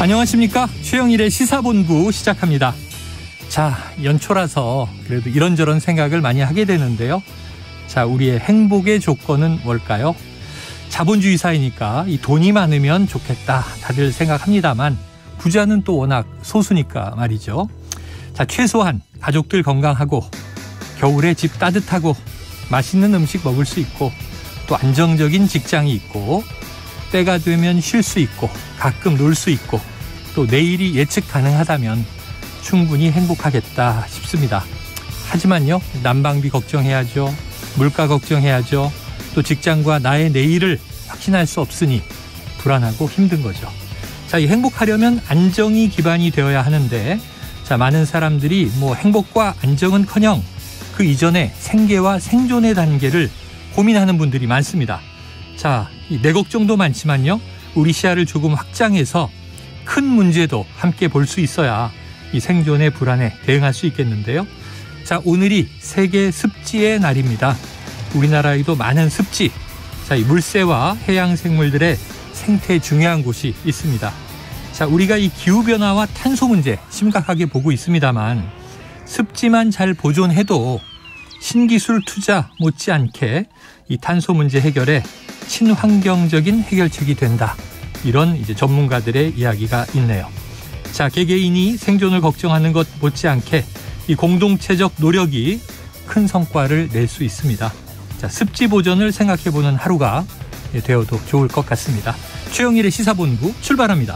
안녕하십니까. 최영일의 시사본부 시작합니다. 자, 연초라서 그래도 이런저런 생각을 많이 하게 되는데요. 자, 우리의 행복의 조건은 뭘까요? 자본주의 사회니까 이 돈이 많으면 좋겠다 다들 생각합니다만 부자는 또 워낙 소수니까 말이죠. 자, 최소한 가족들 건강하고 겨울에 집 따뜻하고 맛있는 음식 먹을 수 있고 또 안정적인 직장이 있고 때가 되면 쉴 수 있고 가끔 놀 수 있고 또 내일이 예측 가능하다면 충분히 행복하겠다 싶습니다. 하지만요, 난방비 걱정해야죠. 물가 걱정해야죠. 또 직장과 나의 내일을 확신할 수 없으니 불안하고 힘든 거죠. 자, 이 행복하려면 안정이 기반이 되어야 하는데 자, 많은 사람들이 행복과 안정은커녕 그 이전에 생계와 생존의 단계를 고민하는 분들이 많습니다. 자, 내 걱정도 많지만요, 우리 시야를 조금 확장해서 큰 문제도 함께 볼 수 있어야 이 생존의 불안에 대응할 수 있겠는데요. 자, 오늘이 세계 습지의 날입니다. 우리나라에도 많은 습지, 자, 이 물새와 해양 생물들의 생태 중요한 곳이 있습니다. 자, 우리가 이 기후변화와 탄소 문제 심각하게 보고 있습니다만 습지만 잘 보존해도 신기술 투자 못지않게 이 탄소 문제 해결에 친환경적인 해결책이 된다. 이런 이제 전문가들의 이야기가 있네요. 자, 개개인이 생존을 걱정하는 것 못지않게 이 공동체적 노력이 큰 성과를 낼 수 있습니다. 자, 습지 보존을 생각해보는 하루가 되어도 좋을 것 같습니다. 최영일의 시사본부 출발합니다.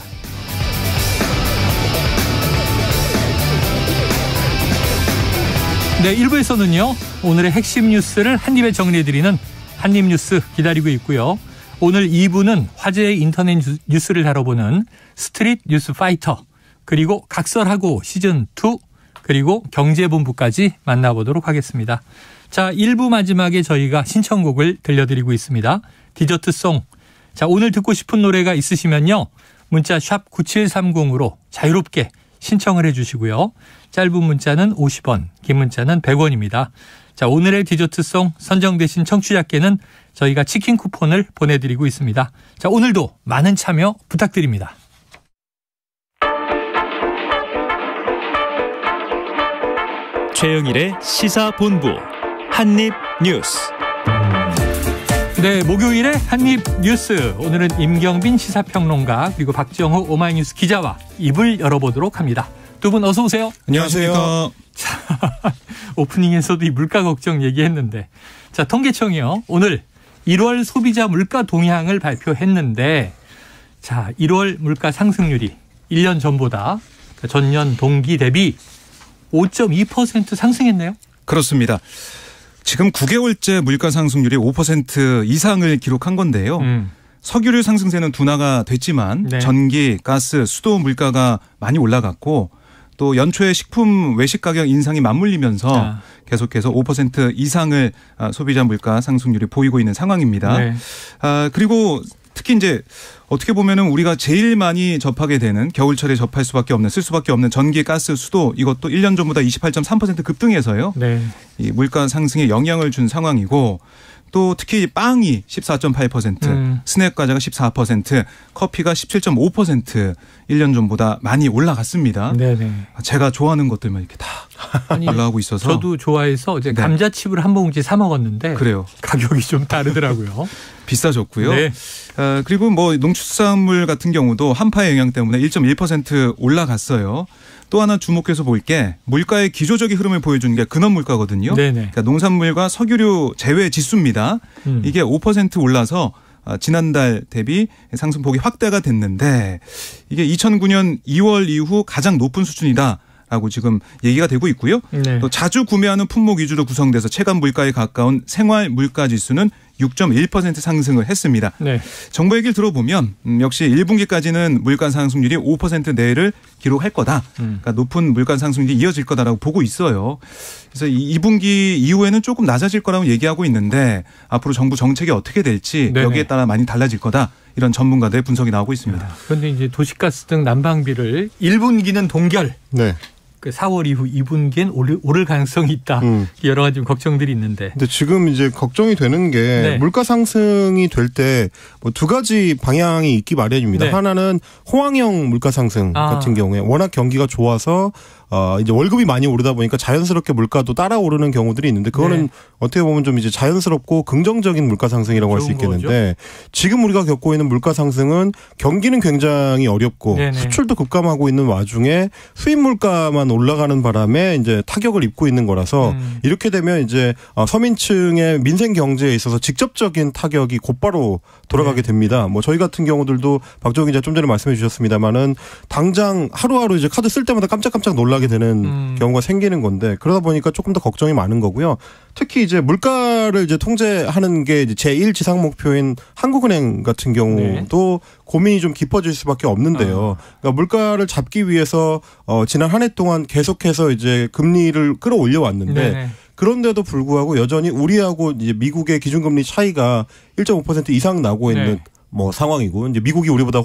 네, 1부에서는요. 오늘의 핵심 뉴스를 한입에 정리해드리는 한입뉴스 기다리고 있고요. 오늘 2부는 화제의 인터넷 뉴스를 다뤄보는 스트릿 뉴스 파이터, 그리고 각설하고 시즌2, 그리고 경제본부까지 만나보도록 하겠습니다. 자, 1부 마지막에 저희가 신청곡을 들려드리고 있습니다. 디저트송. 자, 오늘 듣고 싶은 노래가 있으시면요, 문자 샵 9730으로 자유롭게 신청을 해주시고요. 짧은 문자는 50원, 긴 문자는 100원입니다. 자, 오늘의 디저트송 선정되신 청취자께는 저희가 치킨 쿠폰을 보내드리고 있습니다. 자, 오늘도 많은 참여 부탁드립니다. 최영일의 시사본부 한입뉴스. 네, 목요일에 한입뉴스. 오늘은 임경빈 시사평론가 그리고 박정호 오마이뉴스 기자와 입을 열어보도록 합니다. 두 분 어서 오세요. 안녕하세요. 자, 오프닝에서도 이 물가 걱정 얘기했는데, 자, 통계청이요, 오늘 1월 소비자 물가 동향을 발표했는데, 자, 1월 물가 상승률이 1년 전보다, 전년 동기 대비 5.2% 상승했네요. 그렇습니다. 지금 9개월째 물가 상승률이 5% 이상을 기록한 건데요. 석유류 상승세는 둔화가 됐지만 네. 전기, 가스, 수도 물가가 많이 올라갔고 또 연초에 식품 외식 가격 인상이 맞물리면서 계속해서 5% 이상을 소비자 물가 상승률이 보이고 있는 상황입니다. 네. 그리고 특히 이제 어떻게 보면은 우리가 제일 많이 접하게 되는 겨울철에 접할 수밖에 없는, 쓸 수밖에 없는 전기, 가스, 수도, 이것도 1년 전보다 28.3% 급등해서요. 네. 이 물가 상승에 영향을 준 상황이고, 또 특히 빵이 14.8%, 스낵 과자가 14%, 커피가 17.5% 1년 전보다 많이 올라갔습니다. 네네. 제가 좋아하는 것들만 이렇게 다 올라가고 있어서. 저도 좋아해서 어제 감자칩을 한 봉지 사 먹었는데 그래요. 가격이 좀 다르더라고요. 비싸졌고요. 네. 그리고 농축수산물 같은 경우도 한파의 영향 때문에 1.1% 올라갔어요. 또 하나 주목해서 볼 게 물가의 기조적인 흐름을 보여주는 게 근원 물가거든요. 그러니까 농산물과 석유류 제외 지수입니다. 이게 5% 올라서 지난달 대비 상승폭이 확대가 됐는데 이게 2009년 2월 이후 가장 높은 수준이다. 라고 지금 얘기가 되고 있고요. 네. 또 자주 구매하는 품목 위주로 구성돼서 체감 물가에 가까운 생활 물가 지수는 6.1% 상승을 했습니다. 네. 정부 얘기를 들어보면 역시 1분기까지는 물가 상승률이 5% 내를 기록할 거다. 그러니까 높은 물가 상승률이 이어질 거다라고 보고 있어요. 그래서 2분기 이후에는 조금 낮아질 거라고 얘기하고 있는데 앞으로 정부 정책이 어떻게 될지 네네. 여기에 따라 많이 달라질 거다. 이런 전문가들의 분석이 나오고 있습니다. 그런데 이제 도시가스 등 난방비를 1분기는 동결. 네. 그 4월 이후 2분기엔 오를 가능성이 있다. 여러 가지 걱정들이 있는데. 근데 지금 이제 걱정이 되는 게 네. 물가 상승이 될 때 뭐 두 가지 방향이 있기 마련입니다. 네. 하나는 호황형 물가 상승 같은 경우에 워낙 경기가 좋아서 이제 월급이 많이 오르다 보니까 자연스럽게 물가도 따라 오르는 경우들이 있는데 그거는 네. 어떻게 보면 좀 이제 자연스럽고 긍정적인 물가 상승이라고 할 수 있겠는데 거죠? 지금 우리가 겪고 있는 물가 상승은 경기는 굉장히 어렵고 네네. 수출도 급감하고 있는 와중에 수입 물가만 올라가는 바람에 이제 타격을 입고 있는 거라서 이렇게 되면 이제 서민층의 민생 경제에 있어서 직접적인 타격이 곧바로 돌아가게 네. 됩니다. 뭐 저희 같은 경우들도 박정희 기자 좀 전에 말씀해 주셨습니다만은 당장 하루하루 이제 카드 쓸 때마다 깜짝깜짝 놀라게 되는 경우가 생기는 건데 그러다 보니까 조금 더 걱정이 많은 거고요. 특히 이제 물가를 이제 통제하는 게 이제 제1 지상 목표인 한국은행 같은 경우도 네. 고민이 좀 깊어질 수밖에 없는데요. 그러니까 물가를 잡기 위해서 지난 한 해 동안 계속해서 이제 금리를 끌어올려 왔는데 네. 그런데도 불구하고 여전히 우리하고 이제 미국의 기준금리 차이가 1.5% 이상 나고 있는 네. 뭐 상황이고 이제 미국이 우리보다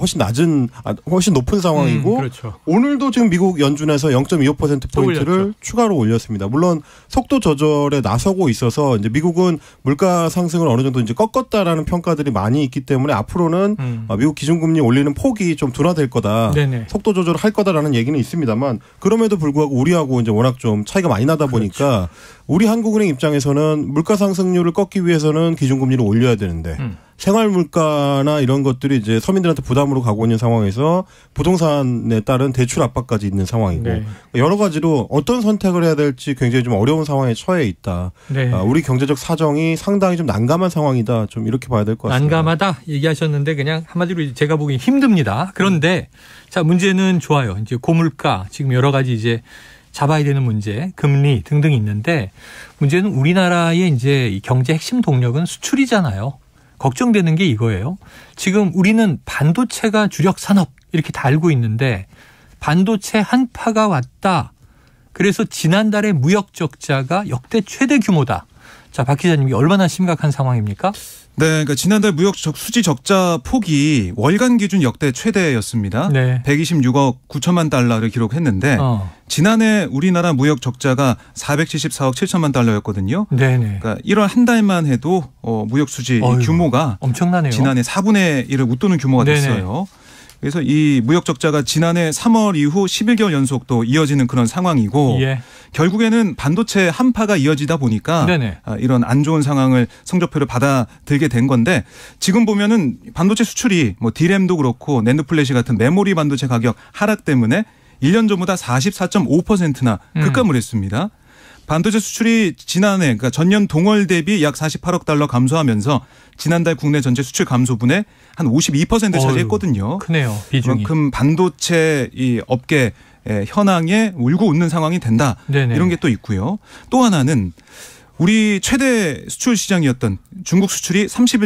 훨씬 높은 상황이고 그렇죠. 오늘도 지금 미국 연준에서 0.25%포인트를 추가로 올렸습니다. 물론 속도 조절에 나서고 있어서 이제 미국은 물가 상승을 어느 정도 이제 꺾었다라는 평가들이 많이 있기 때문에 앞으로는 미국 기준금리 올리는 폭이 좀 둔화될 거다. 네네. 속도 조절을 할 거다라는 얘기는 있습니다만 그럼에도 불구하고 우리하고 이제 워낙 좀 차이가 많이 나다 보니까 그렇죠. 우리 한국은행 입장에서는 물가 상승률을 꺾기 위해서는 기준금리를 올려야 되는데 생활 물가나 이런 것들이 이제 서민들한테 부담으로 가고 있는 상황에서 부동산에 따른 대출 압박까지 있는 상황이고 네. 여러 가지로 어떤 선택을 해야 될지 굉장히 좀 어려운 상황에 처해 있다. 네. 우리 경제적 사정이 상당히 좀 난감한 상황이다. 좀 이렇게 봐야 될 것 같습니다. 난감하다 얘기하셨는데 그냥 한마디로 제가 보기엔 힘듭니다. 그런데 자 문제는 좋아요. 이제 고물가 지금 여러 가지 이제 잡아야 되는 문제, 금리 등등 있는데 문제는 우리나라의 이제 이 경제 핵심 동력은 수출이잖아요. 걱정되는 게 이거예요. 지금 우리는 반도체가 주력 산업 이렇게 다 알고 있는데 반도체 한파가 왔다. 그래서 지난달에 무역 적자가 역대 최대 규모다. 자, 박 기자님 이게 얼마나 심각한 상황입니까? 네, 그러니까 지난달 무역 수지 적자 폭이 월간 기준 역대 최대였습니다. 네. 126억 9천만 달러를 기록했는데 지난해 우리나라 무역 적자가 474억 7천만 달러였거든요. 네네. 그러니까 1월 한 달만 해도 무역 수지 규모가 엄청나네요. 지난해 4분의 1을 웃도는 규모가 됐어요. 네네. 그래서 이 무역 적자가 지난해 3월 이후 11개월 연속 또 이어지는 그런 상황이고 예. 결국에는 반도체 한파가 이어지다 보니까 네네. 이런 안 좋은 상황을 성적표를 받아들게 된 건데 지금 보면은 반도체 수출이 뭐 D램도 그렇고 낸드 플래시 같은 메모리 반도체 가격 하락 때문에 1년 전보다 44.5%나 급감을 했습니다. 반도체 수출이 지난해 그러니까 전년 동월 대비 약 48억 달러 감소하면서 지난달 국내 전체 수출 감소분의 한 52% 차지했거든요. 크네요. 비중이. 그만큼 반도체 이 업계 현황에 울고 웃는 상황이 된다. 네네. 이런 게 또 있고요. 또 하나는 우리 최대 수출 시장이었던 중국 수출이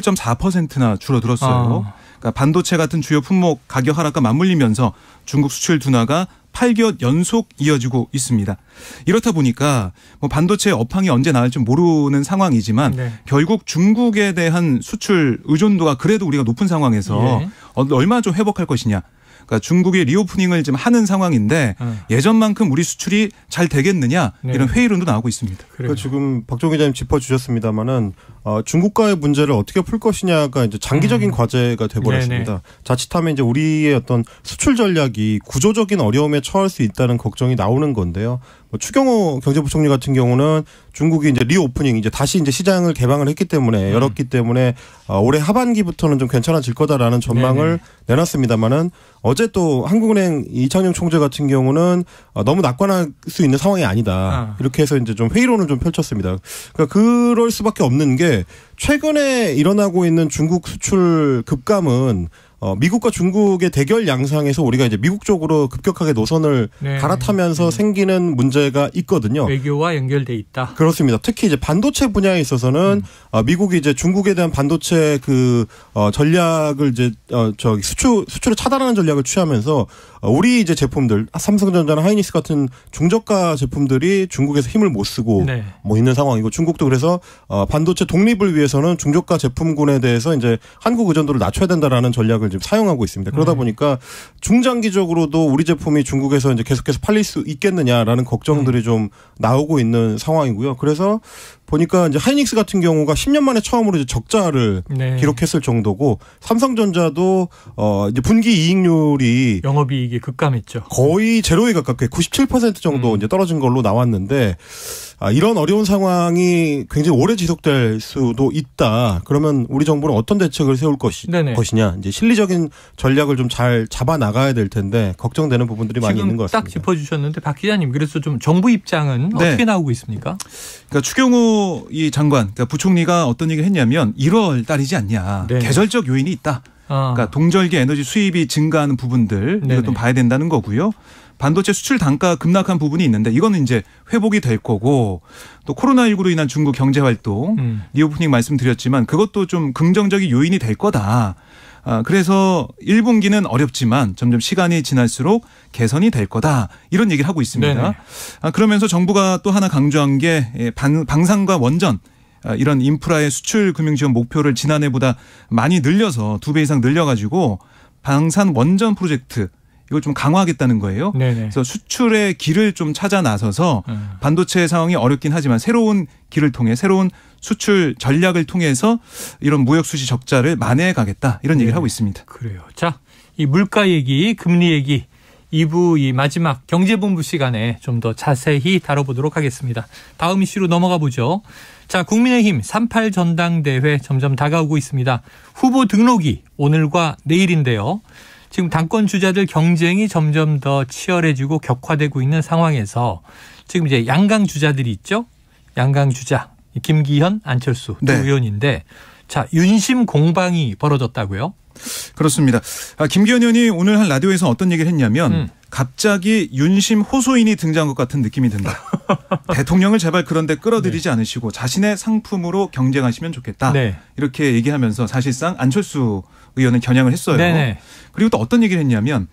31.4%나 줄어들었어요. 그러니까 반도체 같은 주요 품목 가격 하락과 맞물리면서 중국 수출 둔화가 8개월 연속 이어지고 있습니다. 이렇다 보니까 뭐 반도체 업황이 언제 나올지 모르는 상황이지만 네. 결국 중국에 대한 수출 의존도가 그래도 우리가 높은 상황에서 예. 얼마나 좀 회복할 것이냐. 그러니까 중국이 리오프닝을 지금 하는 상황인데 예전만큼 우리 수출이 잘 되겠느냐 네. 이런 회의론도 나오고 있습니다. 그러니까 지금 박정희 기자님 짚어주셨습니다마는 중국과의 문제를 어떻게 풀 것이냐가 이제 장기적인 과제가 돼버렸습니다. 자칫하면 이제 우리의 어떤 수출 전략이 구조적인 어려움에 처할 수 있다는 걱정이 나오는 건데요. 추경호 경제부총리 같은 경우는 중국이 이제 리오프닝 이제 다시 이제 시장을 개방을 했기 때문에 열었기 때문에 올해 하반기부터는 좀 괜찮아질 거다라는 전망을 내놨습니다만은 어제 또 한국은행 이창용 총재 같은 경우는 너무 낙관할 수 있는 상황이 아니다. 이렇게 해서 이제 좀 회의론을 좀 펼쳤습니다. 그러니까 그럴 수밖에 없는 게 최근에 일어나고 있는 중국 수출 급감은 미국과 중국의 대결 양상에서 우리가 이제 미국 쪽으로 급격하게 노선을 갈아타면서 생기는 문제가 있거든요. 외교와 연결돼 있다. 그렇습니다. 특히 이제 반도체 분야에 있어서는 미국이 이제 중국에 대한 반도체 전략을 이제 수출을 차단하는 전략을 취하면서 우리 이제 제품들 삼성전자나 하이닉스 같은 중저가 제품들이 중국에서 힘을 못 쓰고 뭐 있는 상황이고 중국도 그래서 반도체 독립을 위해서는 중저가 제품군에 대해서 이제 한국 의존도를 낮춰야 된다라는 전략을 방식을 지금 사용하고 있습니다. 그러다 보니까 중장기적으로도 우리 제품이 중국에서 이제 계속해서 팔릴 수 있겠느냐라는 걱정들이 좀 나오고 있는 상황이고요. 그래서 보니까 이제 하이닉스 같은 경우가 10년 만에 처음으로 이제 적자를 기록했을 정도고 삼성전자도 이제 분기 이익률이 영업이익이 급감했죠. 거의 제로에 가깝게 97% 정도 이제 떨어진 걸로 나왔는데 이런 어려운 상황이 굉장히 오래 지속될 수도 있다. 그러면 우리 정부는 어떤 대책을 세울 것이냐. 이제 실리적인 전략을 좀 잘 잡아 나가야 될 텐데 걱정되는 부분들이 많이 있는 것 같습니다. 딱 짚어주셨는데 박 기자님, 그래서 좀 정부 입장은 어떻게 나오고 있습니까? 그러니까 추경호 이 장관, 그러니까 부총리가 어떤 얘기를 했냐면 1월 달이지 않냐. 계절적 요인이 있다. 그러니까 동절기 에너지 수입이 증가하는 부분들 이것도 봐야 된다는 거고요. 반도체 수출 단가 급락한 부분이 있는데 이거는 이제 회복이 될 거고, 또 코로나19로 인한 중국 경제 활동 리오프닝 말씀드렸지만 그것도 좀 긍정적인 요인이 될 거다. 그래서 1분기는 어렵지만 점점 시간이 지날수록 개선이 될 거다. 이런 얘기를 하고 있습니다. 그러면서 정부가 또 하나 강조한 게 방산과 원전, 이런 인프라의 수출 금융 지원 목표를 지난해보다 많이 늘려서 2배 이상 늘려가지고 방산 원전 프로젝트 이걸 좀 강화하겠다는 거예요. 그래서 수출의 길을 좀 찾아 나서서 반도체 상황이 어렵긴 하지만 새로운 길을 통해 새로운 수출 전략을 통해서 이런 무역 수지 적자를 만회해 가겠다. 이런 얘기를 하고 있습니다. 그래요. 자, 이 물가 얘기, 금리 얘기 2부 이 마지막 경제본부 시간에 좀 더 자세히 다뤄보도록 하겠습니다. 다음 이슈로 넘어가 보죠. 자, 국민의힘 38 전당대회 점점 다가오고 있습니다. 후보 등록이 오늘과 내일인데요. 지금 당권 주자들 경쟁이 점점 더 치열해지고 격화되고 있는 상황에서 지금 이제 양강 주자들이 있죠. 양강 주자 김기현, 안철수 두 의원인데, 자, 윤심 공방이 벌어졌다고요? 그렇습니다. 김기현 의원이 오늘 한 라디오에서 어떤 얘기를 했냐면 갑자기 윤심 호소인이 등장한 것 같은 느낌이 든다. 대통령을 제발 그런 데 끌어들이지 않으시고 자신의 상품으로 경쟁하시면 좋겠다. 이렇게 얘기하면서 사실상 안철수 의원을 겨냥을 했어요. 그리고 또 어떤 얘기를 했냐면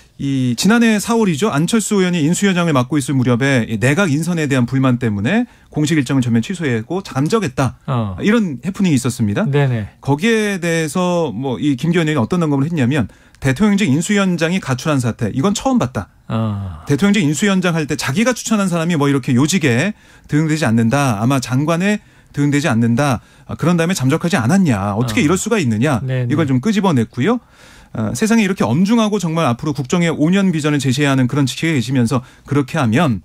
이 지난해 4월이죠. 안철수 의원이 인수위원장을 맡고 있을 무렵에 내각 인선에 대한 불만 때문에 공식 일정을 전면 취소했고 잠적했다. 이런 해프닝이 있었습니다. 거기에 대해서 뭐 이 김기현 의원이 어떤 언급을 했냐면 대통령직 인수위원장이 가출한 사태, 이건 처음 봤다. 대통령직 인수위원장 할 때 자기가 추천한 사람이 뭐 이렇게 요직에 등용되지 않는다. 아마 장관에 등용되지 않는다. 그런 다음에 잠적하지 않았냐. 어떻게 이럴 수가 있느냐. 이걸 좀 끄집어냈고요. 세상에 이렇게 엄중하고 정말 앞으로 국정의 5년 비전을 제시해야 하는 그런 직책에 계시면서 그렇게 하면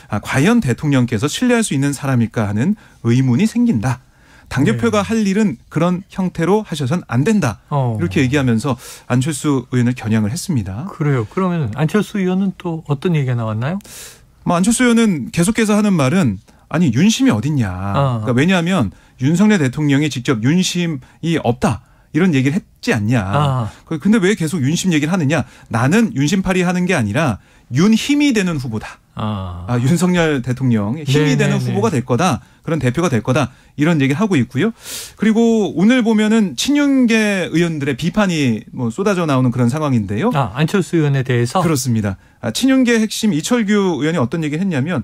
과연 대통령께서 신뢰할 수 있는 사람일까 하는 의문이 생긴다. 당대표가 할 일은 그런 형태로 하셔서는 안 된다. 이렇게 얘기하면서 안철수 의원을 겨냥을 했습니다. 그래요. 그러면 안철수 의원은 또 어떤 얘기가 나왔나요? 뭐 안철수 의원은 계속해서 하는 말은 아니 윤심이 어딨냐. 그러니까 왜냐하면 윤석열 대통령이 직접 윤심이 없다. 이런 얘기를 했지 않냐. 근데 왜 계속 윤심 얘기를 하느냐. 나는 윤심팔이 하는 게 아니라 윤힘이 되는 후보다. 윤석열 대통령 힘이 되는 후보가 될 거다. 그런 대표가 될 거다. 이런 얘기를 하고 있고요. 그리고 오늘 보면은 친윤계 의원들의 비판이 뭐 쏟아져 나오는 그런 상황인데요. 안철수 의원에 대해서? 그렇습니다. 친윤계 핵심 이철규 의원이 어떤 얘기를 했냐면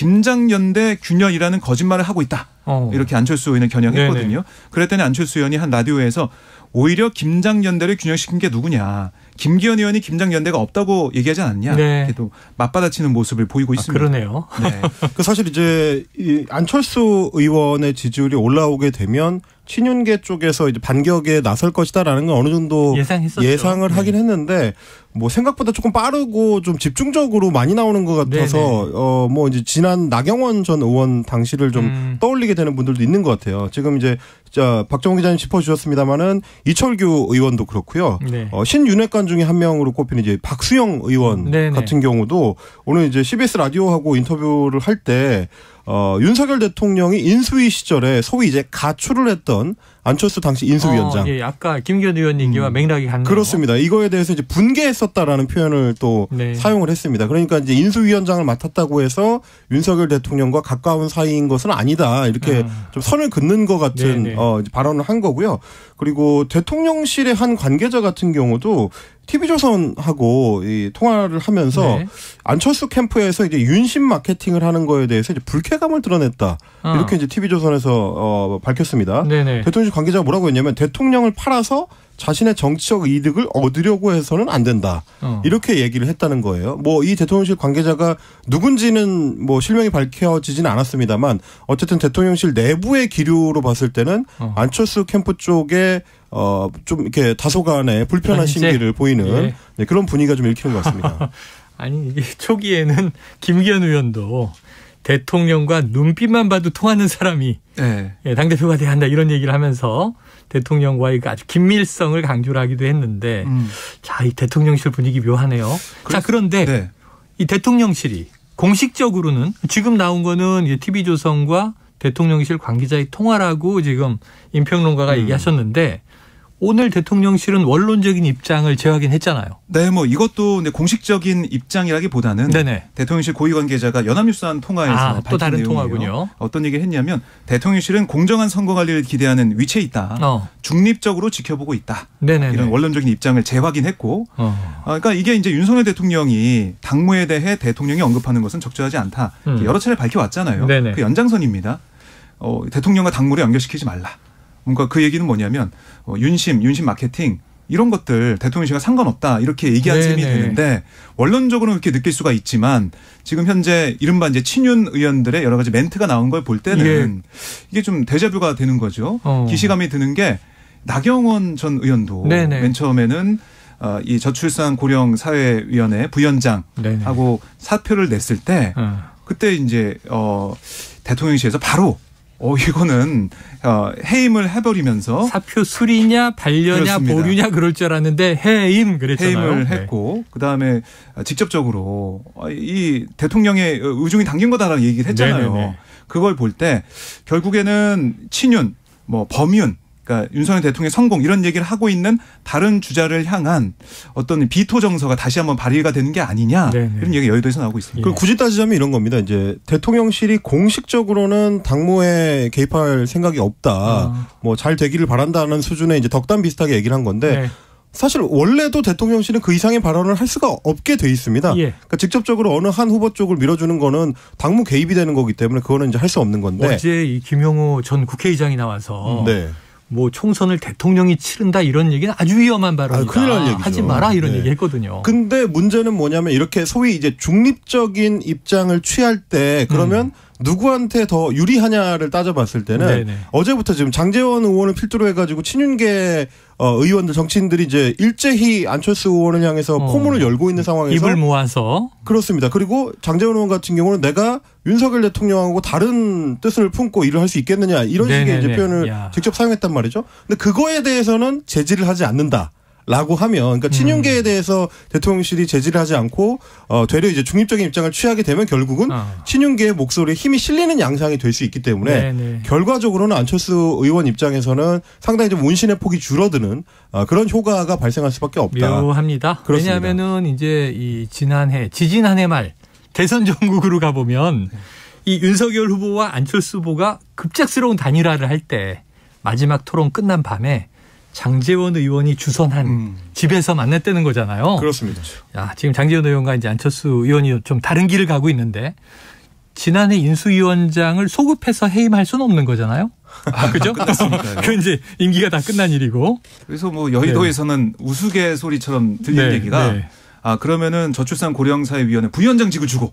김장연대 균열이라는 거짓말을 하고 있다. 이렇게 안철수 의원을 겨냥했거든요. 그랬더니 안철수 의원이 한 라디오에서 오히려 김장연대를 균열시킨 게 누구냐. 김기현 의원이 김장연대가 없다고 얘기하지 않았냐. 이렇게 또 맞받아치는 모습을 보이고 있습니다. 그러네요. 사실 이제 이 안철수 의원의 지지율이 올라오게 되면 친윤계 쪽에서 이제 반격에 나설 것이다라는 건 어느 정도 예상을 하긴 했는데 뭐 생각보다 조금 빠르고 좀 집중적으로 많이 나오는 것 같아서 뭐 이제 지난 나경원 전 의원 당시를 좀 떠올리게 되는 분들도 있는 것 같아요. 지금 이제 박정훈 기자님 짚어주셨습니다만은 이철규 의원도 그렇고요. 신윤핵관 중에 한 명으로 꼽히는 이제 박수영 의원 같은 경우도 오늘 이제 CBS 라디오하고 인터뷰를 할 때 윤석열 대통령이 인수위 시절에 소위 이제 가출을 했던 안철수 당시 인수위원장. 아까 김기현 의원 얘기와 맥락이 같네요. 그렇습니다. 이거에 대해서 이제 분개했었다라는 표현을 또 사용을 했습니다. 그러니까 이제 인수위원장을 맡았다고 해서 윤석열 대통령과 가까운 사이인 것은 아니다. 이렇게 좀 선을 긋는 것 같은 발언을 한 거고요. 그리고 대통령실의 한 관계자 같은 경우도 TV조선하고 이 통화를 하면서 안철수 캠프에서 이제 윤심 마케팅을 하는 거에 대해서 이제 불쾌감을 드러냈다. 이렇게 이제 TV조선에서 밝혔습니다. 대통령실 관계자가 뭐라고 했냐면 대통령을 팔아서 자신의 정치적 이득을 얻으려고 해서는 안 된다. 이렇게 얘기를 했다는 거예요. 뭐 이 대통령실 관계자가 누군지는 뭐 실명이 밝혀지지는 않았습니다만 어쨌든 대통령실 내부의 기류로 봤을 때는 안철수 캠프 쪽에 좀 이렇게 다소간의 불편한 심기를 보이는 네, 그런 분위기가 좀 읽히는 것 같습니다. 아니 이게 초기에는 김기현 의원도 대통령과 눈빛만 봐도 통하는 사람이 당대표가 돼야 한다 이런 얘기를 하면서 대통령과의 아주 긴밀성을 강조를 하기도 했는데 자, 이 대통령실 분위기 묘하네요. 자, 그런데 이 대통령실이 공식적으로는 지금 나온 거는 TV조선과 대통령실 관계자의 통화라고 지금 임평론가가 얘기하셨는데 오늘 대통령실은 원론적인 입장을 재확인했잖아요. 네, 뭐 이것도 공식적인 입장이라기보다는 대통령실 고위 관계자가 연합뉴스와는 통화에서 또 다른 내용이에요. 통화군요. 어떤 얘기를 했냐면 대통령실은 공정한 선거 관리를 기대하는 위치에 있다. 중립적으로 지켜보고 있다. 이런 원론적인 입장을 재확인했고, 그러니까 이게 이제 윤석열 대통령이 당무에 대해 대통령이 언급하는 것은 적절하지 않다. 여러 차례 밝혀왔잖아요. 그 연장선입니다. 대통령과 당무를 연결시키지 말라. 그러니까 그 얘기는 뭐냐면 윤심 마케팅 이런 것들 대통령실과 상관없다 이렇게 얘기한 셈이 되는데 원론적으로는 그렇게 느낄 수가 있지만 지금 현재 이른바 이제 친윤 의원들의 여러 가지 멘트가 나온 걸 볼 때는 이게 좀 데자뷰가 되는 거죠. 기시감이 드는 게 나경원 전 의원도 맨 처음에는 이 저출산 고령 사회위원회 부위원장하고 사표를 냈을 때 그때 이제 대통령실에서 바로 이거는 해임을 해버리면서 사표 수리냐 반려냐 보류냐 그럴 줄 알았는데 해임 그랬잖아요. 해임을 했고 그다음에 직접적으로 이 대통령의 의중이 담긴 거다라는 얘기를 했잖아요. 그걸 볼 때 결국에는 친윤, 뭐 범윤, 그러니까 윤석열 대통령의 성공 이런 얘기를 하고 있는 다른 주자를 향한 어떤 비토 정서가 다시 한번 발휘가 되는 게 아니냐 이런 얘기가 여의도에서 나오고 있습니다. 굳이 따지자면 이런 겁니다. 이제 대통령실이 공식적으로는 당무에 개입할 생각이 없다. 뭐 잘 되기를 바란다는 수준의 이제 덕담 비슷하게 얘기를 한 건데 사실 원래도 대통령실은 그 이상의 발언을 할 수가 없게 돼 있습니다. 그러니까 직접적으로 어느 한 후보 쪽을 밀어주는 거는 당무 개입이 되는 거기 때문에 그거는 이제 할 수 없는 건데. 어제 이 김용호 전 국회의장이 나와서 뭐 총선을 대통령이 치른다 이런 얘기는 아주 위험한 발언이다. 큰일 날 얘기죠. 하지 마라 이런 얘기 했거든요. 근데 문제는 뭐냐면 이렇게 소위 이제 중립적인 입장을 취할 때 그러면 누구한테 더 유리하냐를 따져봤을 때는 어제부터 지금 장제원 의원을 필두로 해가지고 친윤계 의원들 정치인들이 이제 일제히 안철수 의원을 향해서 포문을 열고 있는 상황에서 입을 모아서 그렇습니다. 그리고 장제원 의원 같은 경우는 내가 윤석열 대통령하고 다른 뜻을 품고 일을 할 수 있겠느냐 이런 식의 이제 표현을 직접 사용했단 말이죠. 근데 그거에 대해서는 제지를 하지 않는다. 라고 하면, 그러니까 친윤계에 대해서 대통령실이 제지를 하지 않고, 되려 이제 중립적인 입장을 취하게 되면 결국은 친윤계의 목소리에 힘이 실리는 양상이 될 수 있기 때문에 결과적으로는 안철수 의원 입장에서는 상당히 좀 운신의 폭이 줄어드는 그런 효과가 발생할 수밖에 없다. 묘합니다. 왜냐하면은 이제 이 지지난해 말 대선 전국으로 가보면 이 윤석열 후보와 안철수 후보가 급작스러운 단일화를 할 때 마지막 토론 끝난 밤에 장제원 의원이 주선한 집에서 만났다는 거잖아요. 그렇습니다. 야, 지금 장제원 의원과 이제 안철수 의원이 좀 다른 길을 가고 있는데 지난해 인수위원장을 소급해서 해임할 수는 없는 거잖아요. 그죠? 끝났습니다. 그 이제 임기가 다 끝난 일이고. 그래서 뭐 여의도에서는 우스갯소리처럼 들리는 얘기가 그러면은 저출산 고령사회위원회 부위원장직을 주고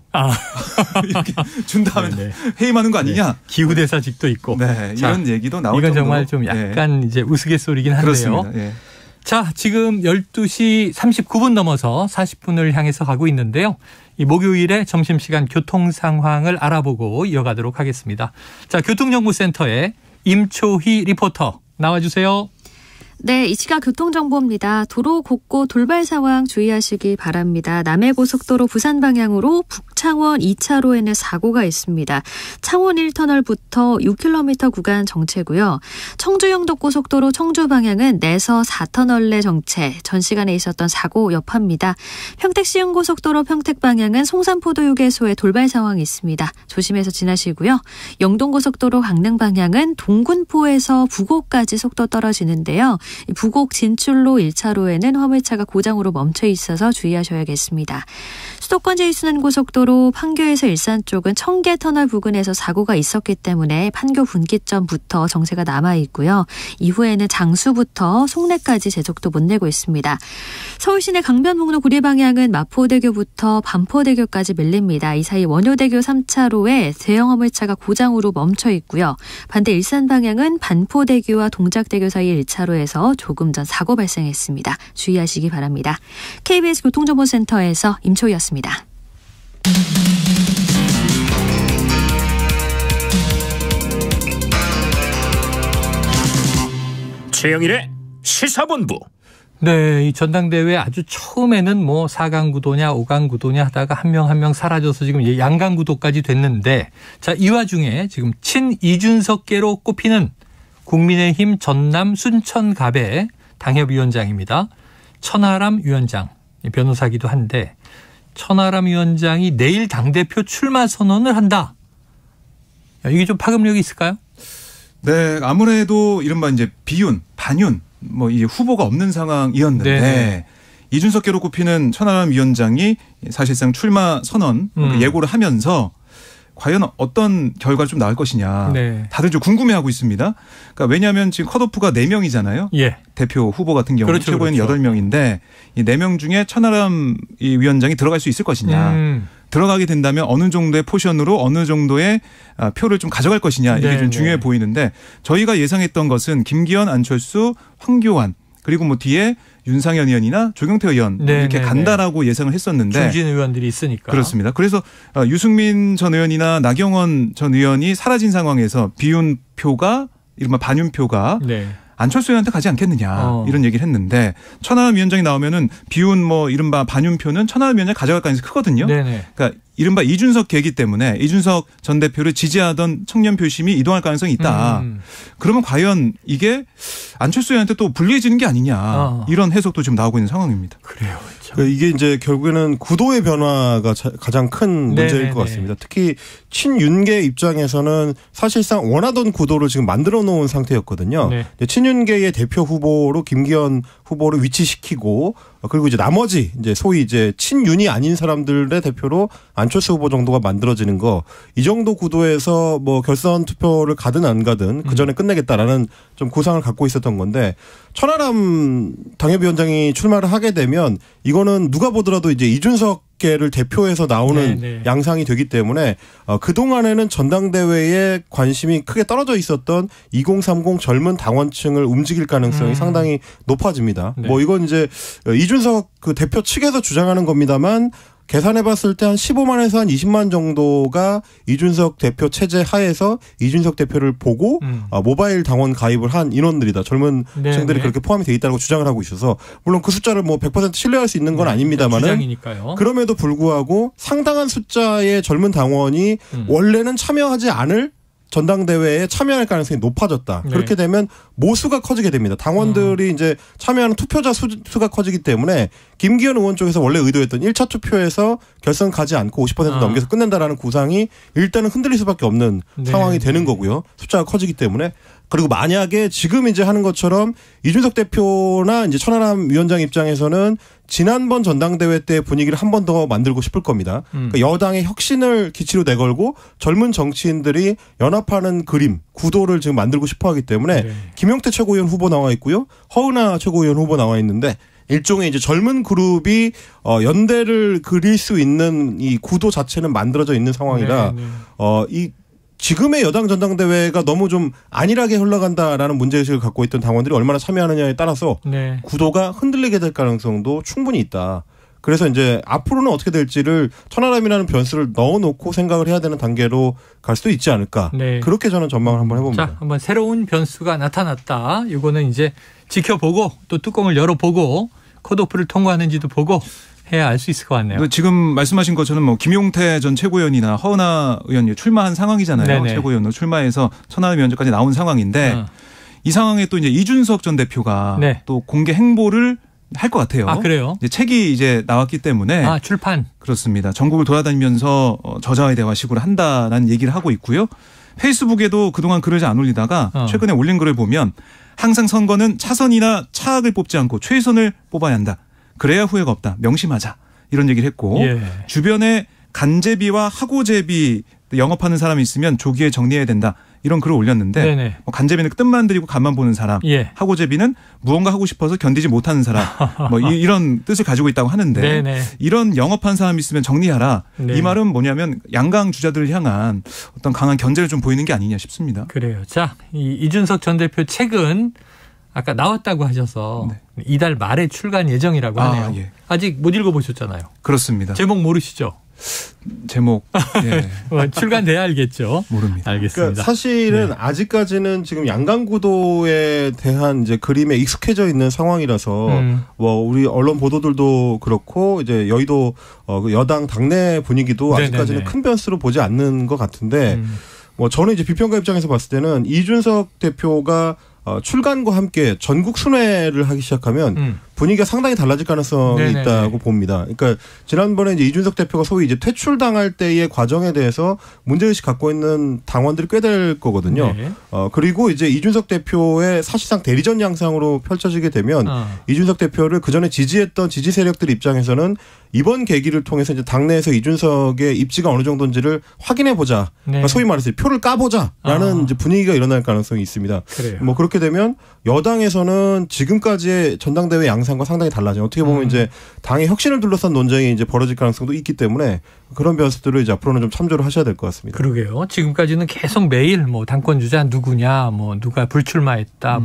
이렇게 준 다음에 해임하는 거 아니냐. 기후대사직도 있고. 이런 얘기도 나오죠. 이건 정말 좀 약간 이제 우스갯소리긴 한데요. 그렇습니다. 자, 지금 12시 39분 넘어서 40분을 향해서 가고 있는데요. 이 목요일에 점심시간 교통 상황을 알아보고 이어가도록 하겠습니다. 자, 교통정보센터에 임초희 리포터 나와주세요. 네, 이 시각 교통정보입니다. 도로 곳곳 돌발 상황 주의하시기 바랍니다. 남해고속도로 부산 방향으로 북창원 2차로에는 사고가 있습니다. 창원 1터널부터 6km 구간 정체고요. 청주-영덕고속도로 청주 방향은 내서 4터널 내 정체, 전 시간에 있었던 사고 여파입니다. 평택시흥고속도로 평택 방향은 송산포도휴게소에 돌발 상황이 있습니다. 조심해서 지나시고요. 영동고속도로 강릉 방향은 동군포에서 부곡까지 속도 떨어지는데요. 부곡 진출로 1차로에는 화물차가 고장으로 멈춰 있어서 주의하셔야겠습니다. 수도권 제2순환고속도로 판교에서 일산 쪽은 청계터널 부근에서 사고가 있었기 때문에 판교 분기점부터 정체가 남아있고요. 이후에는 장수부터 송내까지 제속도 못 내고 있습니다. 서울시내 강변북로 구리 방향은 마포대교부터 반포대교까지 밀립니다. 이 사이 원효대교 3차로에 대형 화물차가 고장으로 멈춰 있고요. 반대 일산 방향은 반포대교와 동작대교 사이 1차로에서 조금 전 사고 발생했습니다. 주의하시기 바랍니다. KBS 교통정보센터에서 임초희였습니다. 최영일의 시사본부. 네, 이 전당대회 아주 처음에는 뭐 4강 구도냐 5강 구도냐 하다가 한 명 한 명 사라져서 지금 양강 구도까지 됐는데, 자, 이 와중에 지금 친 이준석계로 꼽히는 국민의힘 전남 순천갑의 당협위원장입니다. 천하람 위원장, 변호사기도 한데, 천하람 위원장이 내일 당대표 출마 선언을 한다. 이게 좀 파급력이 있을까요? 네, 아무래도 이른바 이제 비윤, 반윤, 뭐 이 후보가 없는 상황이었는데, 네. 이준석계로 꼽히는 천하람 위원장이 사실상 출마 선언 예고를 하면서 과연 어떤 결과가 좀 나올 것이냐. 네. 다들 좀 궁금해하고 있습니다. 그러니까 왜냐하면 지금 컷오프가 4명이잖아요. 예. 대표 후보 같은 경우 그렇죠, 최고에는 그렇죠. 8명인데 이 4명 중에 천하람 위원장이 들어갈 수 있을 것이냐. 들어가게 된다면 어느 정도의 포션으로 어느 정도의 표를 좀 가져갈 것이냐. 이게 좀 중요해 보이는데, 저희가 예상했던 것은 김기현, 안철수, 황교안, 그리고 뭐 뒤에 윤상현 의원이나 조경태 의원 이렇게 간다라고 예상을 했었는데, 중진 의원들이 있으니까. 그렇습니다. 그래서 유승민 전 의원이나 나경원 전 의원이 사라진 상황에서 비윤표가 이른바 반윤표가 안철수 의원한테 가지 않겠느냐 이런 얘기를 했는데, 천하람 위원장이 나오면은 비윤 뭐 이른바 반윤표는 천하람 위원장이 가져갈 가능성이 크거든요. 네네. 그러니까 이른바 이준석 계기 때문에 이준석 전 대표를 지지하던 청년 표심이 이동할 가능성이 있다. 그러면 과연 이게 안철수 의원한테 또 불리해지는 게 아니냐, 이런 해석도 지금 나오고 있는 상황입니다. 그래요. 이게 이제 결국에는 구도의 변화가 가장 큰 문제일 것 같습니다. 특히 친윤계 입장에서는 사실상 원하던 구도를 지금 만들어 놓은 상태였거든요. 네. 친윤계의 대표 후보로 김기현 후보를 위치시키고, 그리고 이제 나머지 이제 소위 이제 친윤이 아닌 사람들의 대표로 안철수 후보 정도가 만들어지는 거, 이 정도 구도에서 뭐 결선 투표를 가든 안 가든 그 전에 끝내겠다라는 좀 구상을 갖고 있었던 건데, 천하람 당협위원장이 출마를 하게 되면 이거는 누가 보더라도 이제 이준석계를 대표해서 나오는 양상이 되기 때문에 그동안에는 전당대회에 관심이 크게 떨어져 있었던 2030 젊은 당원층을 움직일 가능성이 상당히 높아집니다. 뭐 이건 이제 이준석 그 대표 측에서 주장하는 겁니다만, 계산해봤을 때 한 15만에서 한 20만 정도가 이준석 대표 체제 하에서 이준석 대표를 보고 모바일 당원 가입을 한 인원들이다. 젊은 층들이 그렇게 포함이 돼 있다고 주장을 하고 있어서, 물론 그 숫자를 뭐 100% 신뢰할 수 있는 건 아닙니다만은, 그럼에도 불구하고 상당한 숫자의 젊은 당원이 원래는 참여하지 않을 전당대회에 참여할 가능성이 높아졌다. 그렇게 되면 모수가 커지게 됩니다. 당원들이 이제 참여하는 투표자 수가 커지기 때문에 김기현 의원 쪽에서 원래 의도했던 1차 투표에서 결선 가지 않고 50% 넘겨서 끝낸다라는 구상이 일단은 흔들릴 수밖에 없는 상황이 되는 거고요. 숫자가 커지기 때문에. 그리고 만약에 지금 이제 하는 것처럼 이준석 대표나 이제 천하람 위원장 입장에서는 지난번 전당대회 때 분위기를 한 번 더 만들고 싶을 겁니다. 그러니까 여당의 혁신을 기치로 내걸고 젊은 정치인들이 연합하는 그림, 구도를 지금 만들고 싶어 하기 때문에 김용태 최고위원 후보 나와 있고요. 허은하 최고위원 후보 나와 있는데, 일종의 이제 젊은 그룹이 연대를 그릴 수 있는 이 구도 자체는 만들어져 있는 상황이라 이 지금의 여당 전당대회가 너무 좀 안일하게 흘러간다라는 문제의식을 갖고 있던 당원들이 얼마나 참여하느냐에 따라서 구도가 흔들리게 될 가능성도 충분히 있다. 그래서 이제 앞으로는 어떻게 될지를 천하람이라는 변수를 넣어놓고 생각을 해야 되는 단계로 갈 수도 있지 않을까. 그렇게 저는 전망을 한번 해봅니다. 자, 한번 새로운 변수가 나타났다. 이거는 이제 지켜보고 또 뚜껑을 열어보고 컷오프를 통과하는지도 보고 해야 알 수 있을 것 같네요. 지금 말씀하신 것처럼 뭐 김용태 전 최고위원이나 허은하 의원이 출마한 상황이잖아요. 최고위원으로 출마해서 천하람 위원장까지 나온 상황인데 이 상황에 또 이제 이준석 전 대표가 또 공개 행보를 할 것 같아요. 아, 그래요? 이제 책이 이제 나왔기 때문에. 아, 출판. 그렇습니다. 전국을 돌아다니면서 저자의 대화식으로 한다라는 얘기를 하고 있고요. 페이스북에도 그동안 글을 잘 안 올리다가 최근에 올린 글을 보면, 항상 선거는 차선이나 차악을 뽑지 않고 최선을 뽑아야 한다. 그래야 후회가 없다. 명심하자. 이런 얘기를 했고 주변에 간제비와 하고제비 영업하는 사람이 있으면 조기에 정리해야 된다. 이런 글을 올렸는데 뭐 간제비는 뜻만 들이고 간만 보는 사람, 하고제비는 무언가 하고 싶어서 견디지 못하는 사람, 뭐 이런 뜻을 가지고 있다고 하는데 이런 영업한 사람이 있으면 정리하라. 이 말은 뭐냐면 양강 주자들을 향한 어떤 강한 견제를 좀 보이는 게 아니냐 싶습니다. 그래요. 자, 이준석 전 대표 책은 아까 나왔다고 하셔서 이달 말에 출간 예정이라고 하네요. 아직 못 읽어보셨잖아요. 그렇습니다. 제목 모르시죠? 제목 출간돼야 알겠죠. 모릅니다. 알겠습니다. 그러니까 사실은 아직까지는 지금 양강구도에 대한 이제 그림에 익숙해져 있는 상황이라서 뭐 우리 언론 보도들도 그렇고 이제 여의도 여당 당내 분위기도 아직까지는 큰 변수로 보지 않는 것 같은데 뭐 저는 이제 비평가 입장에서 봤을 때는 이준석 대표가 출간과 함께 전국 순회를 하기 시작하면 분위기가 상당히 달라질 가능성이 있다고 봅니다. 그러니까 지난번에 이제 이준석 대표가 소위 이제 퇴출당할 때의 과정에 대해서 문제의식 갖고 있는 당원들이 꽤 될 거거든요. 그리고 이제 이준석 대표의 사실상 대리전 양상으로 펼쳐지게 되면 이준석 대표를 그전에 지지했던 지지 세력들 입장에서는 이번 계기를 통해서 이제 당내에서 이준석의 입지가 어느 정도인지를 확인해 보자. 그러니까 소위 말해서 표를 까보자라는 이제 분위기가 일어날 가능성이 있습니다. 그래요. 뭐 그렇게 되면 여당에서는 지금까지의 전당대회 양상과 상당히 달라져요. 어떻게 보면 이제 당의 혁신을 둘러싼 논쟁이 이제 벌어질 가능성도 있기 때문에 그런 변수들을 이제 앞으로는 좀 참조를 하셔야 될 것 같습니다. 그러게요. 지금까지는 계속 매일 뭐 당권 주자 누구냐, 뭐 누가 불출마했다,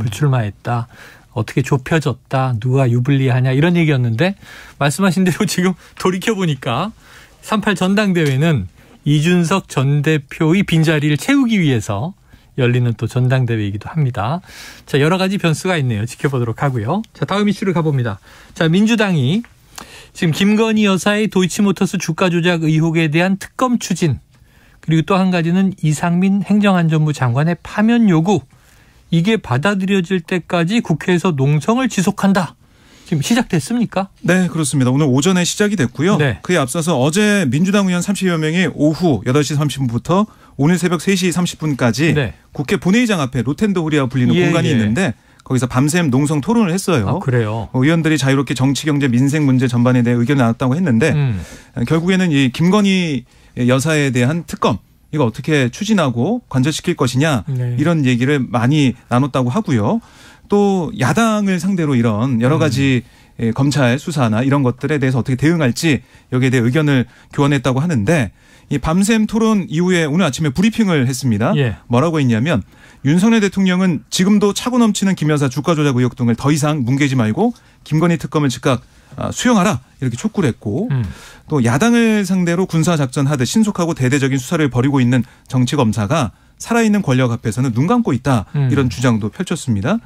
어떻게 좁혀졌다, 누가 유불리하냐 이런 얘기였는데 말씀하신 대로 지금 돌이켜보니까 3.8 전당대회는 이준석 전 대표의 빈자리를 채우기 위해서 열리는 또 전당대회이기도 합니다. 자, 여러 가지 변수가 있네요. 지켜보도록 하고요. 자, 다음 이슈를 가봅니다. 자, 민주당이 지금 김건희 여사의 도이치모터스 주가 조작 의혹에 대한 특검 추진, 그리고 또 한 가지는 이상민 행정안전부 장관의 파면 요구, 이게 받아들여질 때까지 국회에서 농성을 지속한다. 지금 시작됐습니까? 네, 그렇습니다. 오늘 오전에 시작이 됐고요. 그에 앞서서 어제 민주당 의원 30여 명이 오후 8시 30분부터 오늘 새벽 3시 30분까지 국회 본회의장 앞에 로텐더홀이라고 불리는 공간이 있는데 거기서 밤샘 농성 토론을 했어요. 아, 그래요? 의원들이 자유롭게 정치, 경제, 민생 문제 전반에 대해 의견을 나눴다고 했는데 결국에는 이 김건희 여사에 대한 특검, 이거 어떻게 추진하고 관철시킬 것이냐 이런 얘기를 많이 나눴다고 하고요. 또 야당을 상대로 이런 여러 가지 검찰 수사나 이런 것들에 대해서 어떻게 대응할지 여기에 대해 의견을 교환했다고 하는데 이 밤샘 토론 이후에 오늘 아침에 브리핑을 했습니다. 뭐라고 했냐면 윤석열 대통령은 지금도 차고 넘치는 김 여사 주가 조작 의혹 등을 더 이상 뭉개지 말고 김건희 특검을 즉각 수용하라 이렇게 촉구를 했고 또 야당을 상대로 군사작전하듯 신속하고 대대적인 수사를 벌이고 있는 정치검사가 살아있는 권력 앞에서는 눈 감고 있다 이런 주장도 펼쳤습니다.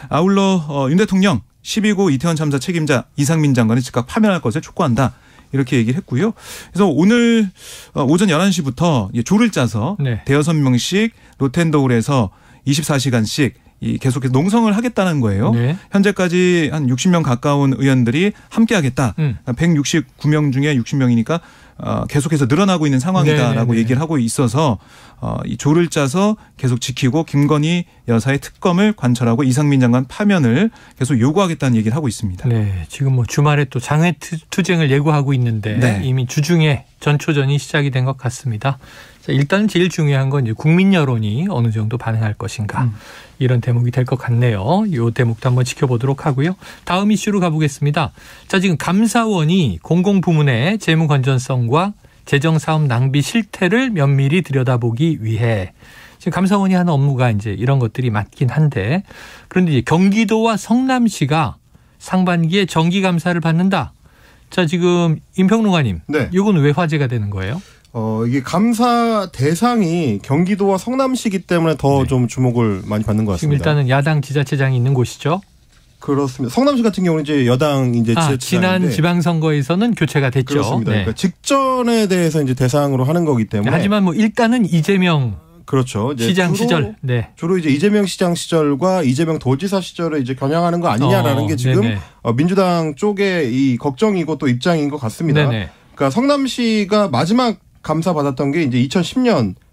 아울러 윤 대통령 12구 이태원 참사 책임자 이상민 장관을 즉각 파면할 것을 촉구한다. 이렇게 얘기를 했고요. 그래서 오늘 오전 11시부터 조를 짜서 대여섯 명씩 로텐더홀에서 24시간씩 계속해서 농성을 하겠다는 거예요. 현재까지 한 60명 가까운 의원들이 함께 하겠다. 169명 중에 60명이니까 계속해서 늘어나고 있는 상황이다라고 얘기를 하고 있어서 이 조를 짜서 계속 지키고 김건희 여사의 특검을 관철하고 이상민 장관 파면을 계속 요구하겠다는 얘기를 하고 있습니다. 네, 지금 뭐 주말에 또 장외 투쟁을 예고하고 있는데 이미 주중에 전초전이 시작이 된 것 같습니다. 자, 일단 제일 중요한 건 이제 국민 여론이 어느 정도 반응할 것인가 이런 대목이 될 것 같네요. 이 대목도 한번 지켜보도록 하고요. 다음 이슈로 가보겠습니다. 자, 지금 감사원이 공공부문의 재무 건전성과 재정사업 낭비 실태를 면밀히 들여다보기 위해 지금 감사원이 하는 업무가 이제 이런 것들이 맞긴 한데 그런데 이제 경기도와 성남시가 상반기에 정기감사를 받는다. 자, 지금 임평론가님, 이건 왜 화제가 되는 거예요? 이게 감사 대상이 경기도와 성남시이기 때문에 더 좀 주목을 많이 받는 것 같습니다. 지금 일단은 야당 지자체장이 있는 곳이죠? 그렇습니다. 성남시 같은 경우는 이제 여당 이제 지자체장인데 지난 지방선거에서는 교체가 됐죠. 그렇습니다. 그러니까 직전에 대해서 이제 대상으로 하는 거기 때문에. 하지만 뭐 일단은 이재명 그렇죠. 이제 시장 시절. 주로 이제 이재명 시장 시절과 이재명 도지사 시절을 이제 겨냥하는 거 아니냐라는 게 지금 민주당 쪽의 이 걱정이고 또 입장인 것 같습니다. 그러니까 성남시가 마지막 감사 받았던 게 이제 2010년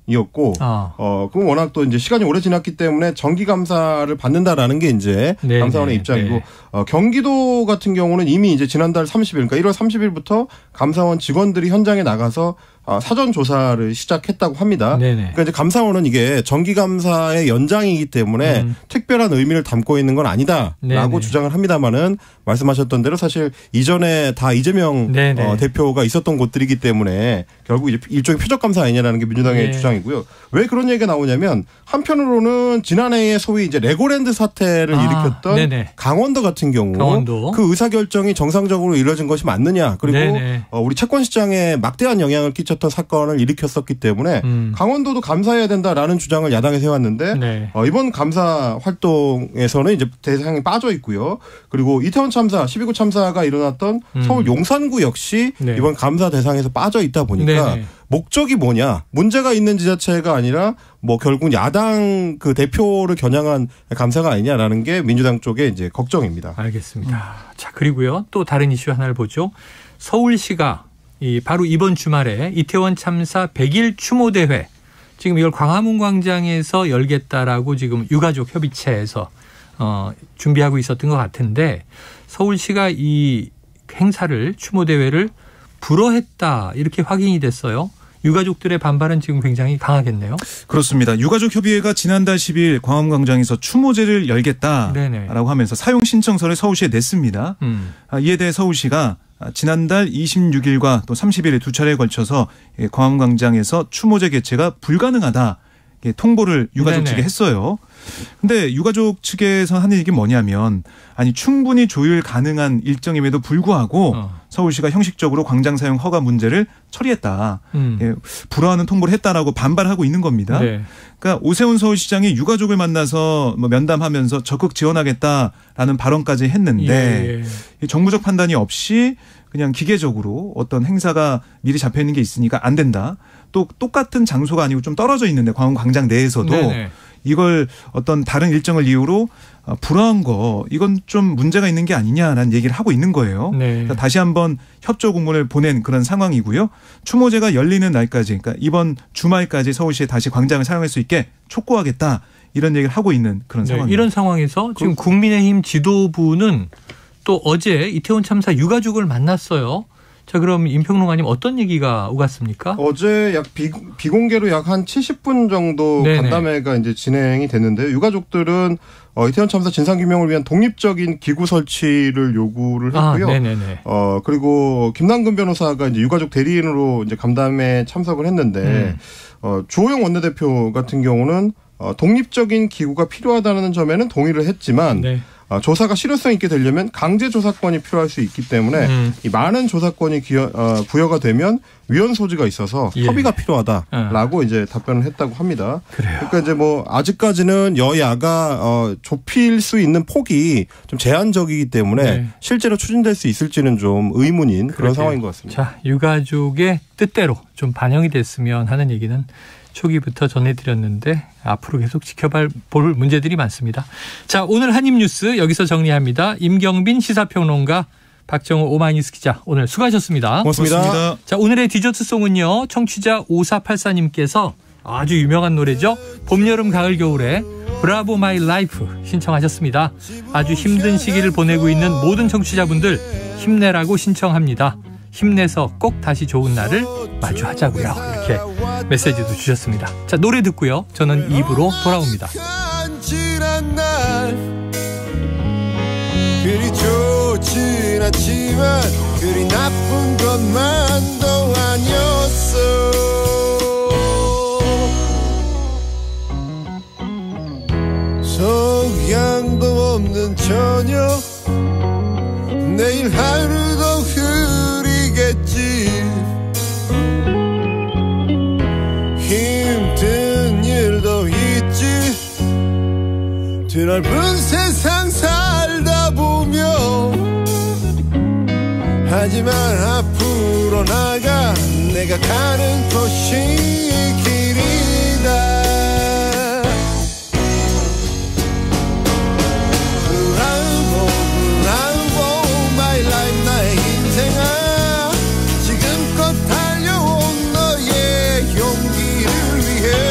이었고, 그럼 워낙 또 이제 시간이 오래 지났기 때문에 정기 감사를 받는다라는 게 이제 네, 감사원의 네, 입장이고, 네. 경기도 같은 경우는 이미 이제 지난달 30일, 그러니까 1월 30일부터 감사원 직원들이 현장에 나가서 사전 조사를 시작했다고 합니다. 네네. 그러니까 이제 감사원은 이게 정기 감사의 연장이기 때문에 특별한 의미를 담고 있는 건 아니다라고 네네. 주장을 합니다만은 말씀하셨던 대로 사실 이전에 다 이재명 대표가 있었던 곳들이기 때문에 결국 이제 일종의 표적 감사 아니냐라는 게 민주당의 네. 주장이고요. 왜 그런 얘기가 나오냐면 한편으로는 지난해에 소위 이제 레고랜드 사태를 일으켰던 네네. 강원도 같은 경우 그 의사결정이 정상적으로 이루어진 것이 맞느냐 그리고 우리 채권시장에 막대한 영향을 끼쳤던 사건을 일으켰었기 때문에 강원도도 감사해야 된다라는 주장을 야당에서 해왔는데 네. 이번 감사 활동에서는 이제 대상이 빠져 있고요. 그리고 이태원 참사, 12구 참사가 일어났던 서울 용산구 역시 네. 이번 감사 대상에서 빠져 있다 보니까 네네. 목적이 뭐냐? 문제가 있는 지자체가 아니라 뭐 결국 야당 그 대표를 겨냥한 감사가 아니냐라는 게 민주당 쪽의 이제 걱정입니다. 알겠습니다. 자, 그리고요. 또 다른 이슈 하나를 보죠. 서울시가 바로 이번 주말에 이태원 참사 100일 추모대회 지금 이걸 광화문 광장에서 열겠다라고 지금 유가족 협의체에서 준비하고 있었던 것 같은데 서울시가 이 행사를 추모대회를 불허했다 이렇게 확인이 됐어요. 유가족들의 반발은 지금 굉장히 강하겠네요. 그렇습니다. 유가족협의회가 지난달 10일 광화문광장에서 추모제를 열겠다라고 네네. 하면서 사용 신청서를 서울시에 냈습니다. 이에 대해 서울시가 지난달 26일과 또 30일에 두 차례에 걸쳐서 광화문광장에서 추모제 개최가 불가능하다 통보를 유가족 네네. 측에 했어요. 근데 유가족 측에서 하는 얘기 뭐냐면 아니 충분히 조율 가능한 일정임에도 불구하고 서울시가 형식적으로 광장 사용 허가 문제를 처리했다. 불허하는 통보를 했다라고 반발하고 있는 겁니다. 네. 그러니까 오세훈 서울시장이 유가족을 만나서 면담하면서 적극 지원하겠다라는 발언까지 했는데 정부적 판단이 없이 그냥 기계적으로 어떤 행사가 미리 잡혀 있는 게 있으니까 안 된다. 또 똑같은 장소가 아니고 좀 떨어져 있는데 광장 내에서도 네네. 이걸 어떤 다른 일정을 이유로 불허한 거 이건 좀 문제가 있는 게 아니냐라는 얘기를 하고 있는 거예요. 네. 그러니까 다시 한번 협조 공문을 보낸 그런 상황이고요. 추모제가 열리는 날까지 그러니까 이번 주말까지 서울시에 다시 광장을 사용할 수 있게 촉구하겠다 이런 얘기를 하고 있는 그런 네. 상황입니다. 이런 상황에서 지금 국민의힘 지도부는 또 어제 이태원 참사 유가족을 만났어요. 자, 그럼 임평롱아님 어떤 얘기가 오갔습니까? 어제 약 비공개로 약 한 70분 정도 네네. 간담회가 이제 진행이 됐는데요. 유가족들은 이태원 참사 진상규명을 위한 독립적인 기구 설치를 요구를 했고요. 네네네. 그리고 김남근 변호사가 이제 유가족 대리인으로 이제 간담회에 참석을 했는데 주호영 원내대표 같은 경우는 독립적인 기구가 필요하다는 점에는 동의를 했지만 네. 조사가 실효성 있게 되려면 강제 조사권이 필요할 수 있기 때문에 이 많은 조사권이 부여가 되면 위헌 소지가 있어서 협의가 필요하다라고 이제 답변을 했다고 합니다. 그래요. 그러니까 이제 뭐 아직까지는 여야가 좁힐 수 있는 폭이 좀 제한적이기 때문에 네. 실제로 추진될 수 있을지는 좀 의문인 그런 그러게요. 상황인 것 같습니다. 자, 유가족의 뜻대로 좀 반영이 됐으면 하는 얘기는 초기부터 전해드렸는데 앞으로 계속 지켜볼 문제들이 많습니다. 자, 오늘 한입뉴스 여기서 정리합니다. 임경빈 시사평론가, 박정호 오마이뉴스 기자 오늘 수고하셨습니다. 고맙습니다. 자, 오늘의 디저트송은요. 청취자 5484님께서 아주 유명한 노래죠. 봄, 여름, 가을, 겨울에 브라보 마이 라이프 신청하셨습니다. 아주 힘든 시기를 보내고 있는 모든 청취자분들 힘내라고 신청합니다. 힘내서 꼭 다시 좋은 날을 마주하자고요. 이렇게 메시지도 주셨습니다. 자, 노래 듣고요. 저는 2부로 돌아옵니다. 그리 좋진 않지만 그리 나쁜 것만도 아니었어. 성향도 없는 저녁 내일 하루도 흐리겠지. 힘든 일도 있지. 드넓은 세상 살다 보면 하지만 앞으로 나가 내가 가는 곳이 길이다. 지금껏 달려온 너의 용기를 위해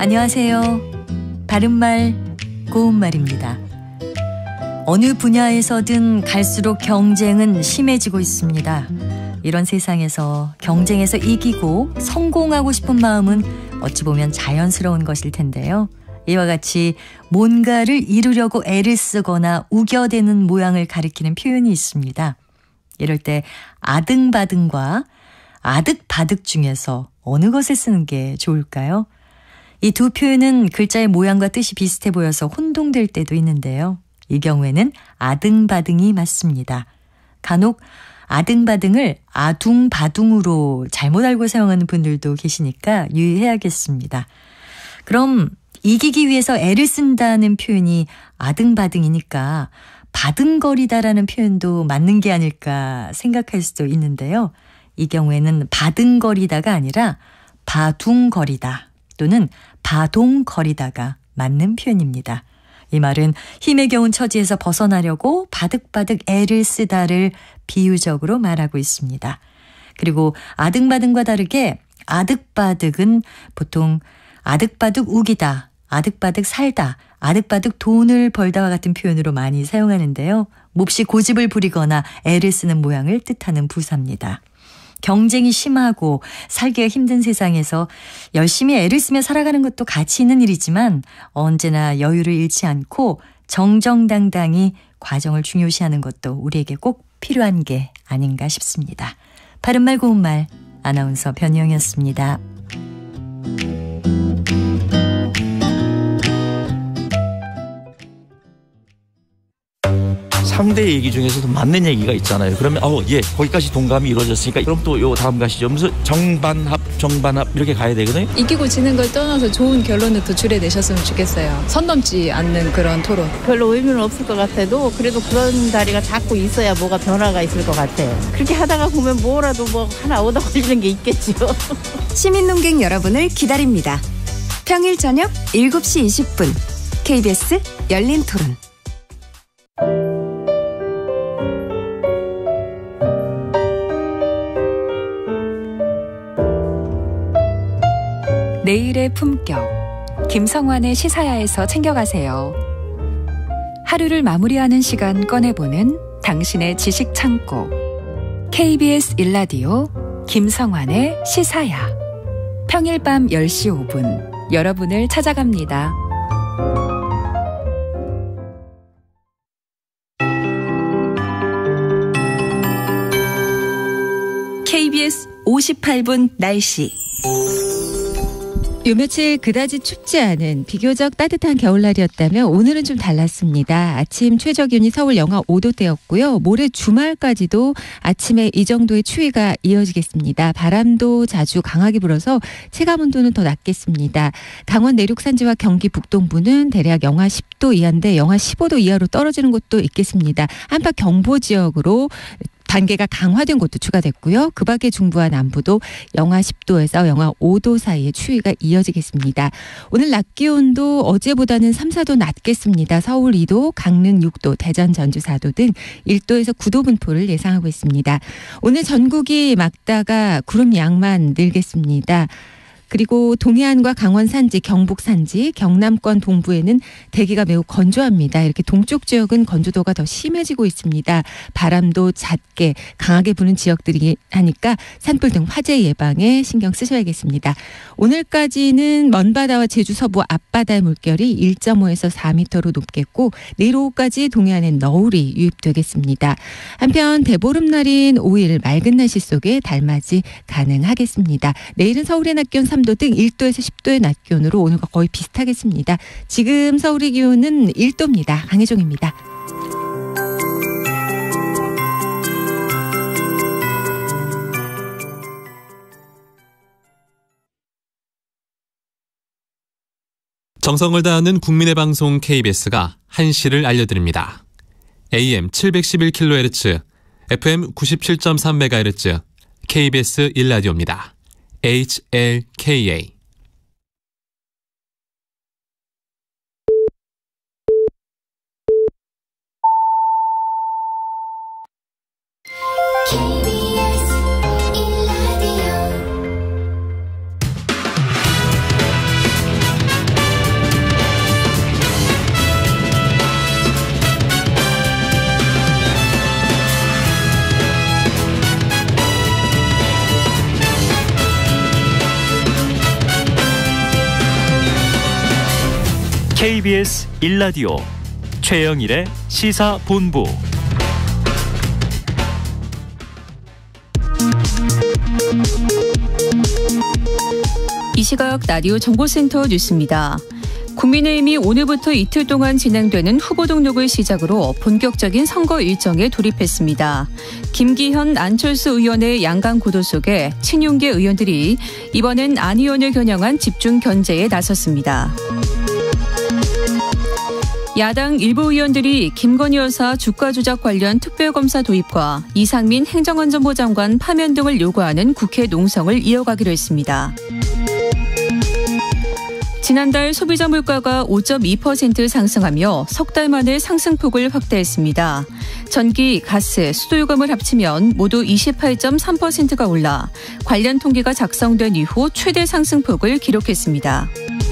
안녕하세요. 바른말 고운말입니다. 어느 분야에서든 갈수록 경쟁은 심해지고 있습니다. 이런 세상에서 경쟁에서 이기고 성공하고 싶은 마음은 어찌 보면 자연스러운 것일 텐데요. 이와 같이 뭔가를 이루려고 애를 쓰거나 우겨대는 모양을 가리키는 표현이 있습니다. 이럴 때 아등바등과 아득바득 중에서 어느 것을 쓰는 게 좋을까요? 이 두 표현은 글자의 모양과 뜻이 비슷해 보여서 혼동될 때도 있는데요. 이 경우에는 아등바등이 맞습니다. 간혹 아등바등을 아둥바둥으로 잘못 알고 사용하는 분들도 계시니까 유의해야겠습니다. 그럼 이기기 위해서 애를 쓴다는 표현이 아등바등이니까 바등거리다라는 표현도 맞는 게 아닐까 생각할 수도 있는데요. 이 경우에는 바등거리다가 아니라 바둥거리다 또는 바동거리다가 맞는 표현입니다. 이 말은 힘에 겨운 처지에서 벗어나려고 바득바득 애를 쓰다를 비유적으로 말하고 있습니다. 그리고 아등바등과 다르게 아득바득은 보통 아득바득 우기다, 아득바득 살다, 아득바득 돈을 벌다와 같은 표현으로 많이 사용하는데요. 몹시 고집을 부리거나 애를 쓰는 모양을 뜻하는 부사입니다. 경쟁이 심하고 살기가 힘든 세상에서 열심히 애를 쓰며 살아가는 것도 가치 있는 일이지만 언제나 여유를 잃지 않고 정정당당히 과정을 중요시하는 것도 우리에게 꼭 필요한 게 아닌가 싶습니다. 바른말 고운말 아나운서 변희영이었습니다. 3대 얘기 중에서도 맞는 얘기가 있잖아요. 그러면 예, 거기까지 동감이 이루어졌으니까 그럼 또 요 다음 가시죠. 무슨 정반합 이렇게 가야 되거든요. 이기고 지는 걸 떠나서 좋은 결론을 도출해내셨으면 좋겠어요. 선 넘지 않는 그런 토론. 별로 의미는 없을 것 같아도 그래도 그런 자리가 자꾸 있어야 뭐가 변화가 있을 것 같아요. 그렇게 하다가 보면 뭐라도 뭐 하나 얻어 걸리는 게 있겠죠. 시민논객 여러분을 기다립니다. 평일 저녁 7시 20분 KBS 열린 토론. 내일의 품격, 김성환의 시사야에서 챙겨가세요. 하루를 마무리하는 시간 꺼내보는 당신의 지식 창고. KBS 1라디오 김성환의 시사야. 평일 밤 10시 5분 여러분을 찾아갑니다. KBS 58분 날씨. 요 며칠 그다지 춥지 않은 비교적 따뜻한 겨울날이었다면 오늘은 좀 달랐습니다. 아침 최저기온이 서울 영하 5도대였고요. 모레 주말까지도 아침에 이 정도의 추위가 이어지겠습니다. 바람도 자주 강하게 불어서 체감온도는 더 낮겠습니다. 강원 내륙 산지와 경기 북동부는 대략 영하 10도 이하인데 영하 15도 이하로 떨어지는 곳도 있겠습니다. 한파 경보 지역으로 단계가 강화된 곳도 추가됐고요. 그 밖에 중부와 남부도 영하 10도에서 영하 5도 사이의 추위가 이어지겠습니다. 오늘 낮 기온도 어제보다는 3, 4도 낮겠습니다. 서울 2도, 강릉 6도, 대전, 전주 4도 등 1도에서 9도 분포를 예상하고 있습니다. 오늘 전국이 막다가 구름 양만 늘겠습니다. 그리고 동해안과 강원 산지, 경북 산지, 경남권 동부에는 대기가 매우 건조합니다. 이렇게 동쪽 지역은 건조도가 더 심해지고 있습니다. 바람도 잦게 강하게 부는 지역들이 하니까 산불 등 화재 예방에 신경 쓰셔야겠습니다. 오늘까지는 먼바다와 제주 서부 앞바다의 물결이 1.5에서 4m로 높겠고 내일 오후까지 동해안엔 너울이 유입되겠습니다. 한편 대보름날인 5일 맑은 날씨 속에 달맞이 가능하겠습니다. 내일은 서울의 낮 기온 3도 등 1도에서 10도의 낮 기온으로 오늘과 거의 비슷하겠습니다. 지금 서울의 기온은 1도입니다. 강혜종입니다. 정성을 다하는 국민의 방송 KBS가 한시를 알려드립니다. AM 711kHz, FM 97.3MHz, KBS 1라디오입니다. HLKA. KBS 1라디오 최영일의 시사본부. 이 시각 라디오 정보센터 뉴스입니다. 국민의힘이 오늘부터 이틀 동안 진행되는 후보 등록을 시작으로 본격적인 선거 일정에 돌입했습니다. 김기현, 안철수 의원의 양강 구도 속에 친윤계 의원들이 이번엔 안 의원을 겨냥한 집중 견제에 나섰습니다. 야당 일부 의원들이 김건희 여사 주가 조작 관련 특별검사 도입과 이상민 행정안전부 장관 파면 등을 요구하는 국회 농성을 이어가기로 했습니다. 지난달 소비자 물가가 5.2% 상승하며 석 달 만에 상승폭을 확대했습니다. 전기, 가스, 수도요금을 합치면 모두 28.3%가 올라 관련 통계가 작성된 이후 최대 상승폭을 기록했습니다.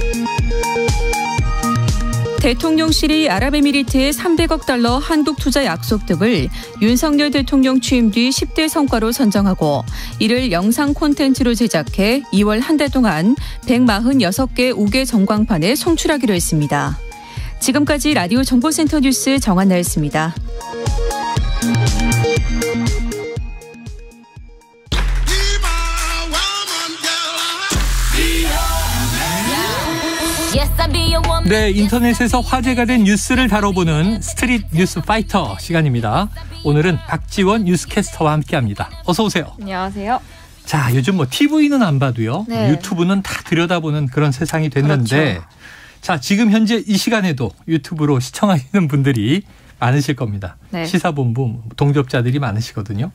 대통령실이 아랍에미리트의 300억 달러 한국 투자 약속 등을 윤석열 대통령 취임 뒤 10대 성과로 선정하고 이를 영상 콘텐츠로 제작해 2월 한 달 동안 146개 5개 전광판에 송출하기로 했습니다. 지금까지 라디오 정보센터 뉴스 정한나였습니다. 네, 인터넷에서 화제가 된 뉴스를 다뤄보는 스트릿 뉴스 파이터 시간입니다. 오늘은 박지원 뉴스캐스터와 함께합니다. 어서 오세요. 안녕하세요. 자, 요즘 뭐 TV는 안 봐도요. 네. 유튜브는 다 들여다보는 그런 세상이 됐는데 그렇죠. 자, 지금 현재 이 시간에도 유튜브로 시청하시는 분들이 많으실 겁니다. 네. 시사본부 동접자들이 많으시거든요.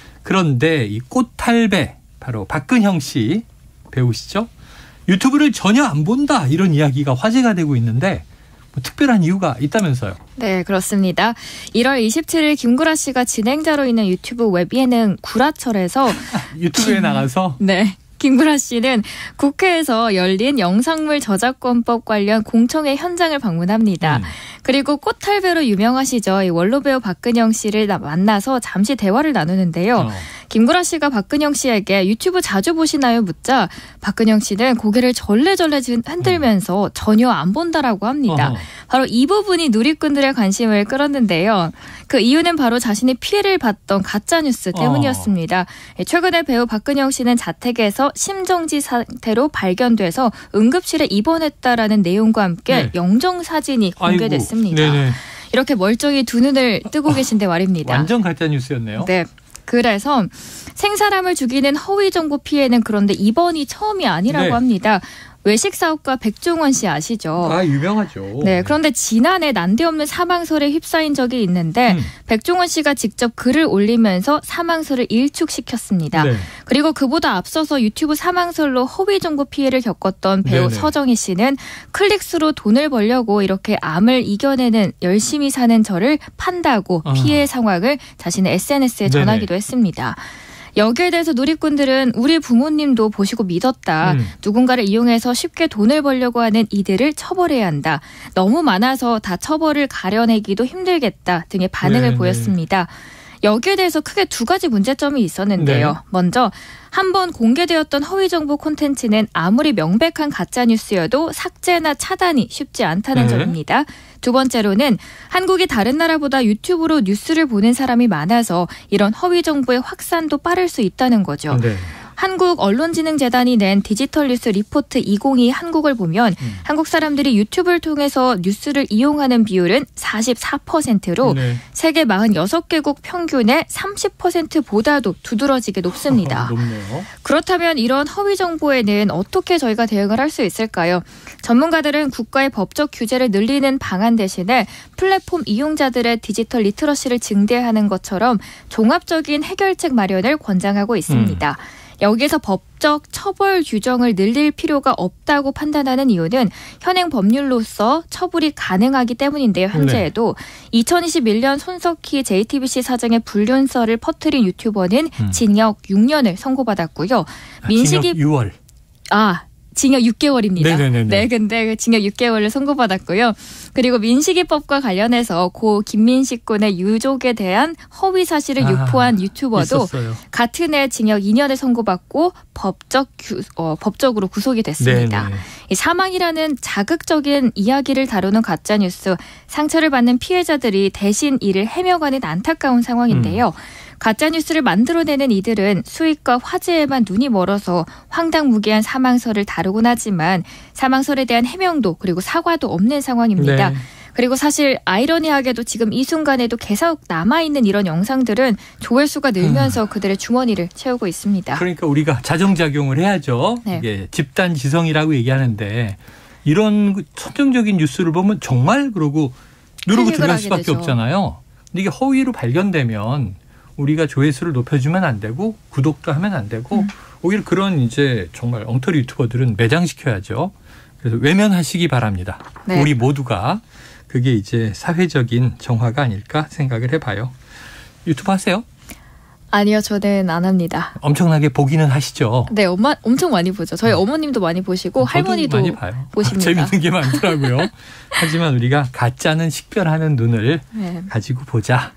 그런데 이 꽃탈배 바로 박근형 씨 배우시죠? 유튜브를 전혀 안 본다 이런 이야기가 화제가 되고 있는데 뭐 특별한 이유가 있다면서요? 네, 그렇습니다. 1월 27일 김구라 씨가 진행자로 있는 유튜브 웹 예능 구라철에서 유튜브에 나가서 네. 김구라 씨는 국회에서 열린 영상물 저작권법 관련 공청회 현장을 방문합니다. 그리고 꽃탈배로 유명하시죠. 이 원로 배우 박근형 씨를 만나서 잠시 대화를 나누는데요. 김구라 씨가 박근형 씨에게 유튜브 자주 보시나요? 묻자 박근형 씨는 고개를 절레절레 흔들면서 전혀 안 본다라고 합니다. 바로 이 부분이 누리꾼들의 관심을 끌었는데요. 그 이유는 바로 자신이 피해를 봤던 가짜뉴스 때문이었습니다. 최근에 배우 박근형 씨는 자택에서 심정지 상태로 발견돼서 응급실에 입원했다라는 내용과 함께 네. 영정사진이 공개됐습니다. 아이고, 이렇게 멀쩡히 두 눈을 뜨고 계신데 말입니다. 완전 가짜뉴스였네요. 네. 그래서 생사람을 죽이는 허위정보 피해는 그런데 이번이 처음이 아니라고 네. 합니다. 외식사업가 백종원 씨 아시죠? 아, 유명하죠. 네, 그런데 지난해 난데없는 사망설에 휩싸인 적이 있는데 백종원 씨가 직접 글을 올리면서 사망설을 일축시켰습니다. 네. 그리고 그보다 앞서서 유튜브 사망설로 허위 정보 피해를 겪었던 배우 네네. 서정희 씨는 클릭수로 돈을 벌려고 이렇게 암을 이겨내는 열심히 사는 저를 판다고 피해 상황을 자신의 SNS에 전하기도 했습니다. 여기에 대해서 누리꾼들은 우리 부모님도 보시고 믿었다. 누군가를 이용해서 쉽게 돈을 벌려고 하는 이들을 처벌해야 한다. 너무 많아서 다 처벌을 가려내기도 힘들겠다 등의 반응을 보였습니다. 여기에 대해서 크게 두 가지 문제점이 있었는데요. 네. 먼저 한번 공개되었던 허위정보 콘텐츠는 아무리 명백한 가짜뉴스여도 삭제나 차단이 쉽지 않다는 점입니다. 두 번째로는 한국이 다른 나라보다 유튜브로 뉴스를 보는 사람이 많아서 이런 허위정보의 확산도 빠를 수 있다는 거죠. 네. 한국언론진흥재단이 낸 디지털 뉴스 리포트 2022 한국을 보면 한국 사람들이 유튜브를 통해서 뉴스를 이용하는 비율은 44%로 세계 46개국 평균의 30%보다도 두드러지게 높습니다. 높네요. 그렇다면 이런 허위 정보에는 어떻게 저희가 대응을 할 수 있을까요? 전문가들은 국가의 법적 규제를 늘리는 방안 대신에 플랫폼 이용자들의 디지털 리터러시를 증대하는 것처럼 종합적인 해결책 마련을 권장하고 있습니다. 여기에서 법적 처벌 규정을 늘릴 필요가 없다고 판단하는 이유는 현행 법률로서 처벌이 가능하기 때문인데요. 현재에도 2021년 손석희 JTBC 사장의 불륜설을 퍼뜨린 유튜버는 징역 6년을 선고받았고요. 징역 6월. 징역 6개월입니다. 네네네. 네, 근데 징역 6개월을 선고받았고요. 그리고 민식이법과 관련해서 고 김민식 군의 유족에 대한 허위 사실을 유포한 유튜버도 있었어요. 같은 해 징역 2년을 선고받고 법적으로 구속이 됐습니다. 네네. 이 사망이라는 자극적인 이야기를 다루는 가짜뉴스, 상처를 받는 피해자들이 대신 이를 해명하는 안타까운 상황인데요. 가짜뉴스를 만들어내는 이들은 수익과 화제에만 눈이 멀어서 황당무계한 사망설을 다루곤 하지만 사망설에 대한 해명도 그리고 사과도 없는 상황입니다. 네. 그리고 사실 아이러니하게도 지금 이 순간에도 계속 남아있는 이런 영상들은 조회수가 늘면서 그들의 주머니를 채우고 있습니다. 그러니까 우리가 자정작용을 해야죠. 네. 이게 집단지성이라고 얘기하는데 이런 선정적인 뉴스를 보면 정말 그러고 누르고 들어갈 수밖에 되죠. 없잖아요. 근데 이게 허위로 발견되면 우리가 조회수를 높여주면 안 되고 구독도 하면 안 되고 오히려 그런 이제 정말 엉터리 유튜버들은 매장시켜야죠. 그래서 외면하시기 바랍니다. 네. 우리 모두가 그게 이제 사회적인 정화가 아닐까 생각을 해봐요. 유튜브 하세요? 아니요, 저는 안 합니다. 엄청나게 보기는 하시죠? 네, 엄청 많이 보죠. 저희 어머님도 많이 보시고 할머니도 많이 봐요. 보십니다. 재밌는 게 많더라고요. 하지만 우리가 가짜는 식별하는 눈을 네. 가지고 보자.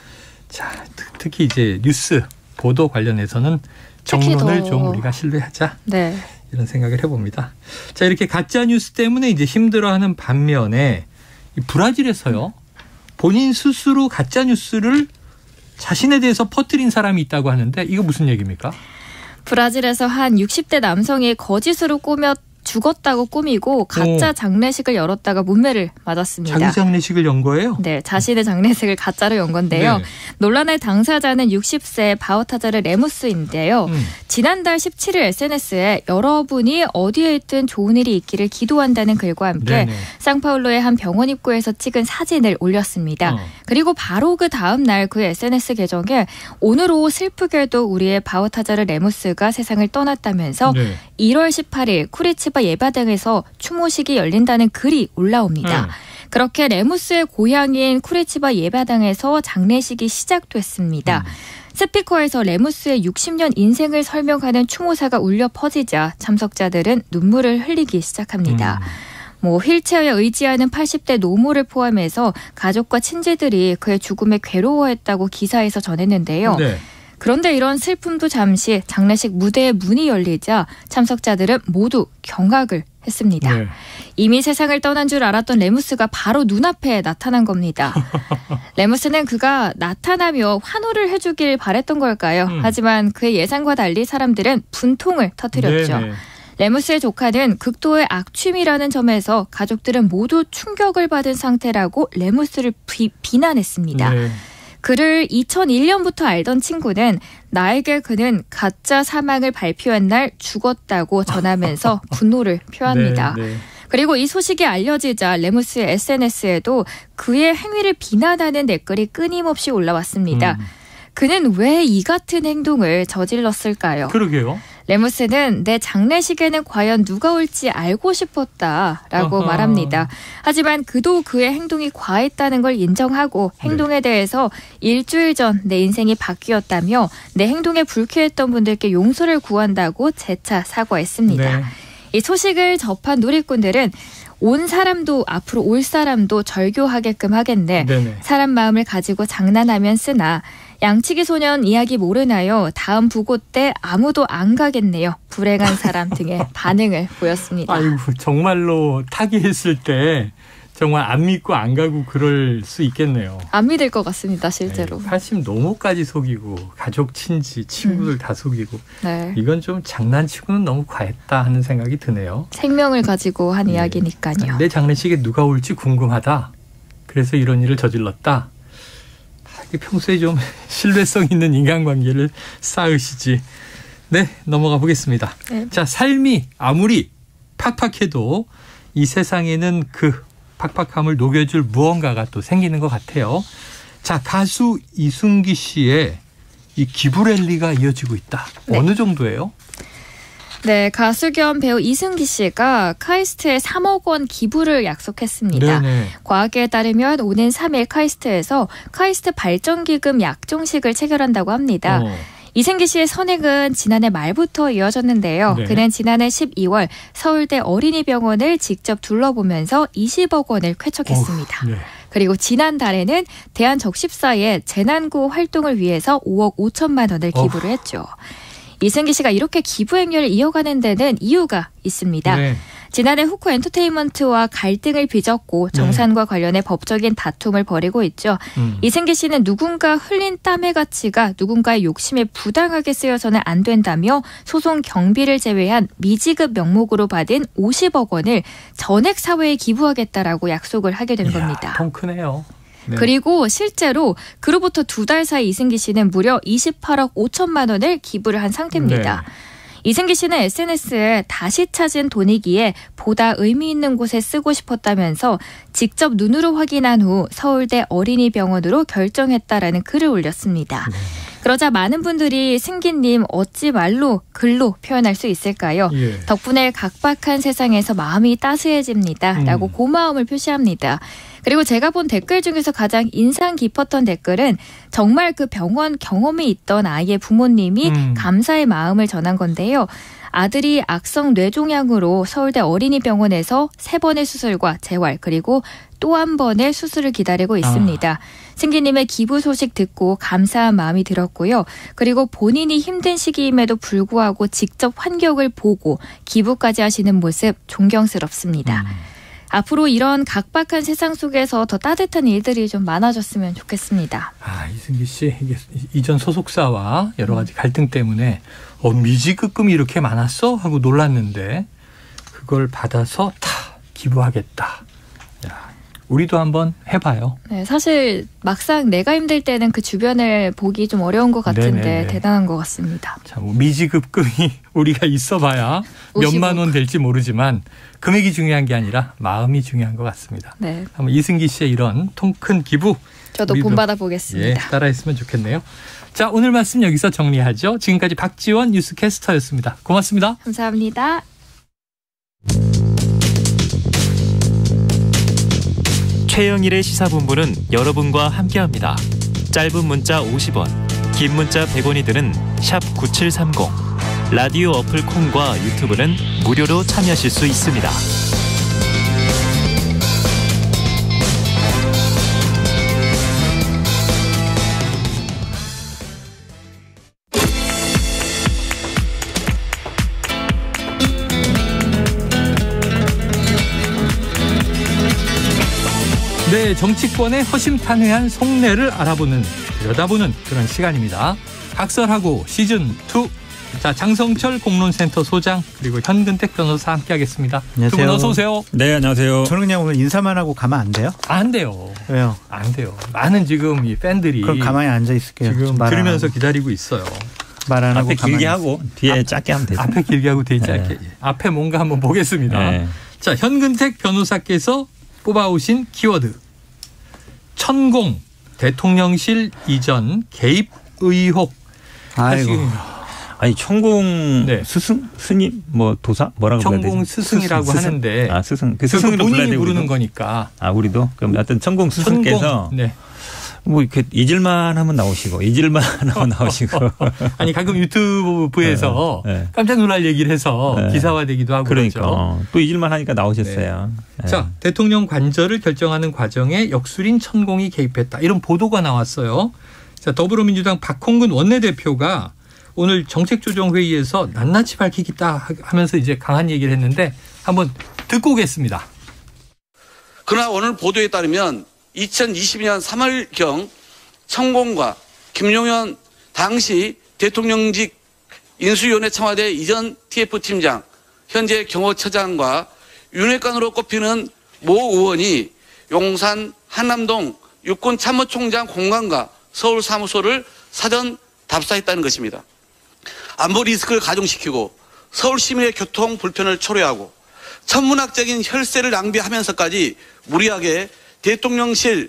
자, 특히 이제 뉴스 보도 관련해서는 정론을 좀 우리가 신뢰하자. 네. 이런 생각을 해봅니다. 자, 이렇게 가짜 뉴스 때문에 이제 힘들어하는 반면에 이 브라질에서요, 본인 스스로 가짜 뉴스를 자신에 대해서 퍼뜨린 사람이 있다고 하는데 이거 무슨 얘기입니까? 브라질에서 한 60대 남성이 거짓으로 죽었다고 꾸미고 가짜 장례식을 열었다가 문매를 맞았습니다. 자기 장례식을 연 거예요? 네, 자신의 장례식을 가짜로 연 건데요. 네. 논란의 당사자는 60세 바우타자르 레무스인데요. 지난달 17일 SNS에 여러분이 어디에 있든 좋은 일이 있기를 기도한다는 글과 함께 네네. 상파울루의 한 병원 입구에서 찍은 사진을 올렸습니다. 그리고 바로 그 다음 날 그 SNS 계정에 오늘 오후 슬프게도 우리의 바우타자르 레무스가 세상을 떠났다면서 네. 1월 18일 쿠리치바 예바당에서 추모식이 열린다는 글이 올라옵니다. 그렇게 레무스의 고향인 쿠리치바 예바당에서 장례식이 시작됐습니다. 스피커에서 레무스의 60년 인생을 설명하는 추모사가 울려 퍼지자 참석자들은 눈물을 흘리기 시작합니다. 휠체어에 의지하는 80대 노모를 포함해서 가족과 친지들이 그의 죽음에 괴로워했다고 기사에서 전했는데요. 네. 그런데 이런 슬픔도 잠시 장례식 무대의 문이 열리자 참석자들은 모두 경악을 했습니다. 네. 이미 세상을 떠난 줄 알았던 레무스가 바로 눈앞에 나타난 겁니다. 레무스는 그가 나타나며 환호를 해주길 바랬던 걸까요? 하지만 그의 예상과 달리 사람들은 분통을 터뜨렸죠. 네네. 레무스의 조카는 극도의 악취미라는 점에서 가족들은 모두 충격을 받은 상태라고 레무스를 비난했습니다. 네. 그를 2001년부터 알던 친구는 나에게 그는 가짜 사망을 발표한 날 죽었다고 전하면서 분노를 표합니다. 네. 그리고 이 소식이 알려지자 레무스의 SNS에도 그의 행위를 비난하는 댓글이 끊임없이 올라왔습니다. 그는 왜 이 같은 행동을 저질렀을까요? 그러게요. 레무스는 내 장례식에는 과연 누가 올지 알고 싶었다라고 어허. 말합니다. 하지만 그도 그의 행동이 과했다는 걸 인정하고 행동에 대해서 일주일 전 내 인생이 바뀌었다며 내 행동에 불쾌했던 분들께 용서를 구한다고 재차 사과했습니다. 네. 이 소식을 접한 누리꾼들은 온 사람도 앞으로 올 사람도 절교하게끔 하겠네. 네네. 사람 마음을 가지고 장난하면 쓰나. 양치기 소년 이야기 모르나요? 다음 부고 때 아무도 안 가겠네요. 불행한 사람 등의 반응을 보였습니다. 아이고, 정말로 타기했을 때 정말 안 믿고 안 가고 그럴 수 있겠네요. 안 믿을 것 같습니다, 실제로. 80 노모까지 속이고 가족, 친지, 친구들 다 속이고 네. 이건 좀 장난치고는 너무 과했다 하는 생각이 드네요. 생명을 가지고 한 이야기니까요. 내 장례식에 누가 올지 궁금하다. 그래서 이런 일을 저질렀다. 평소에 좀 신뢰성 있는 인간관계를 쌓으시지. 네, 넘어가 보겠습니다. 네. 자, 삶이 아무리 팍팍해도 이 세상에는 그 팍팍함을 녹여줄 무언가가 또 생기는 것 같아요. 자, 가수 이승기 씨의 이 기부 랠리가 이어지고 있다. 네. 어느 정도예요? 네, 가수 겸 배우 이승기 씨가 카이스트에 3억 원 기부를 약속했습니다. 네네. 과학계에 따르면 오는 3일 카이스트에서 카이스트 발전기금 약정식을 체결한다고 합니다. 이승기 씨의 선행은 지난해 말부터 이어졌는데요. 네. 그는 지난해 12월 서울대 어린이병원을 직접 둘러보면서 20억 원을 쾌척했습니다. 네. 그리고 지난달에는 대한적십사에 재난구호 활동을 위해서 5억 5천만 원을 기부를 했죠. 이승기 씨가 이렇게 기부 행렬을 이어가는 데는 이유가 있습니다. 네. 지난해 후쿠 엔터테인먼트와 갈등을 빚었고 정산과 관련해 법적인 다툼을 벌이고 있죠. 이승기 씨는 누군가 흘린 땀의 가치가 누군가의 욕심에 부당하게 쓰여서는 안 된다며 소송 경비를 제외한 미지급 명목으로 받은 50억 원을 전액 사회에 기부하겠다라고 약속을 하게 된 겁니다. 통 크네요. 네. 그리고 실제로 그로부터 2달 사이 이승기 씨는 무려 28억 5천만 원을 기부를 한 상태입니다. 네. 이승기 씨는 SNS에 다시 찾은 돈이기에 보다 의미 있는 곳에 쓰고 싶었다면서 직접 눈으로 확인한 후 서울대 어린이병원으로 결정했다라는 글을 올렸습니다. 네. 그러자 많은 분들이 승기님 어찌 말로 글로 표현할 수 있을까요? 예. 덕분에 각박한 세상에서 마음이 따스해집니다. 라고 고마움을 표시합니다. 그리고 제가 본 댓글 중에서 가장 인상 깊었던 댓글은 정말 그 병원 경험이 있던 아이의 부모님이 감사의 마음을 전한 건데요. 아들이 악성 뇌종양으로 서울대 어린이병원에서 3번의 수술과 재활 그리고 또 한 번의 수술을 기다리고 있습니다. 승기님의 기부 소식 듣고 감사한 마음이 들었고요. 그리고 본인이 힘든 시기임에도 불구하고 직접 환경을 보고 기부까지 하시는 모습 존경스럽습니다. 앞으로 이런 각박한 세상 속에서 더 따뜻한 일들이 좀 많아졌으면 좋겠습니다. 이승기 씨 이게 이전 소속사와 여러 가지 갈등 때문에 미지급금이 이렇게 많았어? 하고 놀랐는데 그걸 받아서 다 기부하겠다. 우리도 한번 해봐요. 네, 사실 막상 내가 힘들 때는 그 주변을 보기 좀 어려운 것 같은데 네네네. 대단한 것 같습니다. 자, 미지급금이 우리가 있어봐야 몇만 원 될지 모르지만 금액이 중요한 게 아니라 마음이 중요한 것 같습니다. 네. 한번 이승기 씨의 이런 통 큰 기부 저도 본받아 보겠습니다. 따라했으면 좋겠네요. 자, 오늘 말씀 여기서 정리하죠. 지금까지 박지원 뉴스캐스터였습니다. 고맙습니다. 감사합니다. 최영일의 시사본부는 여러분과 함께합니다. 짧은 문자 50원, 긴 문자 100원이 드는 샵 9730, 라디오 어플 콩과 유튜브는 무료로 참여하실 수 있습니다. 네, 정치권의 허심탄회한 속내를 알아보는, 들여다보는 그런 시간입니다. 각설하고 시즌2. 자, 장성철 공론센터 소장 그리고 현근택 변호사 함께하겠습니다. 안녕하세요. 두 분 어서 오세요. 네, 안녕하세요. 저는 그냥 오늘 인사만 하고 가면 안 돼요? 안 돼요. 왜요? 안 돼요. 많은 지금 이 팬들이 그럼 가만히 앉아 있을게요. 지금 들으면서 기다리고 있어요. 말 안 하고 앞에 길게 하고 뒤에 짧게 하면 되죠. 앞에 길게 하고 뒤에 짧게. 네. 앞에 뭔가 한번 보겠습니다. 네. 자, 현근택 변호사께서 뽑아오신 키워드. 천공 대통령실 이전 개입 의혹. 아이고. 아니 천공 네. 스승 스님 뭐 도사 뭐라고 불러야 되지? 천공 스승이라고 스승. 하는데 스승 그 스승으로 본인이 불러야 부르는 거니까. 우리도 그럼 어떤 천공 스승께서 네. 뭐 이렇게 잊을만 하면 나오시고 잊을만 하면 나오시고 아니 가끔 유튜브에서 네. 깜짝 놀랄 얘기를 해서 네. 기사화되기도 하고 그러니까 그렇죠. 또 잊을만 하니까 나오셨어요. 네. 자, 대통령 관절을 결정하는 과정에 역술인 천공이 개입했다. 이런 보도가 나왔어요. 자, 더불어민주당 박홍근 원내대표가 오늘 정책조정회의에서 낱낱이 밝히겠다 하면서 이제 강한 얘기를 했는데 한번 듣고 오겠습니다. 그러나 오늘 보도에 따르면 2022년 3월경 천공과 김용현 당시 대통령직 인수위원회 청와대 이전 TF팀장 현재 경호처장과 윤핵관으로 꼽히는 모 의원이 용산 한남동 육군참모총장 공간과 서울 사무소를 사전 답사했다는 것입니다. 안보 리스크를 가중시키고 서울 시민의 교통 불편을 초래하고 천문학적인 혈세를 낭비하면서까지 무리하게 대통령실과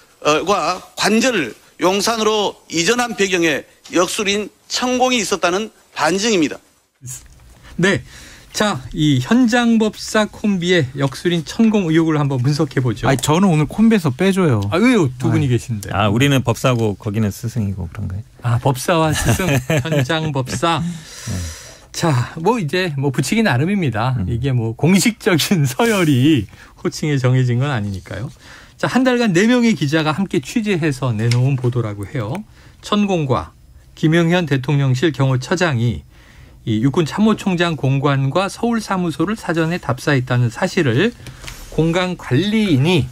관절을 용산으로 이전한 배경에 역술인 천공이 있었다는 반증입니다. 네. 자, 이 현장법사 콤비의 역술인 천공 의혹을 한번 분석해 보죠. 아니, 저는 오늘 콤비에서 빼줘요. 아, 왜요? 두 분이 계신데. 아, 우리는 법사고 거기는 스승이고 그런 거예요. 아, 법사와 스승, 현장법사. 자, 뭐 이제 뭐 붙이기 나름입니다. 이게 뭐 공식적인 서열이 호칭에 정해진 건 아니니까요. 자, 한 달간 4명의 기자가 함께 취재해서 내놓은 보도라고 해요. 천공과 김영현 대통령실 경호처장이 이 육군 참모총장 공관과 서울 사무소를 사전에 답사했다는 사실을 공간 관리인이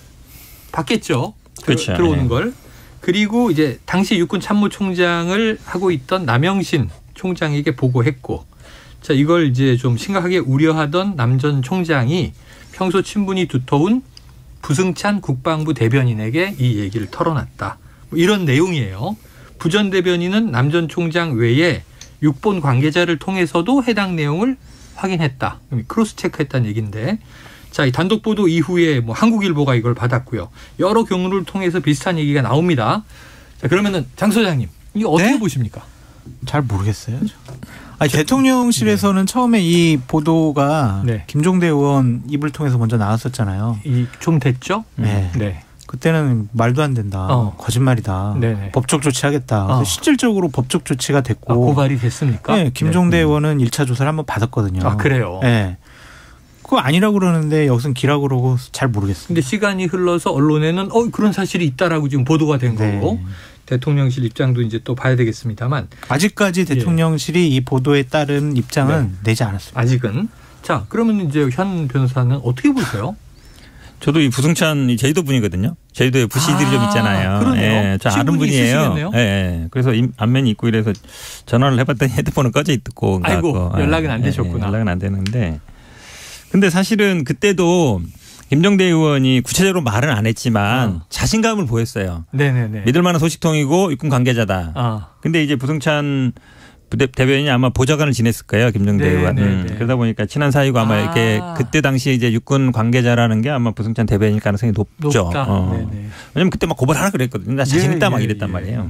봤겠죠. 그렇죠. 들어오는 걸. 그리고 이제 당시 육군 참모총장을 하고 있던 남영신 총장에게 보고했고, 자, 이걸 이제 좀 심각하게 우려하던 남 전 총장이 평소 친분이 두터운 부승찬 국방부 대변인에게 이 얘기를 털어놨다. 뭐 이런 내용이에요. 부 전 대변인은 남 전 총장 외에 육본 관계자를 통해서도 해당 내용을 확인했다. 크로스 체크했다는 얘기인데, 자, 이 단독 보도 이후에 뭐 한국일보가 이걸 받았고요. 여러 경로를 통해서 비슷한 얘기가 나옵니다. 자, 그러면은 장 소장님, 이거 어떻게 보십니까? 잘 모르겠어요. 아니, 대통령실에서는 처음에 이 보도가 김종대 의원 입을 통해서 먼저 나왔었잖아요. 좀 됐죠? 네. 그때는 말도 안 된다. 거짓말이다. 네네. 법적 조치하겠다. 그래서 실질적으로 법적 조치가 됐고. 고발이 됐습니까? 네. 김종대 의원은 1차 조사를 한번 받았거든요. 아, 그래요? 네. 그거 아니라고 그러는데 여기서는 기라고 그러고 잘 모르겠어요. 근데 시간이 흘러서 언론에는 그런 사실이 있다라고 지금 보도가 된 거고. 대통령실 입장도 이제 또 봐야 되겠습니다만. 아직까지 대통령실이 이 보도에 따른 입장은 내지 않았습니다. 아직은. 자, 그러면 이제 현 변호사는 어떻게 보세요? 저도 이 부승찬 제주도 분이거든요. 제주도에 부시들이 좀 있잖아요. 그러네요. 예, 저 아는 분이에요. 예, 예. 그래서 안면이 있고 이래서 전화를 해봤더니 헤드폰은 꺼져 있고. 아이고, 연락은 안 되셨구나. 연락은 안 되는데. 근데 사실은 그때도 김종대 의원이 구체적으로 말은 안 했지만 자신감을 보였어요. 네네네. 믿을 만한 소식통이고 육군 관계자다. 근데 이제 부승찬 대변인이 아마 보좌관을 지냈을 거예요, 김종대 의원. 그러다 보니까 친한 사이고 아마 이렇게 그때 당시에 이제 육군 관계자라는 게 아마 부승찬 대변인일 가능성이 높죠. 왜냐면 그때 막 고발하라 그랬거든요. 나 자신 있다 막 이랬단 말이에요.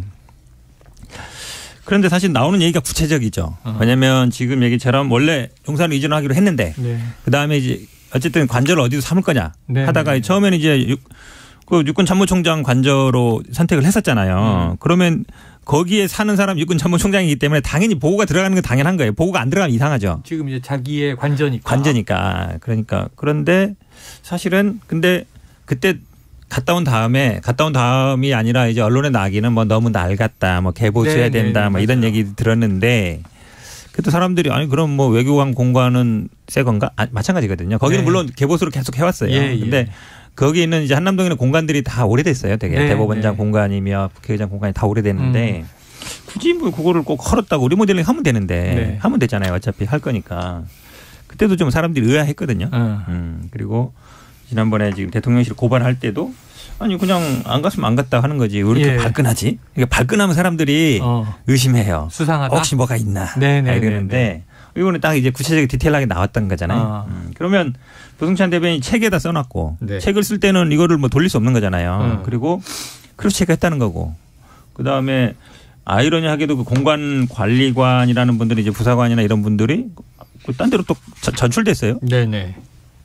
그런데 사실 나오는 얘기가 구체적이죠. 왜냐면 지금 얘기처럼 원래 용산을 이전하기로 했는데 그 다음에 이제 어쨌든 관저를 어디서 삼을 거냐 하다가 처음에는 이제 육군 참모총장 관저로 선택을 했었잖아요. 그러면 거기에 사는 사람 육군 참모총장이기 때문에 당연히 보고가 들어가는 건 당연한 거예요. 보고가 안 들어가면 이상하죠. 지금 이제 자기의 관저니까. 그러니까. 그런데 사실은 근데 그때 갔다 온 다음이 아니라 이제 언론에 나가기는 뭐 너무 낡았다, 뭐 개보수해야 된다, 뭐 이런 얘기 들었는데 그때 사람들이 아니 그럼 뭐 외교관 공관은 새 건가? 마찬가지거든요. 거기는 물론 개보수로 계속 해왔어요. 근데 거기 있는 이제 한남동에는 공간들이 다 오래됐어요. 되게 대법원장 공간이며 국회의장 공간이 다 오래됐는데 굳이 뭐 그거를 꼭 헐었다고 리모델링 하면 되는데 하면 되잖아요. 어차피 할 거니까. 그때도 좀 사람들이 의아했거든요. 그리고 지난번에 지금 대통령실 고발할 때도 아니 그냥 안 갔으면 안 갔다 하는 거지. 왜 이렇게 발끈하지? 그러니까 발끈하면 사람들이 의심해요. 수상하다. 혹시 뭐가 있나? 이러는데 이거는 딱 이제 구체적인 디테일하게 나왔던 거잖아요. 그러면 부승찬 대변인이 책에다 써놨고 책을 쓸 때는 이거를 뭐 돌릴 수 없는 거잖아요. 그리고 크로스 체크했다는 거고 그다음에 아이러니하게도 그 공관 관리관이라는 분들이 이제 부사관이나 이런 분들이 딴 데로 또 전출됐어요. 네네.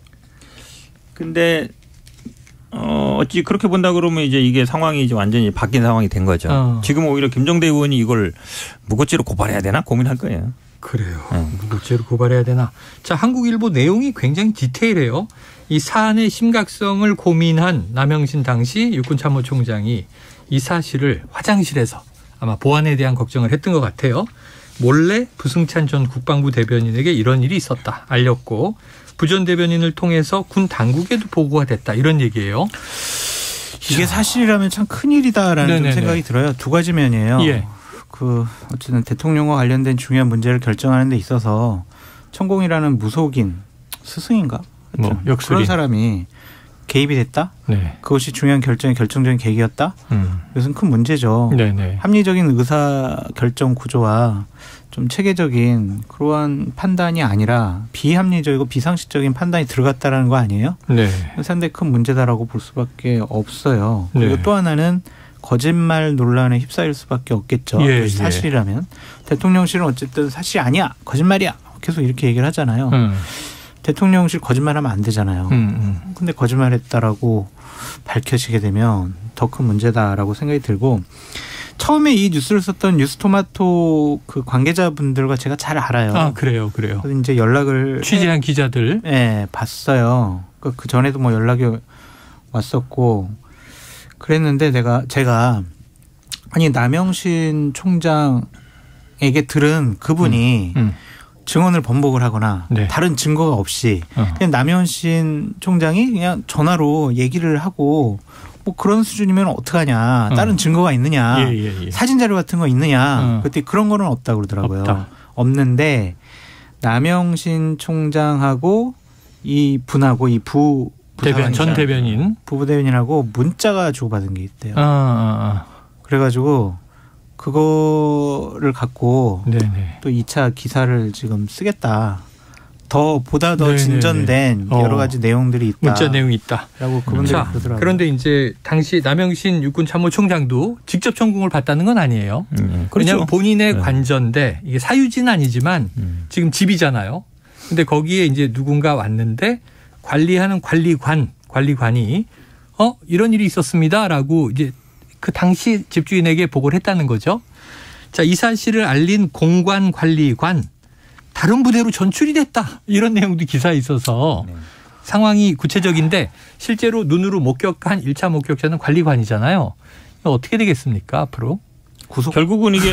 근데 어찌 그렇게 본다 그러면 이제 이게 상황이 이제 완전히 바뀐 상황이 된 거죠. 지금 오히려 김종대 의원이 이걸 무고죄로 고발해야 되나 고민할 거예요. 그래요. 무고죄로 고발해야 되나. 자, 한국일보 내용이 굉장히 디테일해요. 이 사안의 심각성을 고민한 남영신 당시 육군참모총장이 이 사실을 화장실에서 아마 보안에 대한 걱정을 했던 것 같아요. 몰래 부승찬 전 국방부 대변인에게 이런 일이 있었다 알렸고 부 전 대변인을 통해서 군 당국에도 보고가 됐다 이런 얘기예요. 이게 사실이라면 참 큰일이다라는 좀 생각이 들어요. 두 가지 면이에요. 어쨌든 대통령과 관련된 중요한 문제를 결정하는 데 있어서 천공이라는 무속인 스승인가? 그런 사람이 개입이 됐다? 그것이 중요한 결정적인 계기였다? 이것은 큰 문제죠. 합리적인 의사결정 구조와 좀 체계적인 그러한 판단이 아니라 비합리적이고 비상식적인 판단이 들어갔다라는 거 아니에요? 상당히 큰 문제다라고 볼 수밖에 없어요. 그리고 또 하나는 거짓말 논란에 휩싸일 수밖에 없겠죠. 사실이라면. 대통령실은 어쨌든 사실이 아니야. 거짓말이야. 계속 이렇게 얘기를 하잖아요. 대통령실 거짓말하면 안 되잖아요. 근데 거짓말했다라고 밝혀지게 되면 더 큰 문제다라고 생각이 들고 처음에 이 뉴스를 썼던 뉴스토마토 그 관계자분들과 제가 잘 알아요. 아, 그래요. 그래서 이제 연락을 취재한 기자들. 네, 봤어요. 그 전에도 뭐 연락이 왔었고 그랬는데 제가 아니 남영신 총장에게 들은 그분이 증언을 번복을 하거나 다른 증거가 없이 그냥 남영신 총장이 그냥 전화로 얘기를 하고 뭐 그런 수준이면 어떡하냐. 다른 증거가 있느냐. 사진 자료 같은 거 있느냐. 그때 그런 거는 없다고 그러더라고요. 없다. 없는데 남영신 총장하고 이 분하고 이 전 대변인 부부대변인하고 문자가 주고받은 게 있대요. 그래가지고 그거를 갖고 또 2차 기사를 지금 쓰겠다. 보다 더 진전된 여러 가지 내용들이 있다. 문자 내용이 있다. 라고 그분들이 그러더라고요. 그런데 이제 당시 남영신 육군참모총장도 직접 전공을 받다는 건 아니에요. 그렇죠. 왜냐하면 본인의 관저인데 이게 사유지는 아니지만 지금 집이잖아요. 근데 거기에 이제 누군가 왔는데 관리하는 관리관이 이런 일이 있었습니다라고 이제 그 당시 집주인에게 보고를 했다는 거죠. 자, 이 사실을 알린 공관관리관 다른 부대로 전출이 됐다. 이런 내용도 기사에 있어서 상황이 구체적인데 실제로 눈으로 목격한 1차 목격자는 관리관이잖아요. 어떻게 되겠습니까 앞으로? 결국은 이게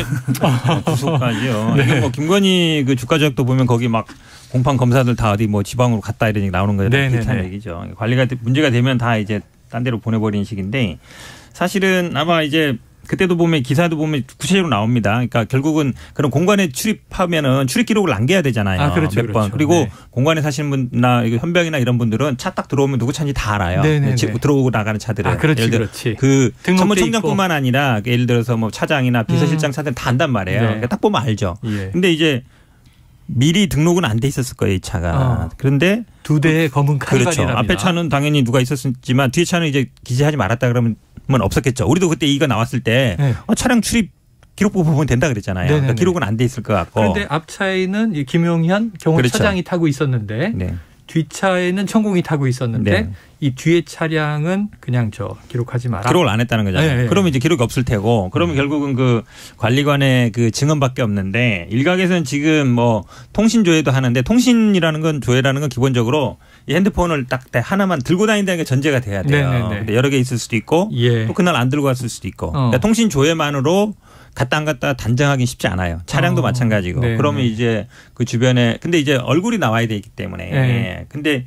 구속까지요. 네. 이게 뭐 김건희 그 주가 조작도 보면 거기 막 공판 검사들 다 어디 뭐 지방으로 갔다 이런 얘기 나오는 거예요. 비슷한 얘기죠. 관리가 문제가 되면 다 이제 딴 데로 보내버리는 식인데 사실은 아마 이제 그때도 보면 기사도 보면 구체적으로 나옵니다. 그러니까 결국은 그런 공간에 출입하면은 출입 기록을 남겨야 되잖아요. 그렇죠, 몇 번. 그리고 공간에 사시는 분이나 현병이나 이런 분들은 차 딱 들어오면 누구 차인지 다 알아요. 들어오고 나가는 차들은. 그렇지. 그 참모총장뿐만 아니라 예를 들어서 뭐 차장이나 비서실장 차들은 다 안단 말이에요. 그러니까 딱 보면 알죠. 근데 이제 미리 등록은 안 돼 있었을 거예요, 이 차가. 그런데 두 대의 검은 카니발이랍니다. 그렇죠. 앞에 차는 당연히 누가 있었지만 뒤에 차는 이제 기재하지 말았다 그러면 없었겠죠. 우리도 그때 이거 나왔을 때 차량 출입 기록부 보면 된다 그랬잖아요. 그러니까 기록은 안 돼 있을 것 같고. 그런데 앞차에는 김용현 경호차장이 타고 있었는데 뒷차에는 천공이 타고 있었는데 이 뒤에 차량은 그냥 기록하지 마라. 기록을 안 했다는 거잖아요. 그러면 이제 기록이 없을 테고 그러면 결국은 그 관리관의 그 증언밖에 없는데 일각에서는 지금 뭐 통신조회도 하는데 통신이라는 건 조회라는 건 기본적으로 이 핸드폰을 딱 하나만 들고 다닌다는 게 전제가 돼야 돼요. 근데 여러 개 있을 수도 있고 또 그날 안 들고 갔을 수도 있고 그러니까 통신 조회만으로 갔다 안 갔다 단정하기 쉽지 않아요. 차량도 마찬가지고. 그러면 이제 그 주변에 근데 이제 얼굴이 나와야 되기 때문에 근데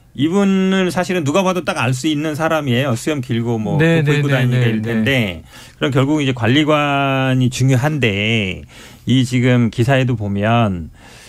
이분은 사실은 누가 봐도 딱 알 수 있는 사람이에요. 수염 길고 뭐 입고 다니니까 일 텐데 그럼 결국 이제 관리관이 중요한데 이 지금 기사에도 보면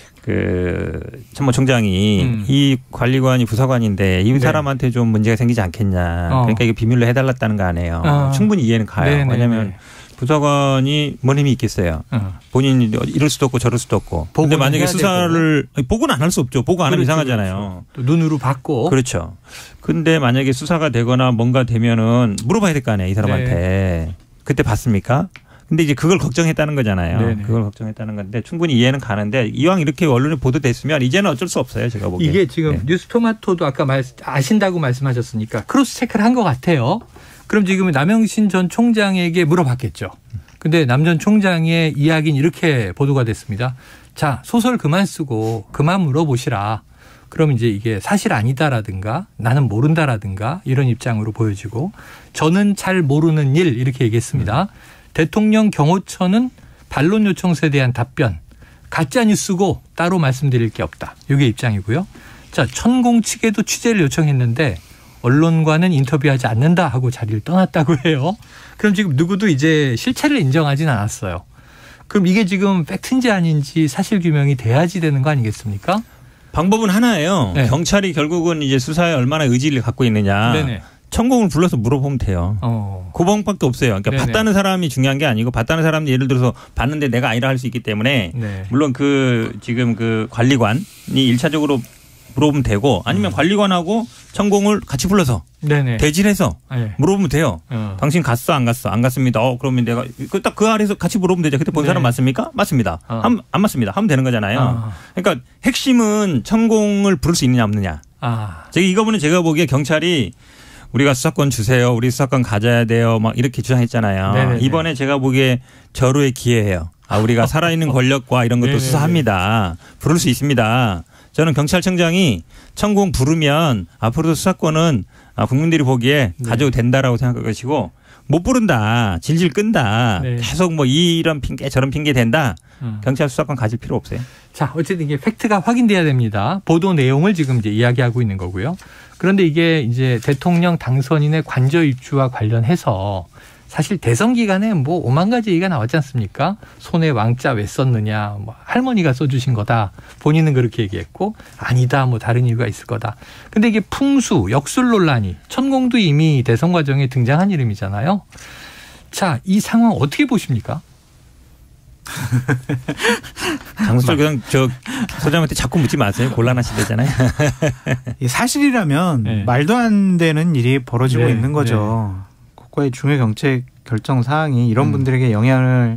그 참모총장이 이 관리관이 부사관인데 이 사람한테 좀 문제가 생기지 않겠냐. 그러니까 이게 비밀로 해달랐다는 거 아니에요. 충분히 이해는 가요. 왜냐하면 부사관이 뭔 힘이 있겠어요. 본인이 이럴 수도 없고 저럴 수도 없고. 그런데 만약에 수사를 보고는 안 할 수 없죠. 보고 안 하면 이상하잖아요. 또 눈으로 받고. 그렇죠. 근데 만약에 수사가 되거나 뭔가 되면은 물어봐야 될 거 아니에요. 이 사람한테. 그때 봤습니까? 근데 이제 그걸 걱정했다는 거잖아요. 그걸 걱정했다는 건데 충분히 이해는 가는데 이왕 이렇게 언론에 보도됐으면 이제는 어쩔 수 없어요. 제가 보기에. 이게 지금 뉴스토마토도 아까 아신다고 말씀하셨으니까 크로스 체크를 한 것 같아요. 그럼 지금 남영신 전 총장에게 물어봤겠죠. 근데 남 전 총장의 이야기는 이렇게 보도가 됐습니다. 자, 소설 그만 쓰고 그만 물어보시라. 그럼 이제 이게 사실 아니다라든가 나는 모른다라든가 이런 입장으로 보여지고 저는 잘 모르는 일 이렇게 얘기했습니다. 대통령 경호처는 반론 요청서에 대한 답변 가짜뉴스고 따로 말씀드릴 게 없다. 이게 입장이고요. 자, 천공 측에도 취재를 요청했는데 언론과는 인터뷰하지 않는다 하고 자리를 떠났다고 해요. 그럼 지금 누구도 이제 실체를 인정하진 않았어요. 그럼 이게 지금 팩트인지 아닌지 사실규명이 돼야지 되는 거 아니겠습니까? 방법은 하나예요. 경찰이 결국은 이제 수사에 얼마나 의지를 갖고 있느냐. 천공을 불러서 물어보면 돼요. 그 방법밖에 없어요. 그러니까 봤다는 사람이 중요한 게 아니고 봤다는 사람이 예를 들어서 봤는데 내가 아니라 할 수 있기 때문에 물론 그 지금 그 관리관이 1차적으로 물어보면 되고 아니면 관리관하고 천공을 같이 불러서 네네. 대질해서 네. 물어보면 돼요. 당신 갔어 안 갔어? 안 갔습니다. 그러면 내가 딱 그 아래에서 같이 물어보면 되죠. 그때 본 사람 맞습니까? 맞습니다. 안 맞습니다. 하면 되는 거잖아요. 그러니까 핵심은 천공을 부를 수 있느냐 없느냐. 이거는 제가 보기에 경찰이 우리가 수사권 주세요. 우리 수사권 가져야 돼요. 막 이렇게 주장했잖아요. 네네네. 이번에 제가 보기에 절호의 기회예요. 우리가 살아있는 권력과 이런 것도 네네네. 수사합니다. 부를 수 있습니다. 저는 경찰청장이 천공 부르면 앞으로도 수사권은 국민들이 보기에 가져도 된다라고 생각할 것이고 못 부른다. 질질 끈다. 네. 계속 뭐 이런 핑계 저런 핑계 된다. 경찰 수사권 가질 필요 없어요. 자, 어쨌든 이게 팩트가 확인돼야 됩니다. 보도 내용을 지금 이제 이야기하고 있는 거고요. 그런데 이게 이제 대통령 당선인의 관저 입주와 관련해서 사실 대선 기간에 뭐 오만 가지 얘기가 나왔지 않습니까? 손에 왕자 왜 썼느냐, 뭐 할머니가 써주신 거다. 본인은 그렇게 얘기했고 아니다, 뭐 다른 이유가 있을 거다. 근데 이게 풍수, 역술 논란이 천공도 이미 대선 과정에 등장한 이름이잖아요. 자, 이 상황 어떻게 보십니까? 장수철 그냥 저 소장한테 자꾸 묻지 마세요. 곤란하시대잖아요. 사실이라면 네. 말도 안 되는 일이 벌어지고 네. 있는 거죠. 네. 국가의 중요 정책 결정 사항이 이런 분들에게 영향을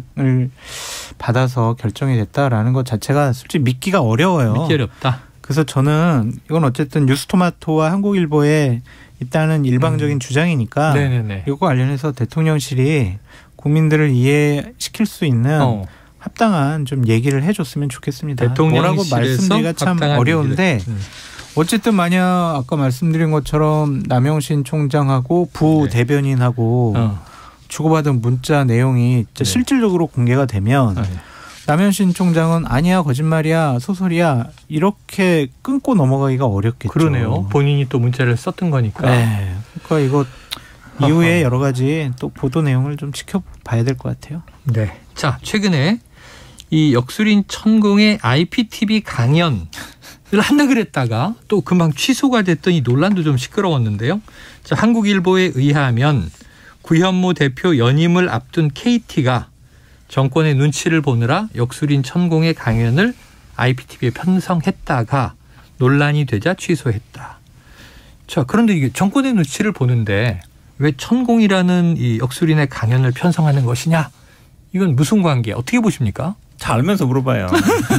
받아서 결정이 됐다라는 것 자체가 솔직히 믿기가 어려워요. 믿기 어렵다. 그래서 저는 이건 어쨌든 뉴스토마토와 한국일보의 일단은 일방적인 주장이니까 네네네. 이거 관련해서 대통령실이 국민들을 이해시킬 수 있는 합당한 좀 얘기를 해줬으면 좋겠습니다. 뭐라고 말씀드리기가 참 어려운데 어쨌든 만약 아까 말씀드린 것처럼 남영신 총장하고 부대변인하고 주고받은 문자 내용이 실질적으로 공개가 되면 남영신 총장은 아니야 거짓말이야 소설이야 이렇게 끊고 넘어가기가 어렵겠죠. 그러네요. 본인이 또 문자를 썼던 거니까. 네. 그러니까 이거 이후에 여러 가지 또 보도 내용을 좀 지켜봐야 될 것 같아요. 네. 자, 최근에 이 역술인 천공의 IPTV 강연을 한다 그랬다가 또 금방 취소가 됐던 이 논란도 좀 시끄러웠는데요. 자, 한국일보에 의하면 구현모 대표 연임을 앞둔 KT가 정권의 눈치를 보느라 역술인 천공의 강연을 IPTV에 편성했다가 논란이 되자 취소했다. 자, 그런데 이게 정권의 눈치를 보는데 왜 천공이라는 이 역술인의 강연을 편성하는 것이냐? 이건 무슨 관계? 어떻게 보십니까? 잘 알면서 물어봐요.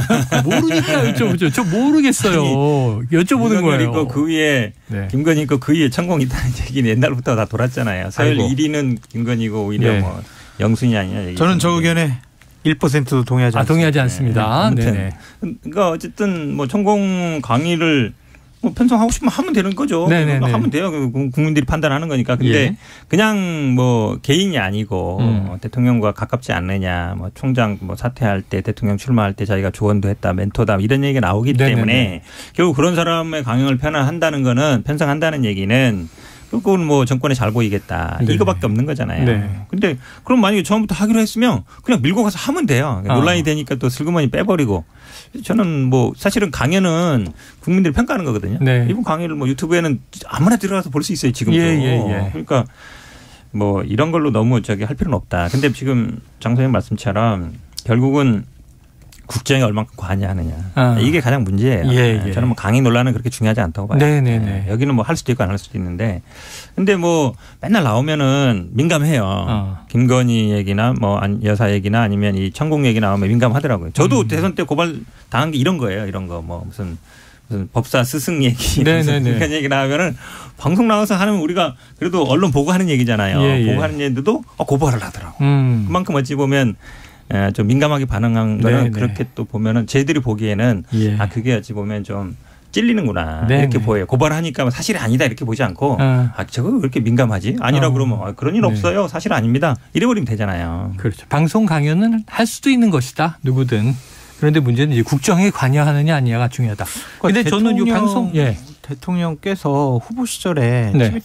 모르니까 여쭤보죠. 저 모르겠어요. 여쭤보는 거예요. 있고 그 위에 네. 김건희 있고 그 위에 천공 있다는 얘기는 옛날부터 다 돌았잖아요. 서열 1위는 김건희고 오히려 네. 뭐 영순이 아니냐 얘기. 저는 저 의견에 1%도 동의하지 않습니다. 동의하지 않습니다. 네. 네네. 그러니까 어쨌든 뭐 천공 강의를 뭐 편성하고 싶으면 하면 되는 거죠. 네네네. 하면 돼요. 국민들이 판단하는 거니까. 근데 예. 그냥 뭐 개인이 아니고 대통령과 가깝지 않느냐, 뭐 총장 뭐 사퇴할 때 대통령 출마할 때 자기가 조언도 했다, 멘토다 이런 얘기가 나오기 네네네. 때문에 결국 그런 사람의 강연을 편성한다는 거는 편성한다는 얘기는 그건 뭐 정권에 잘 보이겠다. 네. 이거밖에 없는 거잖아요. 네. 근데 그럼 만약에 처음부터 하기로 했으면 그냥 밀고 가서 하면 돼요. 논란이 되니까 또 슬그머니 빼버리고. 저는 뭐 사실은 강연은 국민들이 평가하는 거거든요. 네. 이번 강연을 뭐 유튜브에는 아무나 들어가서 볼 수 있어요. 지금도. 예. 그러니까 뭐 이런 걸로 너무 할 필요는 없다. 근데 지금 장 선생님 말씀처럼 결국은 국정에 얼만큼 관여하느냐. 이게 가장 문제예요. 예. 저는 뭐 강의 논란은 그렇게 중요하지 않다고 봐요. 네네네. 여기는 뭐 할 수도 있고 안 할 수도 있는데. 근데 뭐 맨날 나오면은 민감해요. 김건희 얘기나 뭐 여사 얘기나 아니면 이 천공 얘기 나오면 민감하더라고요. 저도 대선 때 고발 당한 게 이런 거예요. 이런 거 뭐 무슨 법사 스승 얘기 그런 얘기 나오면은 방송 나와서 하면 우리가 그래도 언론 보고 하는 얘기잖아요. 예. 보고 하는 얘기들도 고발을 하더라고. 그만큼 어찌 보면 좀 민감하게 반응한 거는 네네. 그렇게 또 보면은 저희들이 보기에는 예. 그게 어찌 보면 좀 찔리는구나 네네. 이렇게 보여요. 고발하니까 사실이 아니다 이렇게 보지 않고 저거 왜 이렇게 민감하지? 아니라 그러면 그런 일 없어요. 사실 아닙니다. 이래버리면 되잖아요. 그렇죠. 방송 강연은 할 수도 있는 것이다. 누구든. 그런데 문제는 이제 국정에 관여하느냐 아니냐가 중요하다. 그런데 저는 이 방송 대통령께서 후보 시절에 TV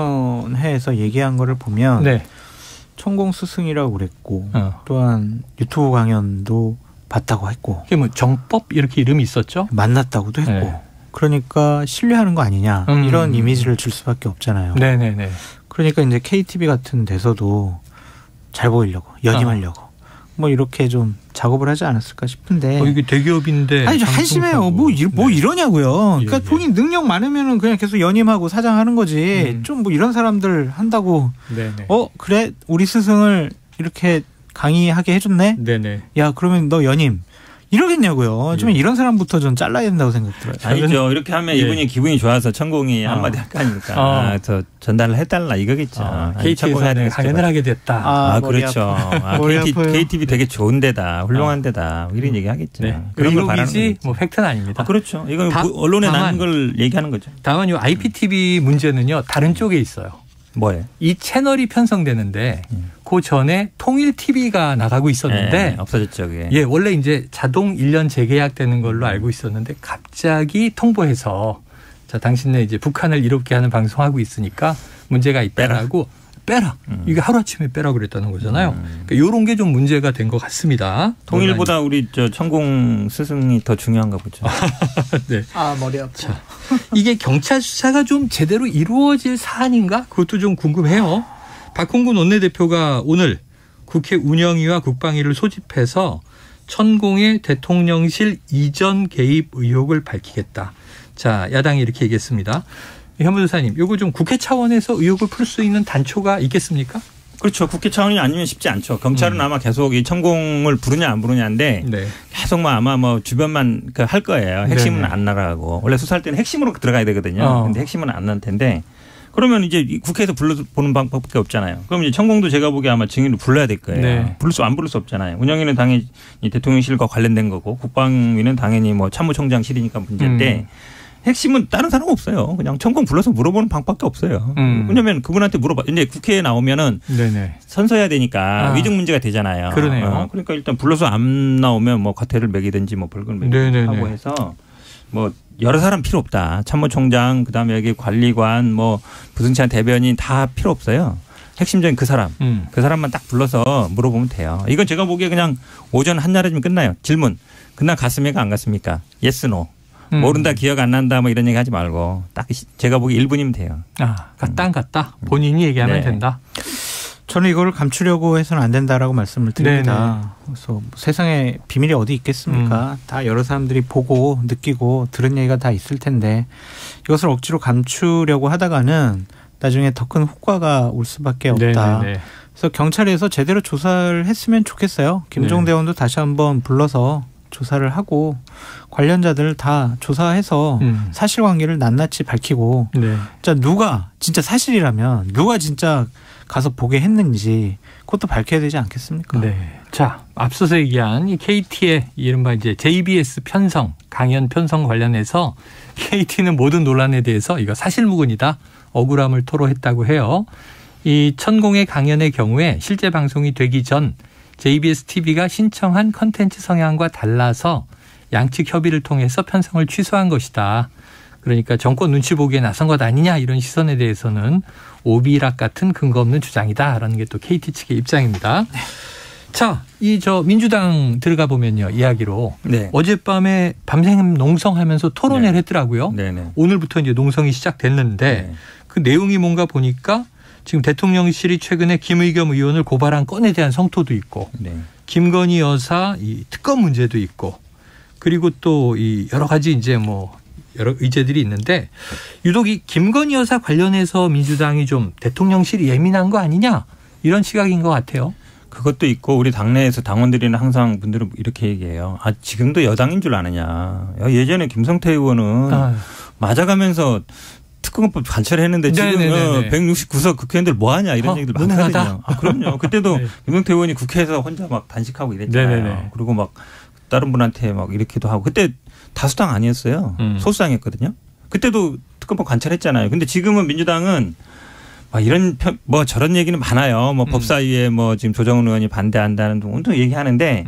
토론회에서 얘기한 거를 보면 네. 천공 스승이라고 그랬고 또한 유튜브 강연도 봤다고 했고 그게 뭐 정법 이렇게 이름이 있었죠? 만났다고도 했고 네. 그러니까 신뢰하는 거 아니냐 이런 이미지를 줄 수밖에 없잖아요. 네네네. 그러니까 이제 KTV 같은 데서도 잘 보이려고 연임하려고 뭐 이렇게 좀 작업을 하지 않았을까 싶은데. 이게 대기업인데. 아니, 한심해요. 뭐 이러냐고요. 그러니까 본인 능력 많으면은 그냥 계속 연임하고 사장하는 거지. 좀 뭐 이런 사람들 한다고. 네네. 그래? 우리 스승을 이렇게 강의하게 해줬네? 네네. 야, 그러면 너 연임. 이러겠냐고요. 좀 이런 사람부터 좀 잘라야 된다고 생각 들어요. 아니죠. 이렇게 하면 이분이 기분이 좋아서 천공이 한마디 할까니까 저 전달을 해달라 이거겠죠. KT에서 강연을 하게 됐다. 그렇죠. KTV 되게 좋은 데다, 훌륭한 데다 이런 얘기 하겠죠. 네. 그런 걸 바라는 거지. 뭐 팩트는 아닙니다. 그렇죠. 이건 언론에 나는 걸 얘기하는 거죠. 다만 이 IPTV 문제는요. 다른 쪽에 있어요. 뭐예요? 이 채널이 편성되는데 그 전에 통일 TV가 나가고 있었는데 없어졌죠. 그게. 예, 원래 이제 자동 1년 재계약되는 걸로 알고 있었는데 갑자기 통보해서 자, 당신네 이제 북한을 이롭게 하는 방송하고 있으니까 문제가 있다라고 빼라. 이게 하루아침에 빼라 그랬다는 거잖아요. 그러니까 이런 게 좀 문제가 된 것 같습니다. 통일보다 우리 천공 스승이 더 중요한가 보죠. 네. 머리 아파. 자, 이게 경찰 수사가 좀 제대로 이루어질 사안인가? 그것도 좀 궁금해요. 박홍근 원내대표가 오늘 국회 운영위와 국방위를 소집해서 천공의 대통령실 이전 개입 의혹을 밝히겠다. 자, 야당이 이렇게 얘기했습니다. 현 변호사님, 이거 좀 국회 차원에서 의혹을 풀 수 있는 단초가 있겠습니까? 그렇죠. 국회 차원이 아니면 쉽지 않죠. 경찰은 아마 계속 이 천공을 부르냐 안 부르냐인데 계속 아마 주변만 할 거예요. 핵심은 안 나가고. 원래 수사할 때는 핵심으로 들어가야 되거든요. 근데 핵심은 안 날 텐데 그러면 이제 국회에서 불러보는 방법밖에 없잖아요. 그럼 이제 천공도 제가 보기에 아마 증인을 불러야 될 거예요. 안 부를 수 없잖아요. 운영위는 당연히 대통령실과 관련된 거고 국방위는 당연히 뭐 참모총장실이니까 문제인데 핵심은 다른 사람 없어요. 그냥 천공 불러서 물어보는 방법밖에 없어요. 왜냐하면 그분한테 물어봐. 이제 국회에 나오면은 선서해야 되니까 위증 문제가 되잖아요. 그러네요. 그러니까 일단 불러서 안 나오면 뭐 과태료를 매기든지 뭐 벌금을 매기든지 하고 해서 뭐 여러 사람 필요 없다. 참모총장 그다음에 여기 관리관 뭐 부승찬 대변인 다 필요 없어요. 핵심적인 그 사람. 그 사람만 딱 불러서 물어보면 돼요. 이건 제가 보기에 그냥 오전 한나라지면 끝나요. 질문. 그날 갔습니까 안 갔습니까? 예스 노. 모른다 기억 안 난다 뭐 이런 얘기 하지 말고 딱 제가 보기 1분이면 돼요. 갔다 안 갔다. 본인이 얘기하면 된다. 저는 이걸 감추려고 해서는 안 된다라고 말씀을 드립니다. 그래서 세상에 비밀이 어디 있겠습니까? 다 여러 사람들이 보고 느끼고 들은 얘기가 다 있을 텐데 이것을 억지로 감추려고 하다가는 나중에 더 큰 효과가 올 수밖에 없다. 그래서 경찰에서 제대로 조사를 했으면 좋겠어요. 김종 대원도 다시 한번 불러서 조사를 하고 관련자들 다 조사해서 사실관계를 낱낱이 밝히고 누가 진짜 사실이라면 누가 진짜 가서 보게 했는지 그것도 밝혀야 되지 않겠습니까? 자, 앞서서 얘기한 이 KT의 이른바 이제 JBS 편성, 강연 편성 관련해서 KT는 모든 논란에 대해서 이거 사실무근이다. 억울함을 토로했다고 해요. 이 천공의 강연의 경우에 실제 방송이 되기 전 JBS TV가 신청한 컨텐츠 성향과 달라서 양측 협의를 통해서 편성을 취소한 것이다. 그러니까 정권 눈치 보기에 나선 것 아니냐 이런 시선에 대해서는 오비락 같은 근거 없는 주장이다라는 게 또 KT 측의 입장입니다. 자, 민주당 들어가 보면요. 이야기로 어젯밤에 밤샘 농성하면서 토론회를 했더라고요. 오늘부터 이제 농성이 시작됐는데 그 내용이 뭔가 보니까 지금 대통령실이 최근에 김의겸 의원을 고발한 건에 대한 성토도 있고 김건희 여사 이 특검 문제도 있고 그리고 또 이 여러 가지 이제 뭐 여러 의제들이 있는데 유독 이 김건희 여사 관련해서 민주당이 좀 대통령실이 예민한 거 아니냐 이런 시각인 것 같아요. 그것도 있고 우리 당내에서 당원들이나 항상 분들은 이렇게 얘기해요. 지금도 여당인 줄 아느냐. 예전에 김성태 의원은 맞아가면서 특검법 관철했는데 지금 169석 국회의원들 뭐하냐 이런 얘기들 많거든요. 그럼요. 그때도 김성태 의원이 국회에서 혼자 막 단식하고 이랬잖아요. 그리고 막 다른 분한테 막 이렇게도 하고 그때 다수당 아니었어요. 소수당이었거든요. 그때도 특검법 관철했잖아요. 근데 지금은 민주당은 이런 저런 얘기는 많아요. 법사위에 지금 조정훈 의원이 반대한다는 등 온통 얘기하는데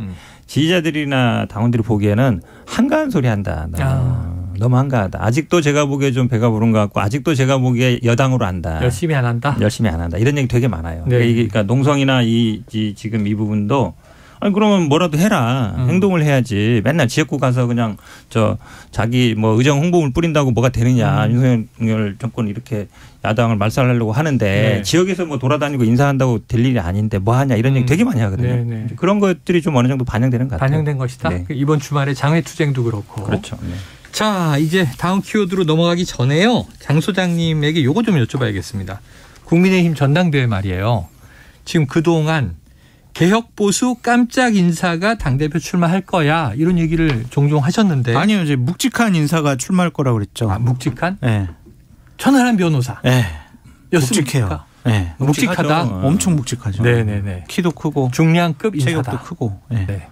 지지자들이나 당원들이 보기에는 한가한 소리 한다. 너무 한가하다. 아직도 제가 보기에 좀 배가 부른 것 같고 아직도 제가 보기에 여당으로 한다. 열심히 안 한다. 열심히 안 한다. 이런 얘기 되게 많아요. 그러니까 농성이나 지금 이 부분도 아니 그러면 뭐라도 해라. 행동을 해야지. 맨날 지역구 가서 그냥 자기 뭐 의정 홍보물 뿌린다고 뭐가 되느냐. 윤석열 정권 이렇게 야당을 말살하려고 하는데 네. 지역에서 뭐 돌아다니고 인사한다고 될 일이 아닌데 뭐 하냐 이런 얘기 되게 많이 하거든요. 네네. 그런 것들이 좀 어느 정도 반영되는 것 같아요. 반영된 것이다. 네. 이번 주말에 장외투쟁도 그렇고. 그렇죠. 네. 자, 이제 다음 키워드로 넘어가기 전에요. 장 소장님에게 요거 좀 여쭤봐야겠습니다. 국민의힘 전당대회 말이에요. 지금 그동안 개혁보수 깜짝 인사가 당대표 출마할 거야 이런 얘기를 종종 하셨는데. 아니요. 이제 묵직한 인사가 출마할 거라고 그랬죠. 아, 묵직한? 네. 천하람 변호사. 네. 묵직해요. 네. 묵직하다. 엄청 묵직하죠. 네네네. 키도 크고. 중량급 인사다. 체격도 크고. 네. 네.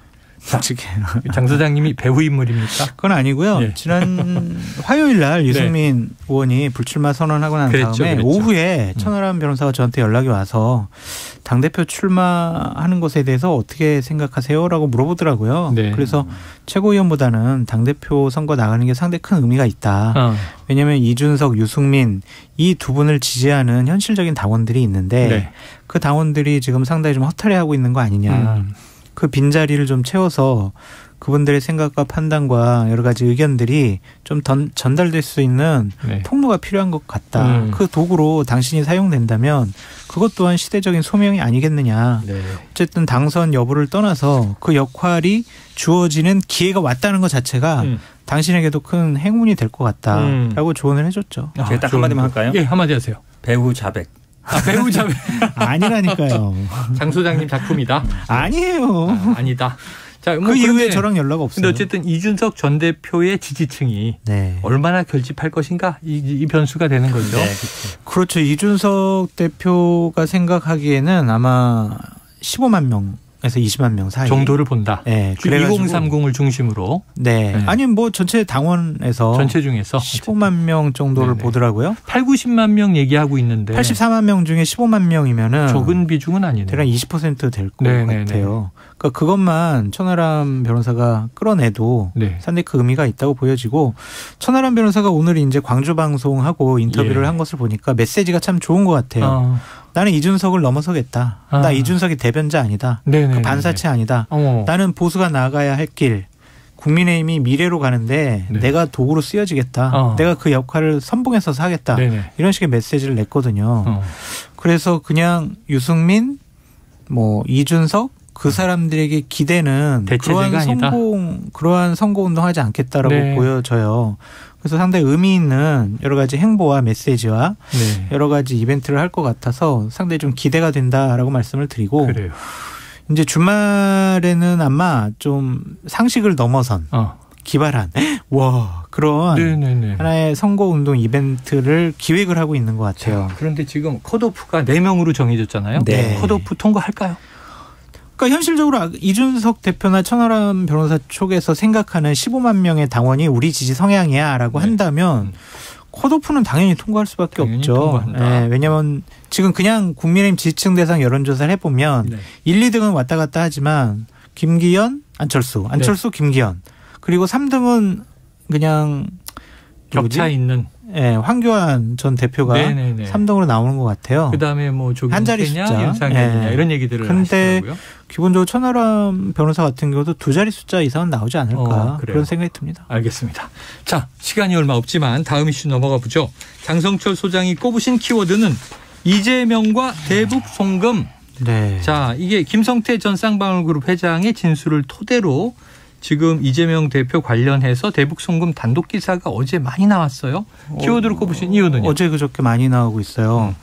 장 소장님이 배우 인물입니까? 그건 아니고요. 네. 지난 화요일 날 유승민 네. 의원이 불출마 선언하고 난 다음에 오후에 천하람 변호사가 저한테 연락이 와서 당대표 출마하는 것에 대해서 어떻게 생각하세요? 라고 물어보더라고요. 네. 그래서 최고위원보다는 당대표 선거 나가는 게 상당히 큰 의미가 있다. 왜냐하면 이준석, 유승민 이 두 분을 지지하는 현실적인 당원들이 있는데 네. 그 당원들이 지금 상당히 좀 허탈해하고 있는 거 아니냐. 그 빈자리를 좀 채워서 그분들의 생각과 판단과 여러 가지 의견들이 좀 전달될 수 있는 네. 통로가 필요한 것 같다. 그 도구로 당신이 사용된다면 그것 또한 시대적인 소명이 아니겠느냐. 네. 어쨌든 당선 여부를 떠나서 그 역할이 주어지는 기회가 왔다는 것 자체가 당신에게도 큰 행운이 될 것 같다라고 조언을 해줬죠. 제가 딱 한마디만 할까요? 예, 한마디 하세요. 배우 자백. 아, 배우 자백. 아니라니까요. 장 소장님 작품이다. 아니에요. 아니다. 자, 그 이후에 저랑 연락 없어요. 근데 어쨌든 이준석 전 대표의 지지층이 네. 얼마나 결집할 것인가 이 변수가 되는 거죠. 네, 그렇죠. 이준석 대표가 생각하기에는 아마 15만 명에서 20만 명 사이 정도를 본다. 네, 2030을 중심으로. 네. 네. 아니 뭐 전체 당원에서 전체 중에서 15만 명 정도를 네네. 보더라고요. 8, 90만 명 얘기하고 있는데 84만 명 중에 15만 명이면은 적은 비중은 아니네요. 대략 20% 될 것 같아요. 그러니까 그것만 천하람 변호사가 끌어내도 네. 상당히 그 의미가 있다고 보여지고 천하람 변호사가 오늘 이제 광주 방송하고 인터뷰를 한 것을 보니까 메시지가 참 좋은 것 같아요. 나는 이준석을 넘어서겠다. 나 이준석이 대변자 아니다. 그 반사체 아니다. 나는 보수가 나아가야 할 길. 국민의힘이 미래로 가는데 네. 내가 도구로 쓰여지겠다. 내가 그 역할을 선봉해서 하겠다. 네네. 이런 식의 메시지를 냈거든요. 그래서 그냥 유승민, 뭐 이준석 그 사람들에게 기대는 그러한 선거운동하지 않겠다라고 네. 보여져요. 그래서 상당히 의미 있는 여러 가지 행보와 메시지와 네. 여러 가지 이벤트를 할 것 같아서 상당히 좀 기대가 된다라고 말씀을 드리고 그래요. 이제 주말에는 아마 좀 상식을 넘어선 기발한 와 그런 네네네. 하나의 선거운동 이벤트를 기획을 하고 있는 것 같아요. 자, 그런데 지금 컷오프가 4명으로 정해졌잖아요. 네. 컷오프 통과할까요? 그러니까 현실적으로 이준석 대표나 천하람 변호사 쪽에서 생각하는 15만 명의 당원이 우리 지지 성향이야라고 네. 한다면 컷오프는 당연히 통과할 수밖에 없죠. 네, 왜냐하면 지금 그냥 국민의힘 지지층 대상 여론조사를 해보면 네. 1, 2등은 왔다 갔다 하지만 김기현, 안철수, 네. 김기현 그리고 3등은 그냥 격차 있는 네, 황교안 전 대표가 네네네. 3등으로 나오는 것 같아요. 그다음에 뭐 조기 한 자리 숫자 연상이냐 이런 얘기들을 근데 하시더라고요. 기본적으로 천하람 변호사 같은 경우도 2자리 숫자 이상은 나오지 않을까 그런 생각이 듭니다. 알겠습니다. 자, 시간이 얼마 없지만 다음 이슈 넘어가 보죠. 장성철 소장이 꼽으신 키워드는 이재명과 대북 송금. 네. 자, 이게 김성태 전 쌍방울그룹 회장의 진술을 토대로 지금 이재명 대표 관련해서 대북 송금 단독 기사가 어제 많이 나왔어요. 키워드로 꼽으신 이유는요? 어제 그저께 많이 나오고 있어요.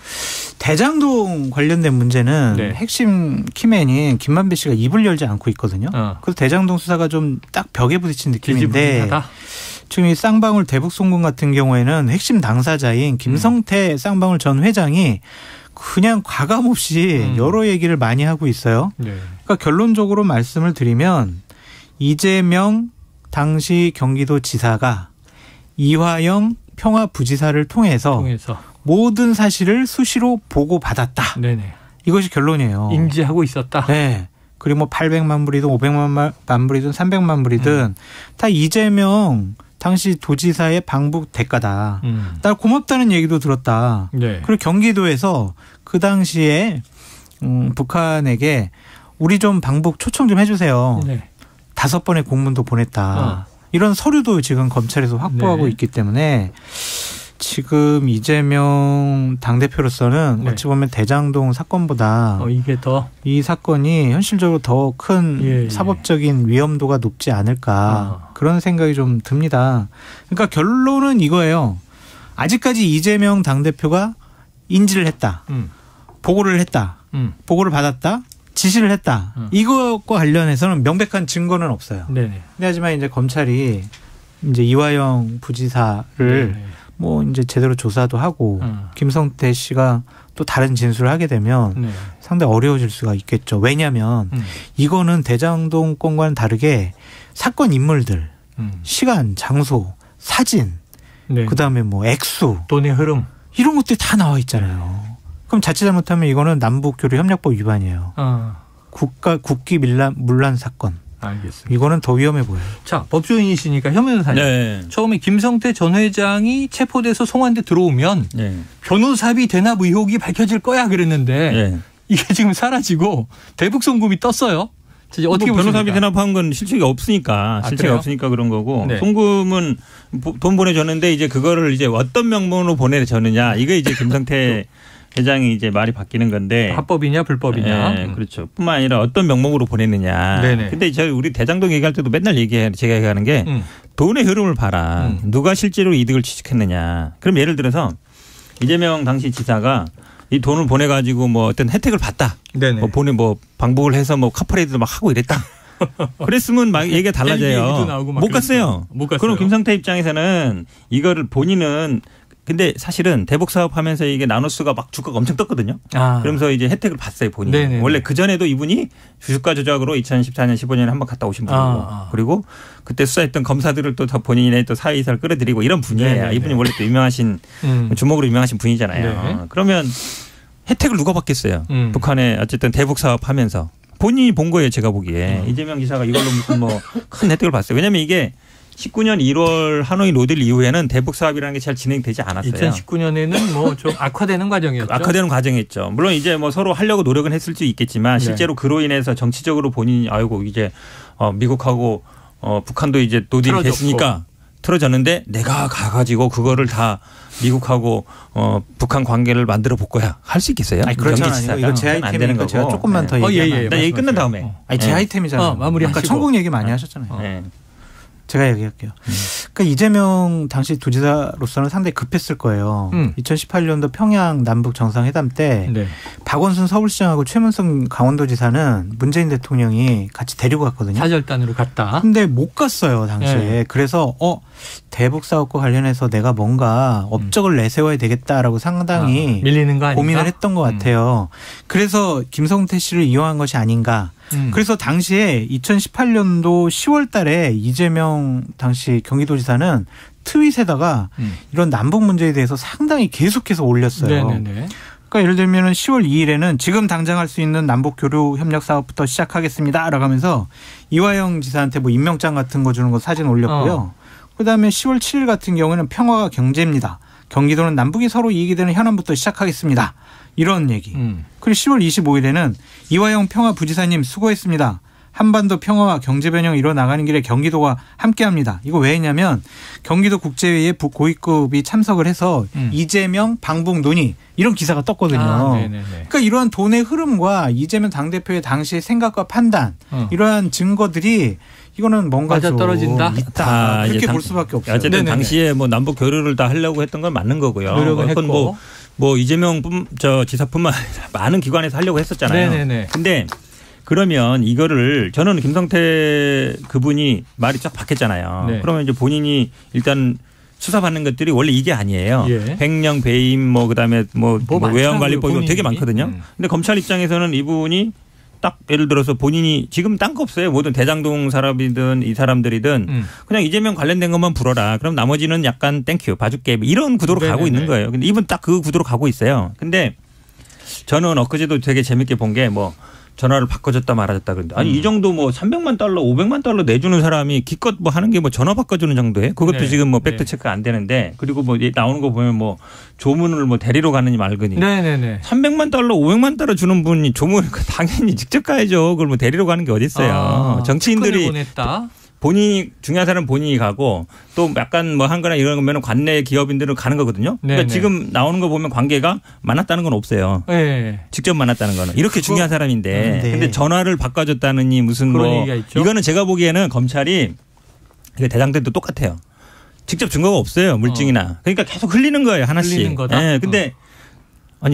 대장동 관련된 문제는 네. 핵심 키맨인 김만배 씨가 입을 열지 않고 있거든요. 그래서 대장동 수사가 좀 딱 벽에 부딪힌 느낌인데 지금 이 쌍방울 대북 송금 같은 경우에는 핵심 당사자인 김성태 쌍방울 전 회장이 그냥 과감없이 여러 얘기를 많이 하고 있어요. 네. 그러니까 결론적으로 말씀을 드리면 이재명 당시 경기도지사가 이화영 평화부지사를 통해서 모든 사실을 수시로 보고받았다. 네네. 이것이 결론이에요. 인지하고 있었다. 네. 그리고 뭐 800만 불이든 500만 불이든 300만 불이든 다 이재명 당시 도지사의 방북 대가다. 날 고맙다는 얘기도 들었다. 네. 그리고 경기도에서 그 당시에 북한에게 우리 좀 방북 초청 좀 해주세요. 네. 5번의 공문도 보냈다. 이런 서류도 지금 검찰에서 확보하고 있기 때문에 지금 이재명 당대표로서는 어찌 보면 대장동 사건보다 이게 더 이 사건이 현실적으로 더 큰 사법적인 위험도가 높지 않을까 그런 생각이 좀 듭니다. 그러니까 결론은 이거예요. 아직까지 이재명 당대표가 인지를 했다. 보고를 했다. 보고를 받았다. 지시를 했다. 이것과 관련해서는 명백한 증거는 없어요. 네네. 하지만 이제 검찰이 이제 이화영 부지사를 뭐 이제 제대로 조사도 하고 김성태 씨가 또 다른 진술을 하게 되면 상당히 어려워질 수가 있겠죠. 왜냐하면 이거는 대장동 건과는 다르게 사건 인물들, 시간, 장소, 사진, 그다음에 뭐 액수, 돈의 흐름 이런 것들이 다 나와 있잖아요. 그럼 자칫 잘못하면 이거는 남북교류협력법 위반이에요. 국기 문란 사건. 알겠습니다. 이거는 더 위험해 보여요. 자, 법조인이시니까 현 변호사님. 처음에 김성태 전 회장이 체포돼서 송환돼 들어오면 변호사비 대납 의혹이 밝혀질 거야 그랬는데 이게 지금 사라지고 대북 송금이 떴어요. 어떻게 변호사비 대납한 건 실체가 없으니까 그런 거고 송금은 돈 보내줬는데 이제 그거를 이제 어떤 명목으로 보내줬느냐 이거 이제 김성태 회장이 이제 말이 바뀌는 건데 합법이냐 불법이냐 그렇죠. 뿐만 아니라 어떤 명목으로 보냈느냐. 근데 우리 대장동 얘기할 때도 맨날 제가 얘기하는 게 돈의 흐름을 봐라. 누가 실제로 이득을 취득했느냐. 그럼 예를 들어서 이재명 당시 지사가 이 돈을 보내가지고 뭐 어떤 혜택을 받다. 뭐 방북을 해서 뭐 카퍼레이드도 막 하고 이랬다. 그랬으면 막 얘기가 달라져요. 못 갔어요. 그럼 김성태 입장에서는 이거를 본인은 근데 사실은 대북 사업 하면서 이게 나노스가 막 주가가 엄청 떴거든요. 그러면서 이제 혜택을 봤어요, 본인이. 네네네. 원래 그전에도 이분이 주주가 조작으로 2014년, 15년에 한번 갔다 오신 분이고. 그리고 그때 수사했던 검사들을 또 본인의 또 사회이사를 끌어들이고 이런 분이에요. 네네네. 이분이 원래 또 유명하신, 주목으로 유명하신 분이잖아요. 그러면 혜택을 누가 받겠어요? 북한에 어쨌든 대북 사업 하면서. 본인이 본 거예요, 제가 보기에. 이재명 지사가 이걸로 무슨 뭐 큰 혜택을 봤어요. 왜냐면 이게 19년 1월 하노이 로딜 이후에는 대북 사업이라는 게 잘 진행되지 않았어요. 2019년에는 뭐 좀 악화되는 과정이었죠. 악화되는 과정이었죠. 물론 이제 뭐 서로 하려고 노력은 했을 수 있겠지만 실제로 그로 인해서 정치적으로 본인이 아이고 이제 미국하고 북한도 이제 노딜이 됐으니까 틀어졌는데 내가 가가지고 그거를 다 미국하고 북한 관계를 만들어 볼 거야. 할 수 있겠어요? 아니, 그렇잖아요. 이거 제 아이템이니까 제가 조금만 더 얘기하면. 나 얘기 끝난 다음에. 아니, 제 아이템이잖아요. 마무리하시고. 아까 천공 얘기 많이 하셨잖아요. 제가 얘기할게요. 그러니까 이재명 당시 도지사로서는 상당히 급했을 거예요. 2018년도 평양 남북 정상회담 때 박원순 서울시장하고 최문성 강원도지사는 문재인 대통령이 같이 데리고 갔거든요. 사절단으로 갔다. 근데 못 갔어요, 당시에. 그래서 대북 사업과 관련해서 내가 뭔가 업적을 내세워야 되겠다라고 상당히 밀리는 거 아닌가? 고민을 했던 것 같아요. 그래서 김성태 씨를 이용한 것이 아닌가. 그래서 당시에 2018년도 10월 달에 이재명 당시 경기도지사는 트윗에다가 이런 남북 문제에 대해서 상당히 계속해서 올렸어요. 그러니까 예를 들면 10월 2일에는 지금 당장 할 수 있는 남북 교류 협력 사업부터 시작하겠습니다라고 하면서 이화영 지사한테 뭐 임명장 같은 거 주는 거 사진 올렸고요. 그다음에 10월 7일 같은 경우에는 평화가 경제입니다. 경기도는 남북이 서로 이익이 되는 현안부터 시작하겠습니다. 이런 얘기. 그리고 10월 25일에는 이화영 평화부지사님 수고했습니다. 한반도 평화와 경제변형 이뤄나가는 길에 경기도가 함께합니다. 이거 왜 했냐면 경기도 국제회의에 고위급이 참석을 해서 이재명 방북 논의 이런 기사가 떴거든요. 그러니까 이러한 돈의 흐름과 이재명 당대표의 당시의 생각과 판단 이러한 증거들이 이거는 뭔가 맞아떨어진다. 있다. 그렇게 볼 수밖에 없어요. 어쨌든 당시에 뭐 남북 교류를 다 하려고 했던 건 맞는 거고요. 노력은 했고. 뭐 이재명 지사뿐만 아니라 많은 기관에서 하려고 했었잖아요. 근데 그러면 이거를 저는 김성태 그분이 말이 쫙 바뀌었잖아요. 그러면 이제 본인이 일단 수사받는 것들이 원래 이게 아니에요. 횡령, 배임, 뭐 그다음에 뭐 외환관리법 이거 되게 많거든요. 근데 검찰 입장에서는 이분이 딱 예를 들어서 본인이 지금 딴 거 없어요. 모든 대장동 사람이든 이 사람들이든 그냥 이재명 관련된 것만 불어라. 그럼 나머지는 약간 땡큐 봐줄게. 이런 구도로 가고 있는 거예요. 근데 이분 딱 그 구도로 가고 있어요. 근데 저는 엊그제도 되게 재밌게 본 게 뭐 전화를 바꿔줬다 말아줬다 그런데 아니 이 정도 뭐 300만 달러, 500만 달러 내주는 사람이 기껏 뭐 하는 게 뭐 전화 바꿔주는 정도예요. 그것도 네. 지금 뭐 팩트 체크 안 되는데 그리고 뭐 나오는 거 보면 뭐 조문을 뭐 데리러 가느니 말거니. 네네네. 300만 달러, 500만 달러 주는 분이 조문을 당연히 직접 가야죠. 그걸 뭐 데리러 가는 게 어디 있어요. 정치인들이 보냈다. 본인이 중요한 사람 본인이 가고 또 약간 뭐 한 거나 이런 거면 관내 기업인들은 가는 거거든요. 그러니까 지금 나오는 거 보면 관계가 만났다는 건 없어요. 네. 직접 만났다는 거는 이렇게 중요한 사람인데 근데 전화를 바꿔줬다느니 무슨 뭐 이거는 제가 보기에는 검찰이 이거 대장들도 똑같아요. 직접 증거가 없어요. 물증이나. 그러니까 계속 흘리는 거예요. 하나씩. 흘리는 거다. 네. 근데 아니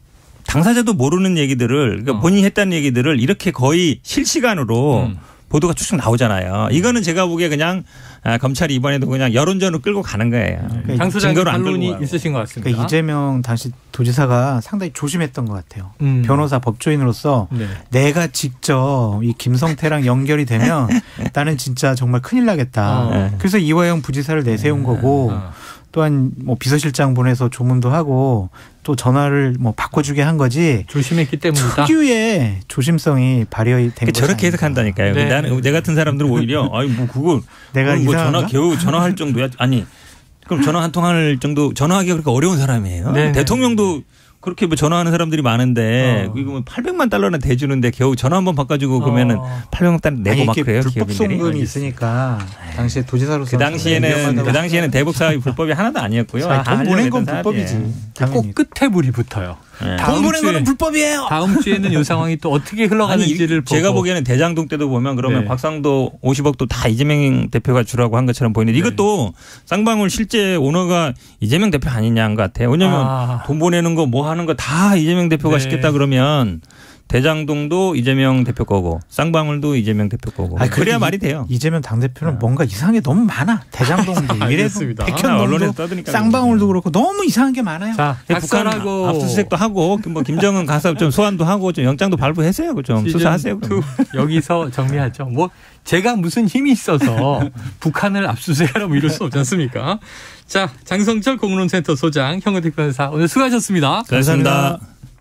당사자도 모르는 얘기들을 그러니까 본인이 했다는 얘기들을 이렇게 거의 실시간으로 보도가 쭉쭉 나오잖아요. 이거는 제가 보기에 그냥 검찰이 이번에도 그냥 여론전으로 끌고 가는 거예요. 장 소장님 반론이 있으신 것 같습니다. 그러니까 이재명 당시 도지사가 상당히 조심했던 것 같아요. 변호사 법조인으로서 내가 직접 이 김성태랑 연결이 되면 나는 진짜 정말 큰일 나겠다. 그래서 이화영 부지사를 내세운 거고 또한 뭐 비서실장 보내서 조문도 하고 또 전화를 뭐 바꿔주게 한 거지. 조심했기 때문이다. 특유의 조심성이 발휘된 거죠. 저렇게 해석한다니까요. 네. 나는 내 같은 사람들은 오히려 아니 뭐 그거 내가 뭐 겨우 전화할 정도야. 아니 그럼 전화 한 통 할 정도 전화하기가 그렇게 어려운 사람이에요. 네. 대통령도 그렇게 뭐 전화하는 사람들이 많은데 이거 800만 달러나 대주는데 겨우 전화 한번 바꿔주고 그러면은 800만 달러 내고 막 그래요. 불법 송금이 있으니까 당시에 도지사로서 그 당시에는 대북 사업이 불법이 하나도 아니었고요. 돈 보낸 건 불법이지. 꼭 끝에 불이 붙어요. 네. 돈 보낸 거는 불법이에요. 다음 주에는 이 상황이 또 어떻게 흘러가는지를 보고. 제가 보기에는 대장동 때도 보면 그러면 곽상도 50억도 다 이재명 대표가 주라고 한 것처럼 보이는데 이것도 쌍방울 실제 오너가 이재명 대표 아니냐 한 것 같아요. 왜냐하면 돈 보내는 거 뭐 하는 거 다 이재명 대표가 시켰다 그러면 대장동도 이재명 대표 거고 쌍방울도 이재명 대표 거고. 그래야 말이 돼요. 이재명 당대표는 뭔가 이상한 게 너무 많아. 대장동도 이래도 백현동도 쌍방울도 그렇고 너무 이상한 게 많아요. 자, 북한하고 압수수색도 하고 뭐 김정은 가서 좀 소환도 하고 좀 영장도 발부했어요. 좀 수사하세요. 여기서 정리하죠. 뭐 제가 무슨 힘이 있어서 북한을 압수수색하라고 이럴 수 없지 않습니까? 자, 장성철 공론센터 소장, 형은택 변호사 오늘 수고하셨습니다. 감사합니다.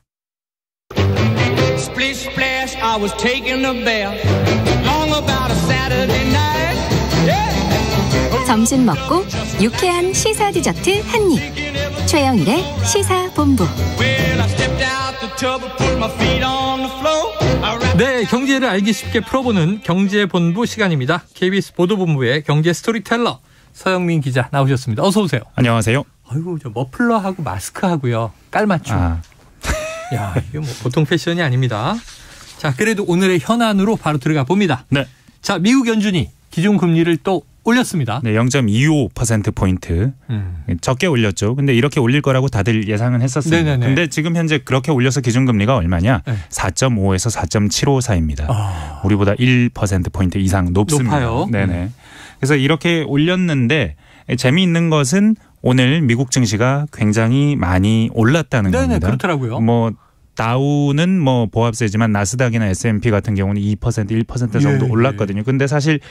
Splish splash, I was taking a bath. Long about a Saturday night. Yeah. 점심 먹고 유쾌한 시사 디저트 한 입. 최영일의 시사본부. Well, I stepped out the tub and put my feet on the floor. 네, 경제를 알기 쉽게 풀어보는 경제본부 시간입니다. KBS 보도본부의 경제 스토리텔러 서영민 기자 나오셨습니다. 어서 오세요. 안녕하세요. 아이고, 저 머플러하고 마스크하고요. 깔맞춤. 야, 이거 뭐 보통 패션이 아닙니다. 자, 그래도 오늘의 현안으로 바로 들어가 봅니다. 네. 자, 미국 연준이 기준금리를 또 올렸습니다. 네, 0.25%포인트. 적게 올렸죠. 근데 이렇게 올릴 거라고 다들 예상은 했었습니다. 네네네. 근데 지금 현재 그렇게 올려서 기준금리가 얼마냐? 네. 4.5에서 4.75 사이입니다. 우리보다 1%포인트 이상 높습니다. 높아요. 네네. 그래서 이렇게 올렸는데 재미있는 것은 오늘 미국 증시가 굉장히 많이 올랐다는 네네, 겁니다. 그렇더라고요. 뭐 다우는 뭐 보합세지만 나스닥이나 S&P 같은 경우는 2%, 1% 정도 올랐거든요. 근데 사실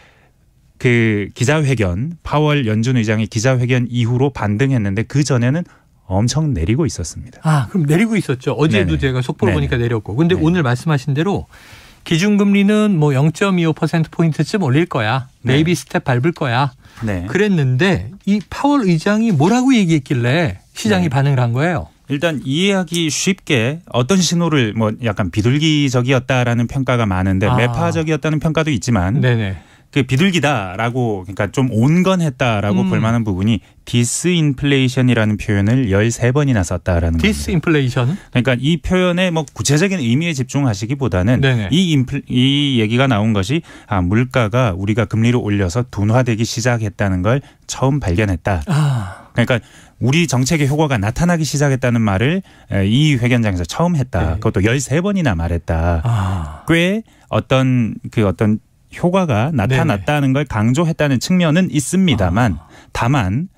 그 기자회견, 파월 연준 의장의 기자회견 이후로 반등했는데 그 전에는 엄청 내리고 있었습니다. 아, 그럼 내리고 있었죠. 어제도 제가 속보를 보니까 내렸고. 근데 오늘 말씀하신 대로 기준금리는 뭐 0.25%포인트쯤 올릴 거야. 베이비 스텝 밟을 거야. 네. 그랬는데 이 파월 의장이 뭐라고 얘기했길래 시장이 반응을 한 거예요? 일단 이해하기 쉽게 어떤 신호를 뭐 약간 비둘기적이었다라는 평가가 많은데 매파적이었다는 평가도 있지만 그 비둘기다라고 그러니까 좀 온건했다라고 볼 만한 부분이 디스인플레이션이라는 표현을 13번이나 썼다라는 겁니다. 디스인플레이션? 그러니까 이 표현의 뭐 구체적인 의미에 집중하시기보다는 이 얘기가 나온 것이 물가가 우리가 금리를 올려서 둔화되기 시작했다는 걸 처음 발견했다. 그러니까 우리 정책의 효과가 나타나기 시작했다는 말을 이 회견장에서 처음 했다. 그것도 13번이나 말했다. 꽤 어떤 효과가 나타났다는 걸 강조했다는 측면은 있습니다만 다만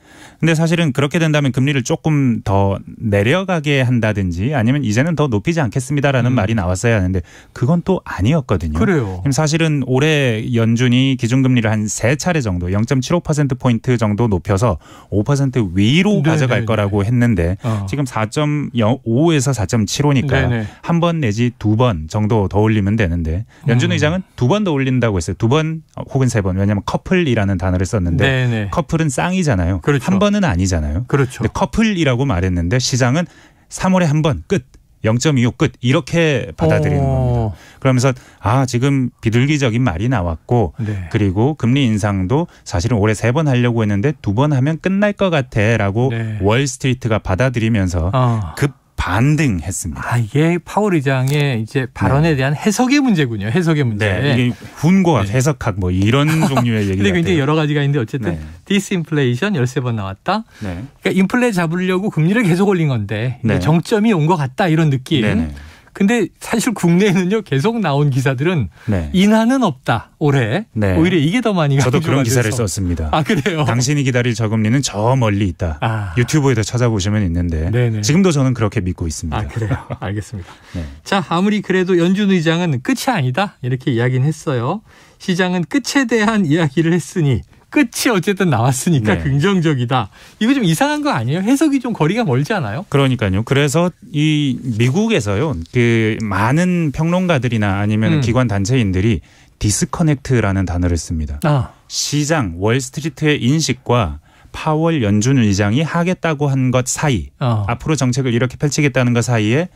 근데 사실은 그렇게 된다면 금리를 조금 더 내려가게 한다든지 아니면 이제는 더 높이지 않겠습니다라는 말이 나왔어야 하는데 그건 또 아니었거든요. 그래요. 사실은 올해 연준이 기준금리를 한 3차례 정도 0.75%포인트 정도 높여서 5% 위로 가져갈 거라고 했는데 지금 4.05에서 4.75니까 한 번 내지 2번 정도 더 올리면 되는데 연준 의장은 2번 더 올린다고 했어요. 2번 혹은 3번. 왜냐하면 커플이라는 단어를 썼는데 커플은 쌍이잖아요. 그렇죠. 한 번은 아니잖아요. 그렇죠. 근데 커플이라고 말했는데 시장은 3월에 한 번 끝. 0.25 끝 이렇게 받아들이는 겁니다. 그러면서 지금 비둘기적인 말이 나왔고 그리고 금리 인상도 사실은 올해 3번 하려고 했는데 2번 하면 끝날 것 같아라고 월스트리트가 받아들이면서 급 반등했습니다. 이게 파월 의장의 이제 발언에 대한 해석의 문제군요. 해석의 문제. 이게 훈고학, 해석학 뭐 이런 종류의 얘기가. 근데 굉장히 여러 가지가 있는데 어쨌든 디스인플레이션 13번 나왔다. 그러니까 인플레 잡으려고 금리를 계속 올린 건데 정점이 온 것 같다 이런 느낌. 근데 사실 국내에는요 계속 나온 기사들은 인하는 없다 올해. 오히려 이게 더 많이 저도 그런 기사를 썼습니다. 그래요? 당신이 기다릴 저금리는 저 멀리 있다. 유튜브에도 찾아보시면 있는데 지금도 저는 그렇게 믿고 있습니다. 그래요? 알겠습니다. 자, 아무리 그래도 연준 의장은 끝이 아니다 이렇게 이야기는 했어요. 시장은 끝에 대한 이야기를 했으니 끝이 어쨌든 나왔으니까 긍정적이다. 이거 좀 이상한 거 아니에요? 해석이 좀 거리가 멀지 않아요? 그러니까요. 그래서 이 미국에서요. 그 많은 평론가들이나 아니면 기관 단체인들이 디스커넥트라는 단어를 씁니다. 시장, 월스트리트의 인식과 파월 연준 의장이 하겠다고 한 것 사이 앞으로 정책을 이렇게 펼치겠다는 것 사이에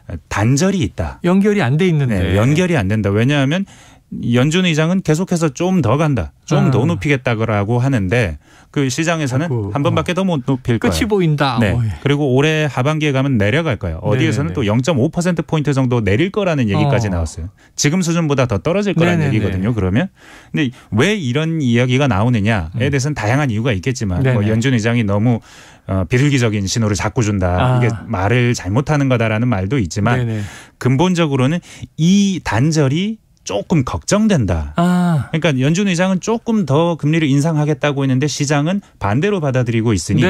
단절이 있다. 연결이 안 돼 있는데. 연결이 안 된다. 왜냐하면 연준 의장은 계속해서 좀 더 간다. 좀 더 높이겠다고 하는데 그 시장에서는 한 번밖에 더 못 높일 거예요. 끝이 보인다. 그리고 올해 하반기에 가면 내려갈 거예요. 어디에서는 또 0.5%포인트 정도 내릴 거라는 얘기까지 나왔어요. 지금 수준보다 더 떨어질 거라는 얘기거든요. 그러면. 근데 왜 이런 이야기가 나오느냐에 대해서는 다양한 이유가 있겠지만 뭐 연준 의장이 너무 비둘기적인 신호를 자꾸 준다. 이게 말을 잘못하는 거다라는 말도 있지만 근본적으로는 이 단절이 조금 걱정된다. 그러니까 연준 의장은 조금 더 금리를 인상하겠다고 했는데 시장은 반대로 받아들이고 있으니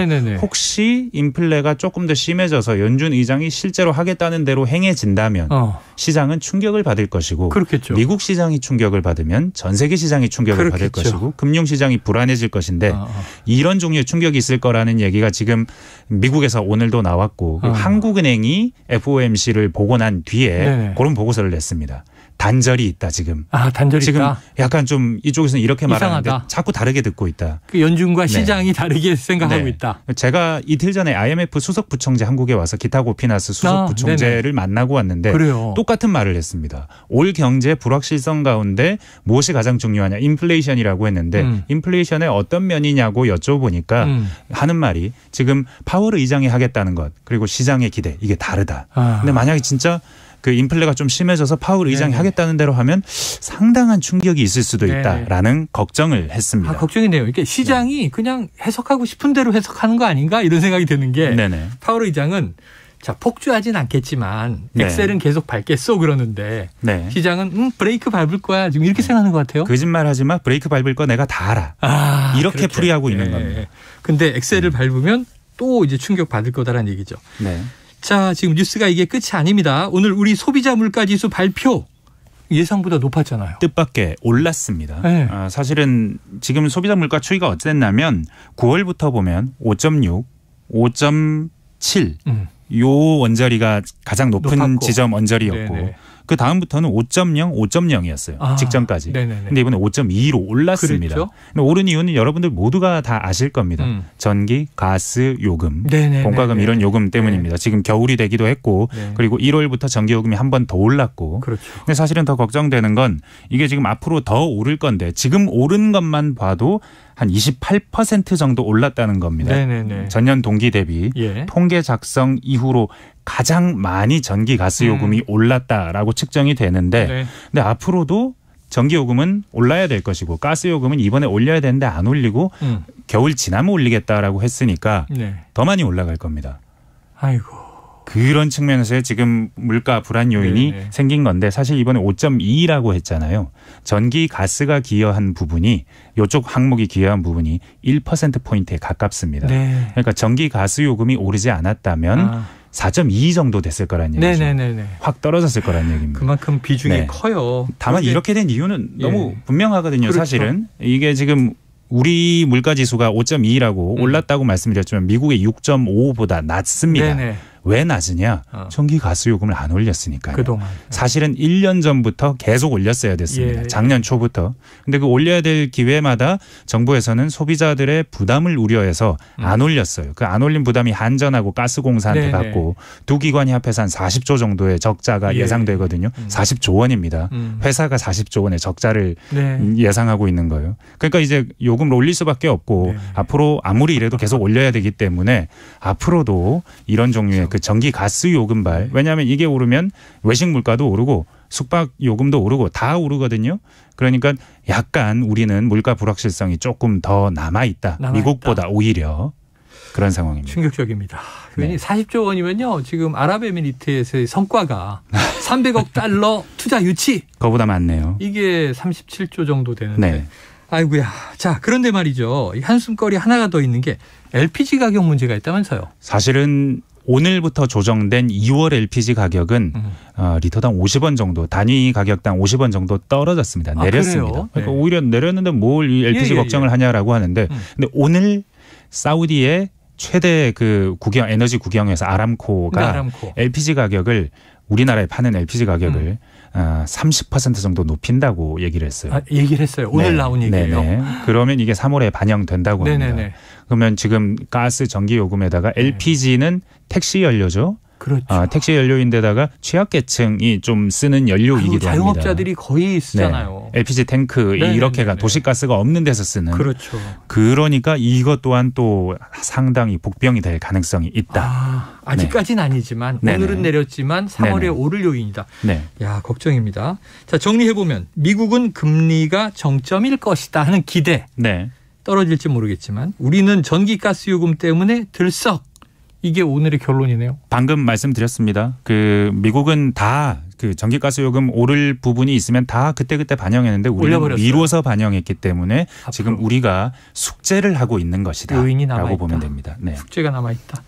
혹시 인플레가 조금 더 심해져서 연준 의장이 실제로 하겠다는 대로 행해진다면 시장은 충격을 받을 것이고 그렇겠죠. 미국 시장이 충격을 받으면 전 세계 시장이 충격을 받을 것이고 금융시장이 불안해질 것인데 이런 종류의 충격이 있을 거라는 얘기가 지금 미국에서 오늘도 나왔고 한국은행이 FOMC를 보고 난 뒤에 그런 보고서를 냈습니다. 단절이 있다 지금. 단절이 지금 있다. 약간 좀 이쪽에서는 이렇게 말하는데 자꾸 다르게 듣고 있다. 그 연준과 시장이 다르게 생각하고 있다. 제가 이틀 전에 IMF 수석 부총재 한국에 와서 기타고피나스 수석 부총재를 만나고 왔는데 똑같은 말을 했습니다. 올 경제 불확실성 가운데 무엇이 가장 중요하냐. 인플레이션이라고 했는데 인플레이션의 어떤 면이냐고 여쭤보니까 하는 말이 지금 파월 의장이 하겠다는 것 그리고 시장의 기대 이게 다르다. 근데 만약에 진짜 그 인플레가 좀 심해져서 파월 의장이 하겠다는 대로 하면 상당한 충격이 있을 수도 있다라는 걱정을 했습니다. 걱정이네요. 이렇게 시장이 그냥 해석하고 싶은 대로 해석하는 거 아닌가 이런 생각이 드는 게 파월 의장은 폭주하진 않겠지만 엑셀은 계속 밟겠어 그러는데 시장은 브레이크 밟을 거야 지금 이렇게 생각하는 것 같아요. 거짓말하지 마. 브레이크 밟을 거 내가 다 알아. 이렇게 풀이하고 있는 겁니다. 근데 엑셀을 밟으면 또 이제 충격 받을 거다라는 얘기죠. 자, 지금 뉴스가 이게 끝이 아닙니다. 오늘 우리 소비자 물가지수 발표 예상보다 높았잖아요. 뜻밖의 올랐습니다. 사실은 지금 소비자 물가 추이가 어땠냐면 9월부터 보면 5.6, 5.7 요 원자리가 가장 높은 지점 원자리였고 그 다음부터는 5.0, 5.0이었어요. 직전까지. 근데 이번에 5.2로 올랐습니다. 오른 이유는 여러분들 모두가 다 아실 겁니다. 전기, 가스, 요금, 공과금 이런 요금 때문입니다. 지금 겨울이 되기도 했고 그리고 1월부터 전기요금이 한 번 더 올랐고 근데 사실은 더 걱정되는 건 이게 지금 앞으로 더 오를 건데 지금 오른 것만 봐도 한 28% 정도 올랐다는 겁니다. 전년 동기 대비 통계 작성 이후로 가장 많이 전기 가스 요금이 올랐다라고 측정이 되는데 근데 앞으로도 전기 요금은 올라야 될 것이고 가스 요금은 이번에 올려야 되는데 안 올리고 겨울 지나면 올리겠다라고 했으니까 더 많이 올라갈 겁니다. 아이고. 그런 측면에서의 지금 물가 불안 요인이 생긴 건데 사실 이번에 5.2라고 했잖아요. 전기 가스가 기여한 부분이 이쪽 항목이 기여한 부분이 1%포인트에 가깝습니다. 네. 그러니까 전기 가스 요금이 오르지 않았다면 4.2 정도 됐을 거란 얘기죠. 확 떨어졌을 거란 얘기입니다. 그만큼 비중이 커요. 다만 이렇게 된 이유는 너무 분명하거든요. 그렇죠. 사실은 이게 지금 우리 물가지수가 5.2라고 올랐다고 말씀드렸지만 미국의 6.5보다 낮습니다. 왜 낮으냐? 전기 가스 요금을 안 올렸으니까요. 그동안. 사실은 1년 전부터 계속 올렸어야 됐습니다. 작년 초부터. 근데 그 올려야 될 기회마다 정부에서는 소비자들의 부담을 우려해서 안 올렸어요. 그 안 올린 부담이 한전하고 가스공사한테 갔고 두 기관이 합해서 한 40조 정도의 적자가 예상되거든요. 40조 원입니다. 회사가 40조 원의 적자를 예상하고 있는 거예요. 그러니까 이제 요금을 올릴 수밖에 없고 앞으로 아무리 이래도 계속 올려야 되기 때문에 앞으로도 이런 종류의 그 전기 가스 요금발 왜냐하면 이게 오르면 외식 물가도 오르고 숙박 요금도 오르고 다 오르거든요. 그러니까 약간 우리는 물가 불확실성이 조금 더 남아있다. 미국보다 오히려 그런 상황입니다. 충격적입니다. 40조 원이면요. 지금 아랍에미리트에서의 성과가 300억 달러 투자 유치. 그거보다 많네요. 이게 37조 정도 되는데. 아이고야. 자, 그런데 말이죠. 한숨거리 하나가 더 있는 게 LPG 가격 문제가 있다면서요. 사실은 오늘부터 조정된 2월 LPG 가격은 리터당 50원 정도 단위 가격당 50원 정도 떨어졌습니다. 내렸습니다. 그러니까 오히려 내렸는데 뭘 이 LPG 걱정을 하냐라고 하는데 근데 오늘 사우디의 최대 그 에너지 국영회사 아람코가 LPG 가격을 우리나라에 파는 LPG 가격을 30% 정도 높인다고 얘기를 했어요. 얘기를 했어요. 오늘 나온 얘기예요. 그러면 이게 3월에 반영된다고 합니다. 그러면 지금 가스 전기 요금에다가 LPG는 택시 연료죠. 그렇죠. 택시 연료인데다가 취약계층이 좀 쓰는 연료이기도 자영업자들이 합니다. 거의 쓰잖아요. LPG 탱크 이렇게가 도시가스가 없는 데서 쓰는. 그렇죠. 그러니까 이것 또한 또 상당히 복병이 될 가능성이 있다. 아직까지는 아니지만 오늘은 내렸지만 3월에 오를 요인이다. 야, 걱정입니다. 자, 정리해보면 미국은 금리가 정점일 것이다 하는 기대. 떨어질지 모르겠지만 우리는 전기가스 요금 때문에 들썩. 이게 오늘의 결론이네요. 방금 말씀드렸습니다. 그 미국은 다 그 전기가스 요금 오를 부분이 있으면 다 그때그때 반영했는데 우리는 미뤄서 반영했기 때문에 앞으로. 지금 우리가 숙제를 하고 있는 것이다. 요인이 라고 보면 됩니다. 숙제가 남아있다.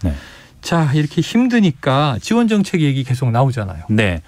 자, 이렇게 힘드니까 지원 정책 얘기 계속 나오잖아요.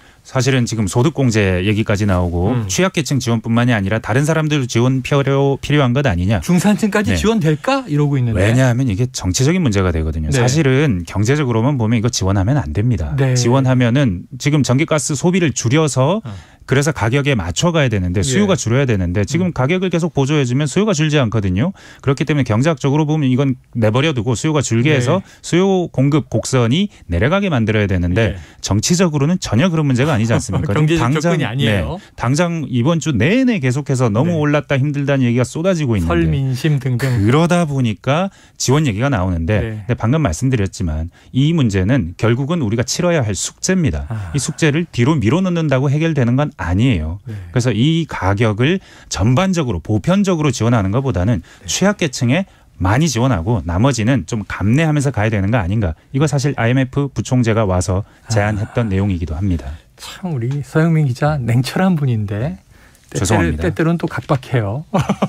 사실은 지금 소득공제 얘기까지 나오고 취약계층 지원뿐만이 아니라 다른 사람들도 지원 필요한 것 아니냐. 중산층까지 지원될까? 이러고 있는데. 왜냐하면 이게 정치적인 문제가 되거든요. 사실은 경제적으로만 보면 이거 지원하면 안 됩니다. 지원하면은 지금 전기가스 소비를 줄여서 그래서 가격에 맞춰가야 되는데 수요가 줄어야 되는데 지금 가격을 계속 보조해주면 수요가 줄지 않거든요. 그렇기 때문에 경제학적으로 보면 이건 내버려두고 수요가 줄게 해서 수요 공급 곡선이 내려가게 만들어야 되는데 정치적으로는 전혀 그런 문제가 아니지 않습니까? 경제적 접근이 아니에요. 당장 이번 주 내내 계속해서 너무 올랐다 힘들다는 얘기가 쏟아지고 있는데 설민심 등등. 그러다 보니까 지원 얘기가 나오는데 근데 방금 말씀드렸지만 이 문제는 결국은 우리가 치러야 할 숙제입니다. 이 숙제를 뒤로 밀어넣는다고 해결되는 건 아니에요. 그래서 이 가격을 전반적으로 보편적으로 지원하는 것보다는 취약계층에 많이 지원하고 나머지는 좀 감내하면서 가야 되는 거 아닌가. 이거 사실 IMF 부총재가 와서 제안했던 내용이기도 합니다. 참 우리 서영민 기자 냉철한 분인데 죄송합니다. 때때로는 또 각박해요.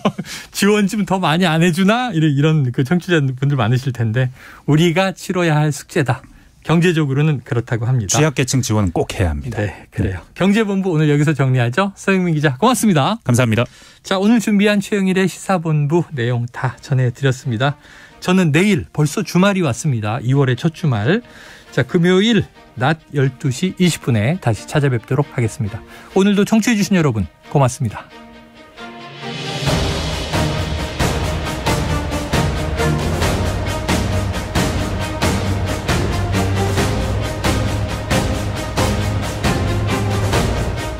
지원 좀 더 많이 안 해주나? 이런 그 청취자분들 많으실 텐데 우리가 치러야 할 숙제다. 경제적으로는 그렇다고 합니다. 취약계층 지원은 꼭 해야 합니다. 그래요. 경제본부 오늘 여기서 정리하죠. 서영민 기자 고맙습니다. 감사합니다. 자, 오늘 준비한 최영일의 시사본부 내용 다 전해드렸습니다. 저는 내일 벌써 주말이 왔습니다. 2월의 첫 주말. 자, 금요일 낮 12시 20분에 다시 찾아뵙도록 하겠습니다. 오늘도 청취해 주신 여러분 고맙습니다.